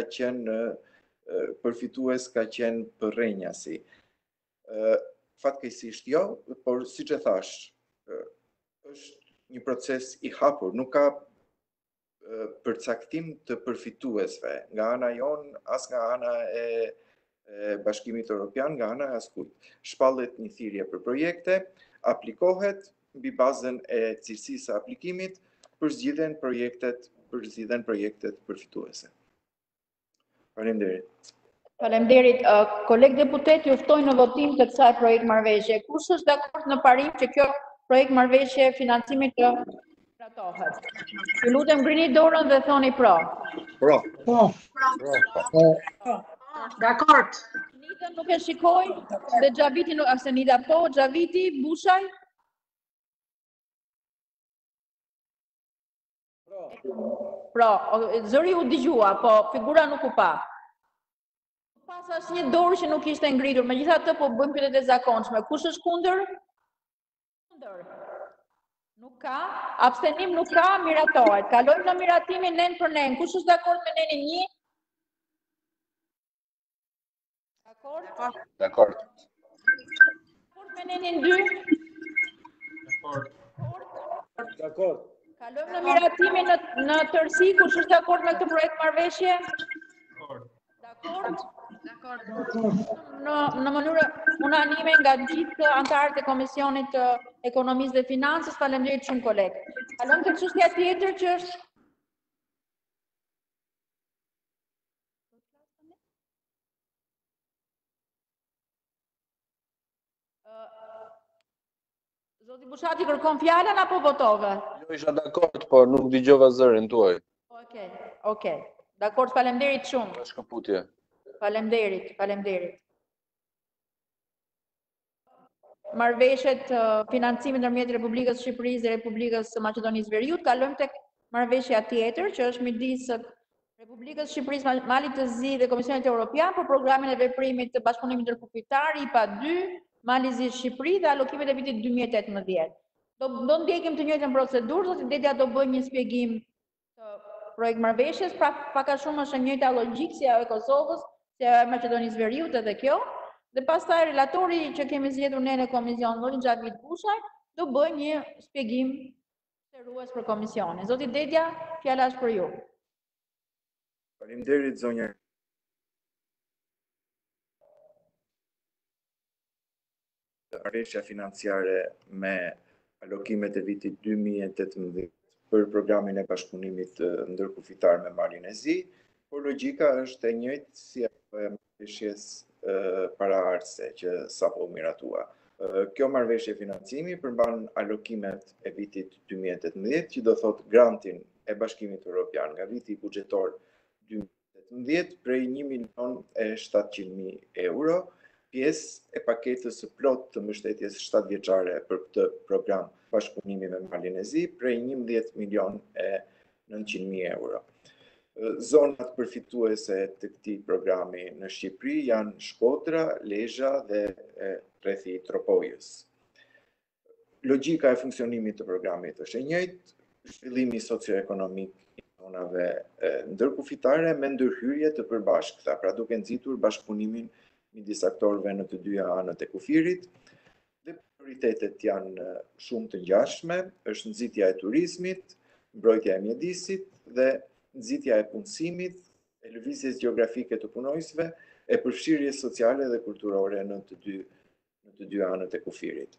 qenë përrenjasi. Fatkeqësisht jo, por siç e thash, është një proces i hapur, nuk ka përcaktim të përfituesve nga ana jon, as nga ana e Bashkimit Evropian, nga ana e askujt. Shpallet një thirrje për projekte, aplikohet mbi bazën e cilësisë së aplikimit, përzgjidhen projektet përfituese. Faleminderit. Faleminderit. Koleg deputet, ju ftoj në votim të kësaj projekt marrëveshje. Kush është dakord në parim që kjo projekt marrëveshje financimit të tratohet? Ju lutem ngrini dorën dhe thoni pro. Pro. Dakord. Senida nuk e shikoj, dhe Xhaviti nuk, Senida po, Xhaviti, Bushaj? Pro, zëri u dëgjua, po figura nuk u pa. Pas asnjë dorë që nuk ishte ngritur, megjithatë po bëjmë pyetje të zakonshme. Kush është kundër? Kundër. Nuk ka, abstenim nuk ka, miratohet. Kalojmë në miratimin nen për nen. Kush është dakord me nenin 1? Dakord? Dakord. Dakord me nenin 2? Dakord. Kalojmë në miratimin në tërësi, kush është dakord me këtë projekt marrëveshje? Dakord? Në mënyrë unanime nga gjithë anëtarët e Komisionit të Ekonomisë dhe Financës, faleminderit shumë kolegë. Kalojmë te çështja tjetër që është Zoti Bushati kërkon fjalën apo votove? Jo, isha dakord, po nuk dëgjova zërin tuaj. Okej. Dakord, faleminderit shumë. Shkëputje. Faleminderit. Marrëveshjet financimit ndërmjet Republikës së Shqipërisë dhe Republikës së Maqedonisë Veriut, kalojmë tek marrëveshja tjetër që është midis Republikës së Shqipërisë, Malit të Zi dhe Komisionit Evropian për programin e veprimit të bashkëpunimit ndërkufitar IPA 2, Mali Zi Shqipëri dhe alokimet e vitit 2018. Do ndjekim të njëjtën procedurë, zoti Dedja do bëjë një shpjegim të projekt marrëveshjes, pra pak a shumë është e njëjta logjikë si ajo e Kosovës, si ajo e Maqedonisë Veriut edhe kjo. Dhe pastaj relatori që kemi zgjedhur ne në komision, zoti Xhavit Bushaj, do bëjë një shpjegim sqarues për komisionin. Zoti Dedja, fjala është për ju. Faleminderit zonja. Marrëveshja financiare me alokimet e vitit 2018 për programin e bashkëpunimit ndërkufitar me Malin e Zi, por logjika është e njëjtë si ajo e marrëveshjes paraardhëse që sapo miratua. Kjo marrëveshje financimi përmban alokimet e vitit 2018, që do thot grantin e Bashkimit Evropian nga viti buxhetor 2018 prej 1.700.000 euro, pjesë e paketës së plot të mbështetjes 7 vjeçare për këtë program bashkëpunimi me Malin e Zi prej 11.900.000 euro. Zonat përfituese të këtij programi në Shqipëri janë Shkodra, Lezhë dhe rrethi i Tropojës. Logjika e funksionimit të programit është e njëjtë, zhvillimi socioekonomik i zonave ndërkufitare me ndërhyrje të përbashkëta, pra duke nxitur bashkëpunimin midis aktorëve në të dyja anët e kufirit. Dhe prioritetet janë shumë të ngjashme, është nxitja e turizmit, mbrojtja e mjedisit dhe nxitja e punësimit, e lëvizjes gjeografike të punojësve, e përfshirjes sociale dhe kulturore në të dy anët e kufirit.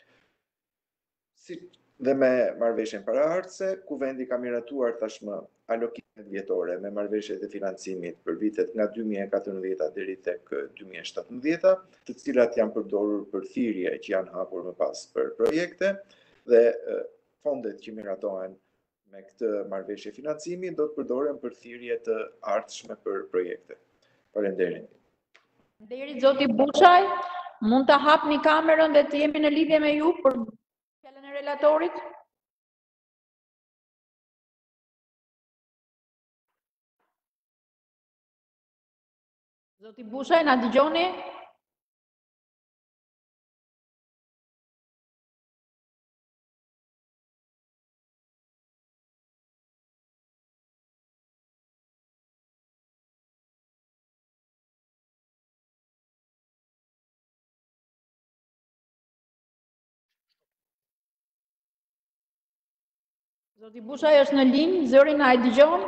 Si dhe me marrëveshjen paraardhëse, Kuvendi ka miratuar tashmë alokimet vjetore me marrëveshjet e financimit për vitet nga 2014 deri tek 2017, të cilat janë përdorur për thirrje që janë hapur më pas për projekte dhe fondet që miratohen me këtë marrëveshje financimi do të përdoren për thirrje të ardhshme për projekte. Faleminderit. Deri zoti Buçaj, mund ta hapni kamerën dhe të jemi në lidhje me ju për fjalën e relatorit? Zoti Buçaj, na dëgjoni? Zoti Buçaj është në linjë, zëri na e dëgjon?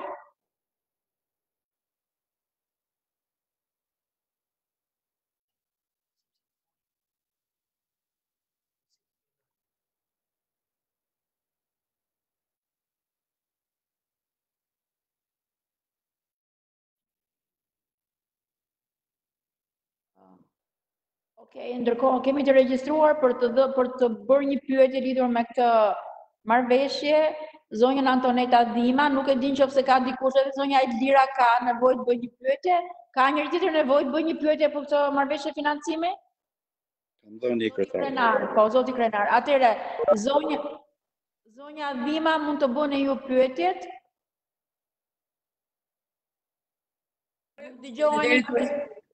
Okej, ndërkohë kemi të regjistruar për të bërë një pyetje lidhur me këtë marrëveshje, zonjën Antoneta Dima, nuk e din nëse ka dikush edhe zonja Elvira ka nevojë të bëjë një pyetje, ka njëri tjetër nevojë të bëjë një pyetje për këtë marrëveshje financimi? Zoti Krenar. Krenar, po zoti Krenar. Atëre, zonja Dima mund të bëni ju pyetjet? Dëgjojeni.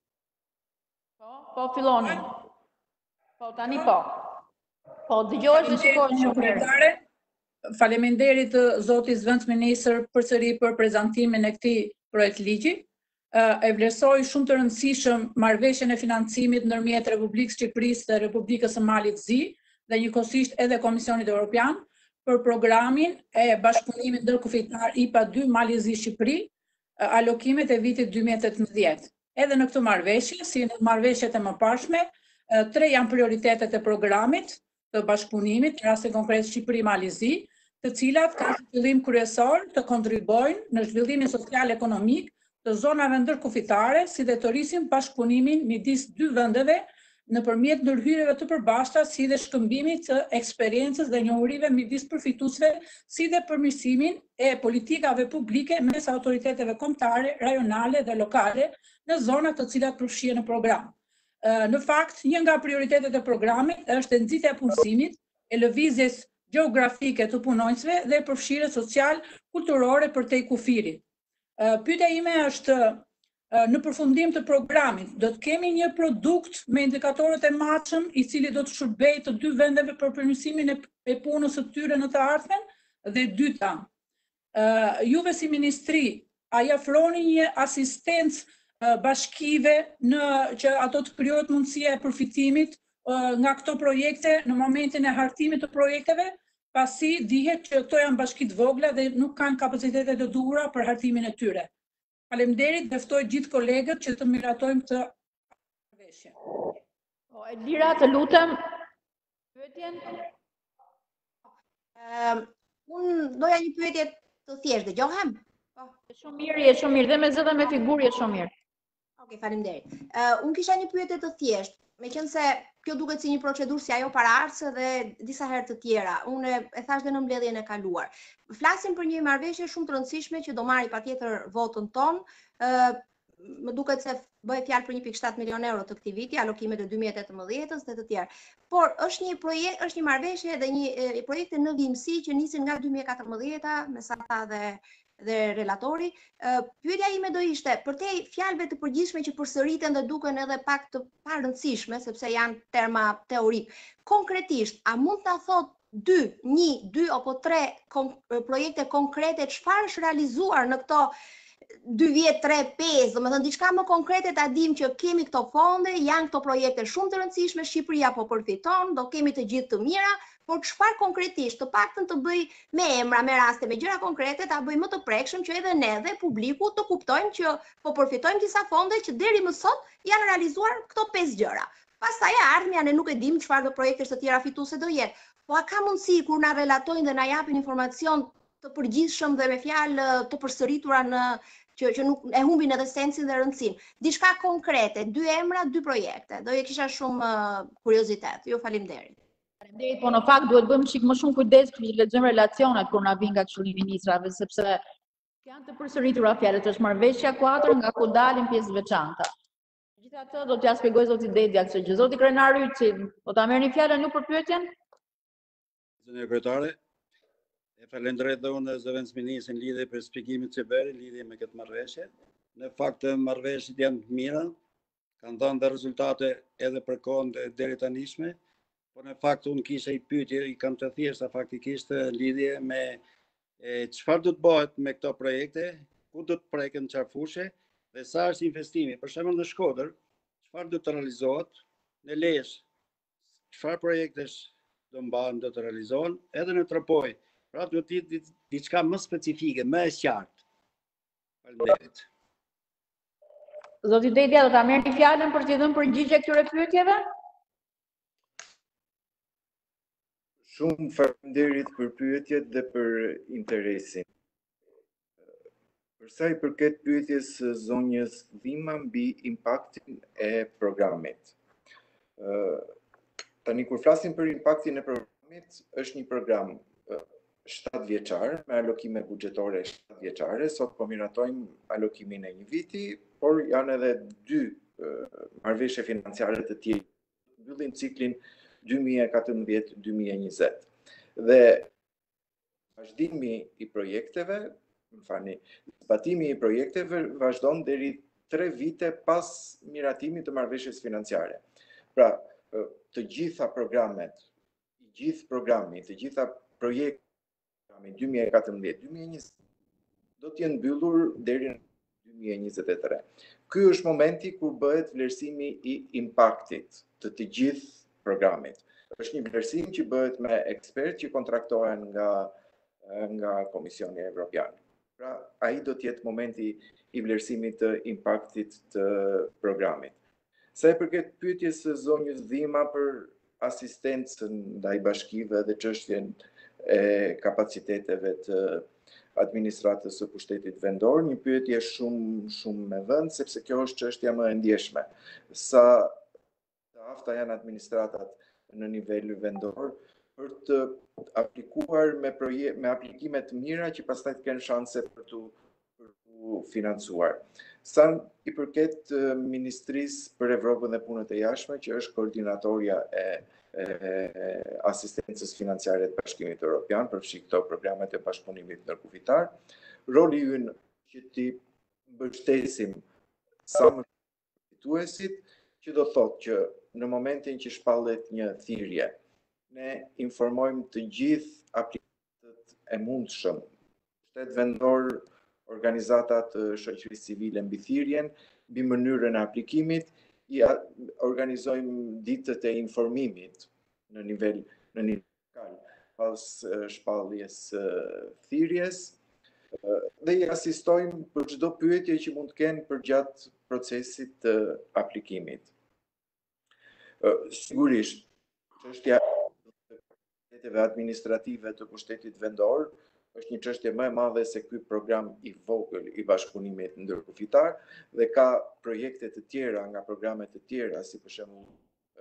Po filloni. Po tani po. Po dëgjohesh dhe shikohesh shumë mirë. Faleminderit zoti zëvendës ministër përsëri për prezantimin e këtij projekt ligji. E vlerësoj shumë të rëndësishëm marrëveshjen e financimit ndërmjet Republikës së Shqipërisë dhe Republikës së Malit Zi dhe njëkohësisht edhe Komisionit Evropian për programin e bashkëpunimit ndërkufitar IPA 2 Mali Zi Shqipëri, alokimet e vitit 2018. Edhe në këtë marrëveshje, si në marrëveshjet e mëparshme, 3 janë prioritetet e programit të bashkëpunimit, në rastin konkret Shqipëri Mali Zi, të cilat kanë qëllim kryesor të kontribuojnë në zhvillimin social ekonomik të zonave ndërkufitare, si dhe të rrisin bashkëpunimin midis dy vendeve nëpërmjet ndërhyrjeve të përbashkëta, si dhe shkëmbimit të eksperiencës dhe njohurive midis përfituesve, si dhe përmirësimin e politikave publike mes autoriteteve kombëtare, rajonale dhe lokale në zonat të cilat përfshihen në program. Në fakt, një nga prioritetet e programit është nxitja e punësimit, e lëvizjes gjeografike të punonjësve dhe përfshirjes social kulturore përtej kufirit. Pyetja ime është, në përfundim të programit, do të kemi një produkt me indikatorët e matshëm i cili do të shërbejë të dy vendeve për përmirësimin e punës së tyre në të ardhmen? Dhe dyta, juve si ministri, a i ofroni një asistencë bashkive që ato të krijohet mundësia e përfitimit nga këto projekte në momentin e hartimit të projekteve, pasi dihet që këto janë bashki të vogla dhe nuk kanë kapacitetet e duhura për hartimin e tyre. Faleminderit dhe ftoj gjithë kolegët që të miratojmë këtë marrëveshje. Po, Elvira, të lutem, pyetjen? Unë doja një pyetje të thjeshtë, dëgjohem? Shumë mirë, dhe me zë dhe me figurë shumë mirë. Okej, faleminderit. Unë kisha një pyetje të thjeshtë, meqense kjo duket si një procedurë si ajo paraardhse dhe disa herë të tjera. Unë e thash dhe në mbledhjen e kaluar. Flasim për një marrëveshje shumë të rëndësishme që do marri patjetër votën tonë. Më duket se bëhet fjalë për 1.7 milion euro të këtij viti, alokimet e 2018-s dhe të tjerë. Por është një projekt, është një marrëveshje dhe një projekte në vimësi që nisin nga 2014-a, me sa tha dhe relatori. Pyetja ime do ishte, përtej fjalëve të përgjithshme që përsëriten dhe duken edhe pak të parëndësishme, sepse janë terma teorik. Konkretisht, a mund ta thot 2 apo 3 projekte konkrete çfarë është realizuar në këto 2 vjet, 3, 5, domethënë diçka më konkrete ta dim që kemi këto fonde, janë këto projekte shumë të rëndësishme, Shqipëria po përfiton, do kemi të gjithë të mira, por çfarë konkretisht, të paktën të bëj me emra, me raste, me gjëra konkrete, ta bëj më të prekshëm që edhe ne dhe publiku të kuptojmë që po përfitojmë disa fonde që deri më sot janë realizuar këto 5 gjëra. Pastaj ardhmja ne nuk e dim çfarë do projekte të tjera fituese do jetë. Po a ka mundësi kur na relatojnë dhe na japin informacion të përgjithshëm dhe me fjalë të përsëritura që nuk e humbin edhe sensin dhe rëndësinë. Diçka konkrete, 2 emra, 2 projekte. Do e kisha shumë kuriozitet. Ju faleminderit. Faleminderit, po në fakt duhet bëjmë çik më shumë kujdes kur lexojmë relacionet kur na vijnë nga Këshilli i Ministrave, sepse janë të përsëritura fjalët, është marrëveshja 4 nga ku dalin pjesë veçanta. Megjithatë do t'ja shpjegoj zoti Dedja këtë gjë. Zoti Krenar Yçi, do ta merrni fjalën ju për pyetjen? Zënia kryetare, e falenderoj dhe unë zëvendësministin lidhje për shpjegimin që bëri lidhje me këtë marrëveshje. Në fakt marrëveshjet janë të mira, kanë dhënë dhe rezultate edhe për kohën deri tanishme, por në fakt unë kisha i pyetje, i kam të thjeshta faktikisht lidhje me çfarë do të bëhet me këto projekte, ku do të preken çfarë fushë dhe sa është investimi. Për shembull në Shkodër, çfarë do të realizohet, në Lezhë, çfarë projektesh do mbahen, do të realizohen, edhe në Tropoj. Pra do të jetë diçka më specifike, më e qartë. Faleminderit. Zoti Dedja, do ta merrni fjalën për t'i dhënë përgjigje këtyre pyetjeve? Shumë faleminderit për pyetjet dhe për interesin. Për sa i përket pyetjes së zonjës Dhima mbi impaktin e programit. Tani kur flasim për impaktin e programit, është një program 7 vjeçar, me alokime buxhetore 7 vjeçare, sot po miratojmë alokimin e 1 viti, por janë edhe 2 marrëveshje financiare të tjera, mbyllim ciklin 2014-2020. Dhe vazhdimi i projekteve, zbatimi i projekteve vazhdon deri 3 vite pas miratimit të marrëveshjes financiare. Pra, të gjitha programet, të gjitha projekte 2014-2020 do të jenë mbyllur deri në 2023. Ky është momenti kur bëhet vlerësimi i impaktit të gjithë programit. Është një vlerësim që bëhet me ekspertë që kontraktohen nga Komisioni Evropian. Pra, ai do të jetë momenti i vlerësimit të impaktit të programit. Sa i përket pyetjes së zonjës Dhima për asistencën ndaj bashkive dhe çështjen e kapaciteteve të administratës së pushtetit vendor, një pyetje shumë me vend, sepse kjo është çështja më e ndjeshme. Sa të afta janë administratat në nivel vendor për të aplikuar me aplikime të mira që pastaj të kenë shanse për tu financuar. Sa i përket Ministrisë për Evropën dhe Punët e Jashtme, që është koordinatorja e asistencës financiare të Bashkimit Evropian, përfshi këto programet e bashkëpunimit ndërkufitar, roli ynë që ti mbështesim sa më fituesit, që do thotë që në momentin që shpallet një thirrje, ne informojmë të gjithë aplikantët e mundshëm, shtet vendor, organizatat të shoqërisë civile mbi thirrjen, mbi mënyrën e aplikimit, organizojmë ditët e informimit në nivel lokal pas shpalljes thirrjes dhe i asistojmë për çdo pyetje që mund të kenë përgjatë procesit të aplikimit. Sigurisht, çështja e administrative të pushtetit vendor është një çështje më e madhe se ky program i vogël i bashkëpunimit ndërkufitar dhe ka projekte të tjera nga programe të tjera, si për shembull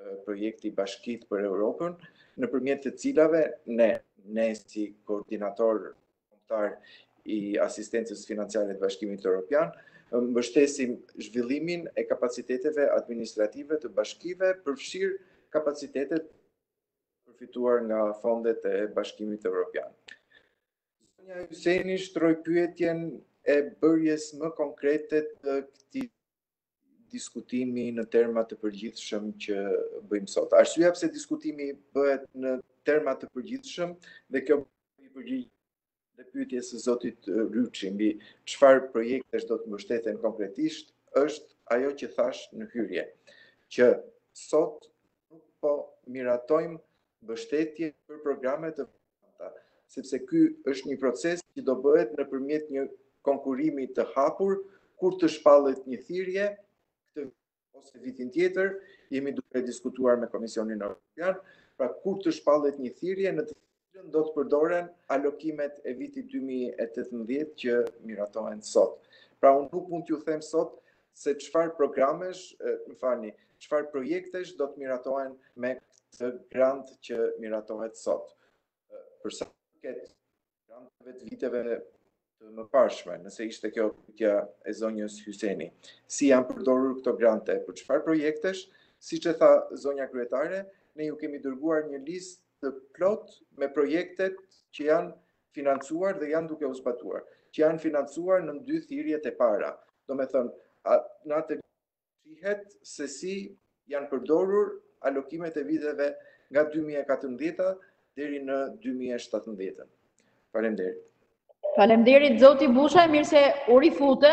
projekti Bashkitë për Europën, nëpërmjet të cilave ne si koordinator kombëtar i asistencës financiare të Bashkimit Evropian mbështesim zhvillimin e kapaciteteve administrative të bashkive, përfshirë kapacitetet përfituar nga fondet e Bashkimit Evropian. Zonja Hyseni shtroi pyetjen e bërjes më konkrete të këtij diskutimi në terma të përgjithshëm që bëjmë sot. Arsyeja pse diskutimi bëhet në terma të përgjithshëm dhe kjo i përgjigj dhe pyetjes së zotit Ryçi mbi çfarë projektesh do të mbështeten konkretisht është ajo që thash në hyrje, që sot nuk po miratojmë mbështetje për programe të veçanta, sepse ky është një proces që do bëhet nëpërmjet një konkurimi të hapur, kur të shpallet një thirrje këtë ose vitin tjetër, jemi duke diskutuar me Komisionin Evropian, pra kur të shpallet një thirrje në të cilën do të përdoren alokimet e vitit 2018 që miratohen sot. Pra unë nuk mund t'ju them sot se çfarë programesh, çfarë projektesh do të miratohen me këtë grant që miratohet sot. Për sa përket granteve të viteve të mëparshme, nëse ishte kjo pyetja e zonjës Hyseni. Si janë përdorur këto grante, për çfarë projektesh? Siç e tha zonja kryetare, ne ju kemi dërguar një listë të plot me projektet që janë financuar dhe janë duke u zbatuar, që janë financuar në 2 thirrjet e para. Domethënë, në atë shihet se si janë përdorur alokimet e viteve nga 2014 deri në 2017. Faleminderit. Faleminderit zoti Busha, mirë se u rifute.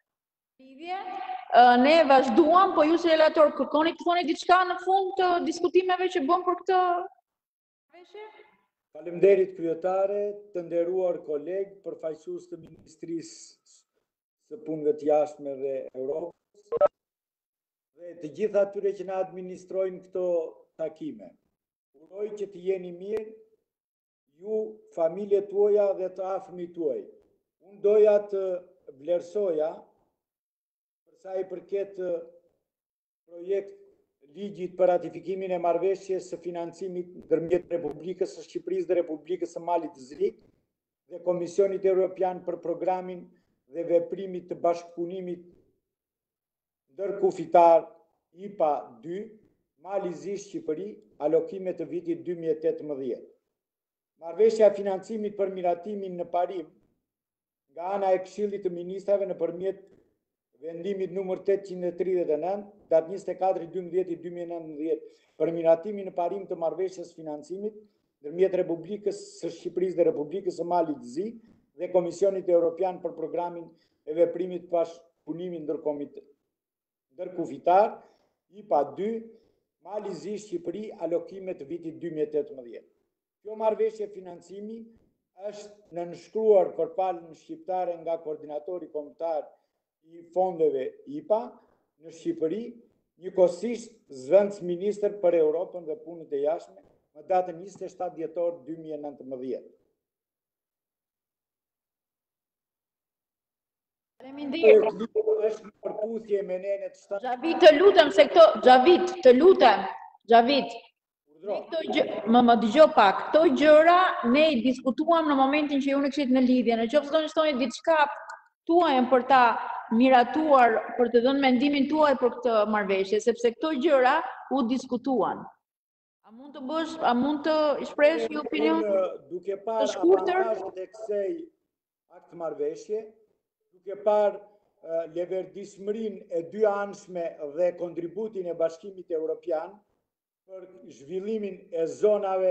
Ne vazhduam, po ju si relator kërkoni të thoni diçka në fund të diskutimeve që bëm për këtë veshje? Faleminderit kryetare, të nderuar kolegë, përfaqësues të Ministrisë së Punëve të Jashtme dhe Europës dhe të gjitha atyre që na administrojnë këto takime. Uroj që të jeni mirë ju, familjet tuaja dhe të afërmit tuaj. Unë doja të vlerësoja për sa i përket projekt ligjit për ratifikimin e marrëveshjes së financimit ndërmjet Republikës së Shqipërisë dhe Republikës së Malit të Zi dhe Komisionit Evropian për programin dhe veprimit të bashkëpunimit ndërkufitar IPA 2, Mali Zi Shqipëri, alokime të vitit 2018. Marrëveshja e financimit për miratimin në parim nga ana e Këshillit të Ministrave nëpërmjet vendimit numër 839, datë 24/12/2019 për miratimin në parim të marrëveshjes financimit ndërmjet Republikës së Shqipërisë dhe Republikës së Malit të Zi dhe Komisionit Evropian për programin e veprimit bashkëpunimit ndërkufitar IPA 2, Mali Zi Shqipëri, alokime të vitit 2018. Kjo marrëveshje financimi është nënshkruar për palën shqiptare nga koordinatori kombëtar i fondeve IPA në Shqipëri, njëkohësisht zëvendës ministër për Europën dhe punët e jashtme më datën 27 dhjetor 2019. Faleminderit. Është një përputhje me nenet shtatë. Xhavit, të lutem se këto, Xhavit, të lutem. Xhavit. Më dëgjoj pak. Këto gjëra ne i diskutuam në momentin që ju në kishit në lidhje. Në qoftë se doni diçka tuajën për ta miratuar, për të dhënë mendimin tuaj për këtë marrëveshje, sepse këto gjëra u diskutuan. A mund të shpresh një opinion? Duke parë avantazhet e kësaj akt marrëveshje, duke parë leverdishmërinë e dy anshme dhe kontributin e Bashkimit Evropian për zhvillimin e zonave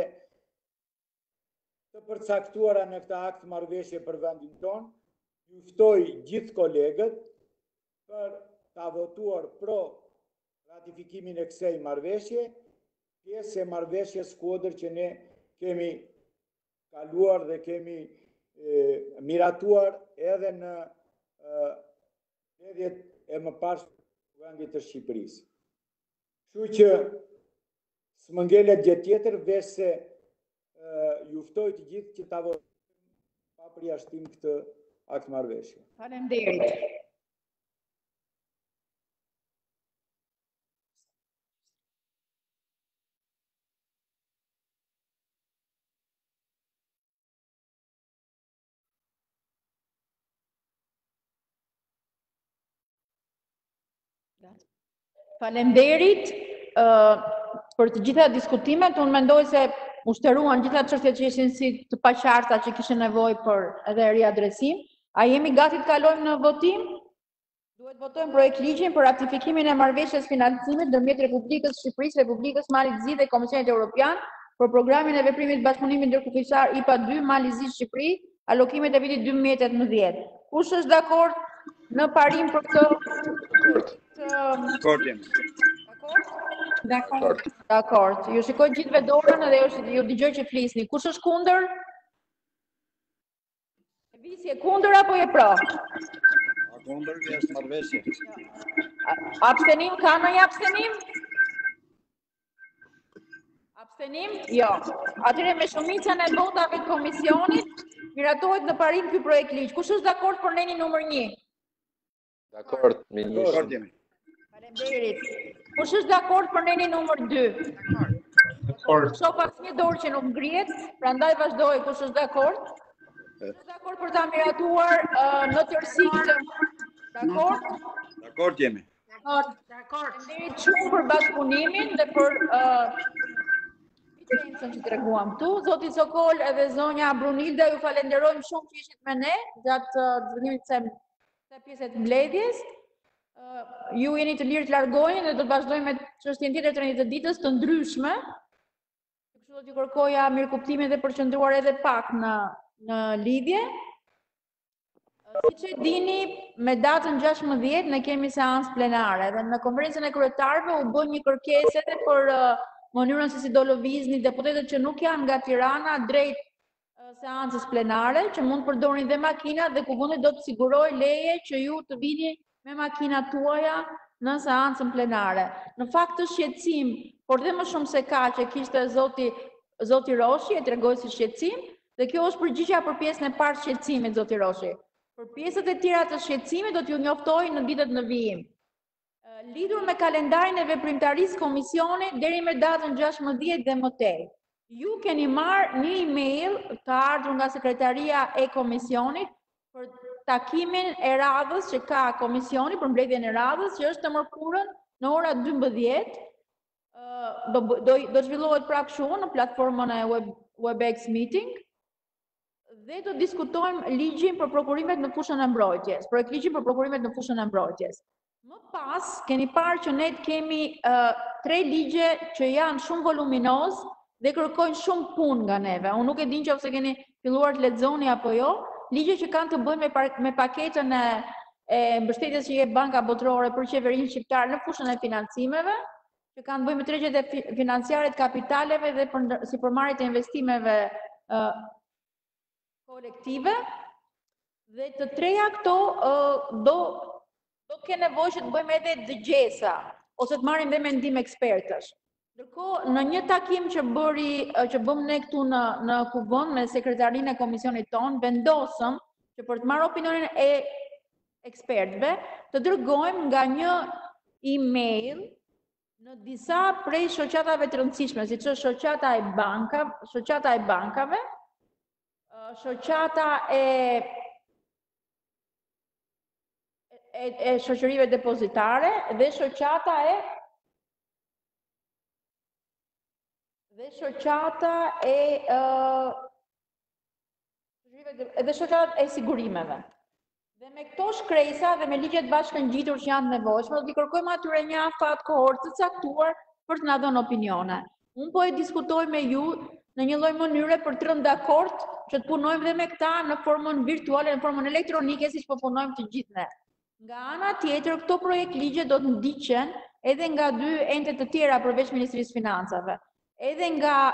të përcaktuara në këtë akt marrëveshje për vendin tonë, ju ftoj gjithë kolegët për ta votuar pro ratifikimin e kësaj marrëveshje, pjesë e marrëveshjes skuadër që ne kemi kaluar dhe kemi miratuar edhe në hedhjet e mëparshme të vendit të Shqipërisë. Kështu që s'më ngelet gjë tjetër veç se ju ftoj të gjithë që ta votojnë pa përjashtim këtë akt marrëveshje. Faleminderit. Faleminderit për të gjitha diskutimet. Unë mendoj se ushtëruan gjitha çështjet që ishin si të paqarta që kishin nevojë për edhe riadresim. A jemi gati të kalojmë në votim? Duhet votojmë projekt ligjin për ratifikimin e marrëveshjes financimit ndërmjet Republikës së Shqipërisë, Republikës Mali Zi dhe Komisionit Evropian për programin e veprimit bashkëpunimit ndërkuficar IPA 2 Mali Zi Shqipëri, allokimet e vitit 2018. Kush është dakord në parim për këtë? Dakord. Dakord. Ju shikoj gjithëve dorën edhe ju dëgjoj që flisni. Kush është kundër? Visi e kundër apo je pro? Kundër është marrëveshje. Abstenim, ka ndonjë abstenim? Abstenim? Jo. Atëherë me shumicën e votave të komisionit miratohet në parim ky projekt ligj. Kush është dakord për neni numër 1? Dakord, ministër. Faleminderit. Kush është dakord për neni numër 2? Dakord. Shoh asnjë dorë që nuk ngrihet, prandaj vazhdoj. Kush është dakord? Kush është dakord për ta miratuar në tërësi këtë? Dakord? Dakord jemi. Dakord. Faleminderit shumë për bashkëpunimin dhe për që treguam këtu. Zoti Sokol edhe zonja Brunilda, ju falenderojmë shumë që ishit me ne gjatë zhvillimit të pjesës të mbledhjes. Ju jeni të lirë të largoheni dhe do të vazhdojmë me çështjen tjetër të ditës të ndryshme. Kështu do t'ju kërkoja mirëkuptimin dhe përqendruar edhe pak në lidhje. Siç e dini, me datën 16 ne kemi seancë plenare dhe në konferencën e kryetarëve u bë një kërkesë edhe për mënyrën se si do lëvizni deputetët që nuk janë nga Tirana drejt seancës plenare, që mund të përdorin dhe makinat dhe Kuvendi do të siguroj leje që ju të vini me makinat tuaja në seancën plenare. Në fakt të shqetësim, por dhe më shumë se ka që kishte zoti Roshi, e tregoj si shqetësim, dhe kjo është përgjigjja për pjesën e parë shqetësimit, zoti Roshi. Për pjesët e tjera të shqetësimit do t'ju njoftoj në ditët në vijim. Lidhur me kalendarin e veprimtarisë komisionit deri me datën 16 dhe më tej. Ju keni marrë një email të ardhur nga sekretaria e komisionit për takimin e radhës që ka komisioni për mbledhjen e radhës, që është të mërkurën në ora 12. Do zhvillohet prapë kështu në platformën e WebEx Meeting dhe do diskutojmë ligjin për prokurimet në fushën e mbrojtjes, projekt ligjin për prokurimet në fushën e mbrojtjes. Më pas, keni parë që ne kemi 3 ligje që janë shumë voluminoz dhe kërkojnë shumë punë nga neve. Unë nuk e din nëse keni filluar të lexoni apo jo. Ligje që kanë të bëjnë me paketën e mbështetjes që jep Banka Botërore për qeverinë shqiptare në fushën e financimeve, që kanë të bëjnë me tregjet e financiare të kapitaleve dhe si përmarrjet e investimeve kolektive. Dhe të treja këto do ke nevojë që të bëjmë edhe dëgjesa ose të marrim dhe mendim ekspertësh. Ndërkohë, në një takim që bëm ne këtu në Kuvend me sekretarinë e komisionit ton, vendosëm që për të marrë opinionin e ekspertëve, të dërgojmë nga një email në disa prej shoqatave të rëndësishme, siç është shoqata e bankave, shoqata e shoqërive depozitare dhe shoqata e sigurimeve. Dhe me këto shkresa dhe me ligjet bashkëngjitur që janë nevojshme, do t'i kërkojmë atyre një afat kohorë të caktuar për të na dhënë opinione. Unë po e diskutoj me ju në një lloj mënyre për të rënë dakord që të punojmë dhe me këta në formën virtuale, në formën elektronike, siç po punojmë të gjithë ne. Nga ana tjetër, këto projekt ligje do të ndiqen edhe nga 2 ente të tjera përveç Ministrisë Financave, edhe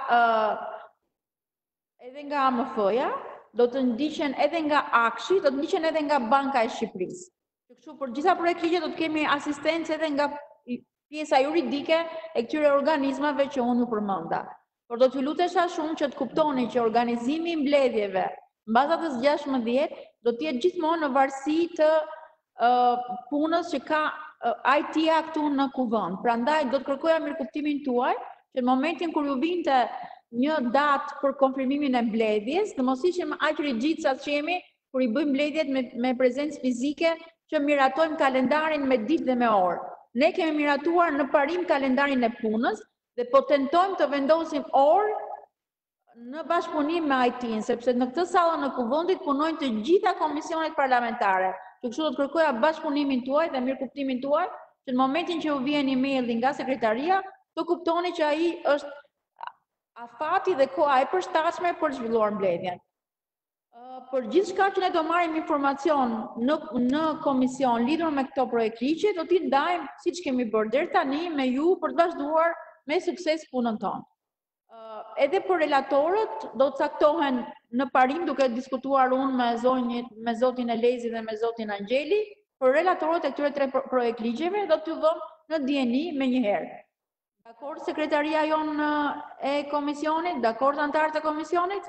nga AMF-ja, do të ndiqen edhe nga Akshi, do të ndiqen edhe nga Banka e Shqipërisë. Kështu për gjitha projekt ligje do të kemi asistencë edhe nga pjesa juridike e këtyre organizmave që unë ju përmenda. Por do t'ju lutesha shumë që të kuptoni që organizimi i mbledhjeve mbazatës 16 do të jetë gjithmonë në varësi të punës që ka IT-a këtu në Kuvend. Prandaj do të kërkoja mirëkuptimin tuaj që në momentin kur ju vinte një datë për konfirmimin e mbledhjes, të mos ishim aq rigjid sa që jemi kur i bëjmë mbledhjet me prezencë fizike, që miratojmë kalendarin me ditë dhe me orë. ne kemi miratuar në parim kalendarin e punës dhe po tentojmë të vendosim orë në bashkëpunim me IT-n, sepse në këtë sallën në Kuvendit punojnë të gjitha komisionet parlamentare. Kështu do të kërkoja bashkëpunimin tuaj dhe mirëkuptimin tuaj, që në momentin që u vjen emaili nga sekretaria, të kuptoni që ai është afati dhe koha e përshtatshme për të zhvilluar mbledhjen. Për gjithë shka që ne do marrim informacion në komision lidhur me këto projekt ligje, do t'i ndajmë siç kemi bërë deri tani me ju për të vazhduar me sukses punën tonë. Edhe për relatorët do të caktohen në parim, duke diskutuar unë me zotin Elezi dhe me zotin Angjeli, për relatorët e këtyre 3 projekt ligjeve do t'ju vëmë në dieni me njëherë. Dakord sekretaria jonë e komisionit, dakord antarët e komisionit?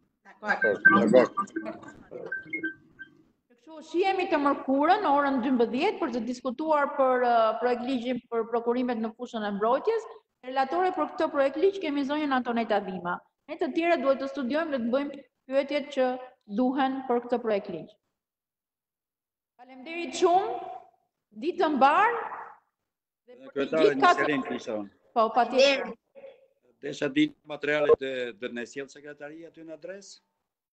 Kështu shihemi të mërkurën orën 12 për të diskutuar për projekt ligjin për prokurimet në fushën e mbrojtjes. Relatore për këtë projekt ligj kemi zonjën Antoneta Dhima. Ne të tjerë duhet të studiojmë dhe të bëjmë pyetjet që duhen për këtë projekt ligj. Faleminderit shumë. Ditë të mbarë. Kryetare, një serim kisha unë. Po, patjetër. Desha ditë materialet dhe në sjellë sekretaria aty në adresë?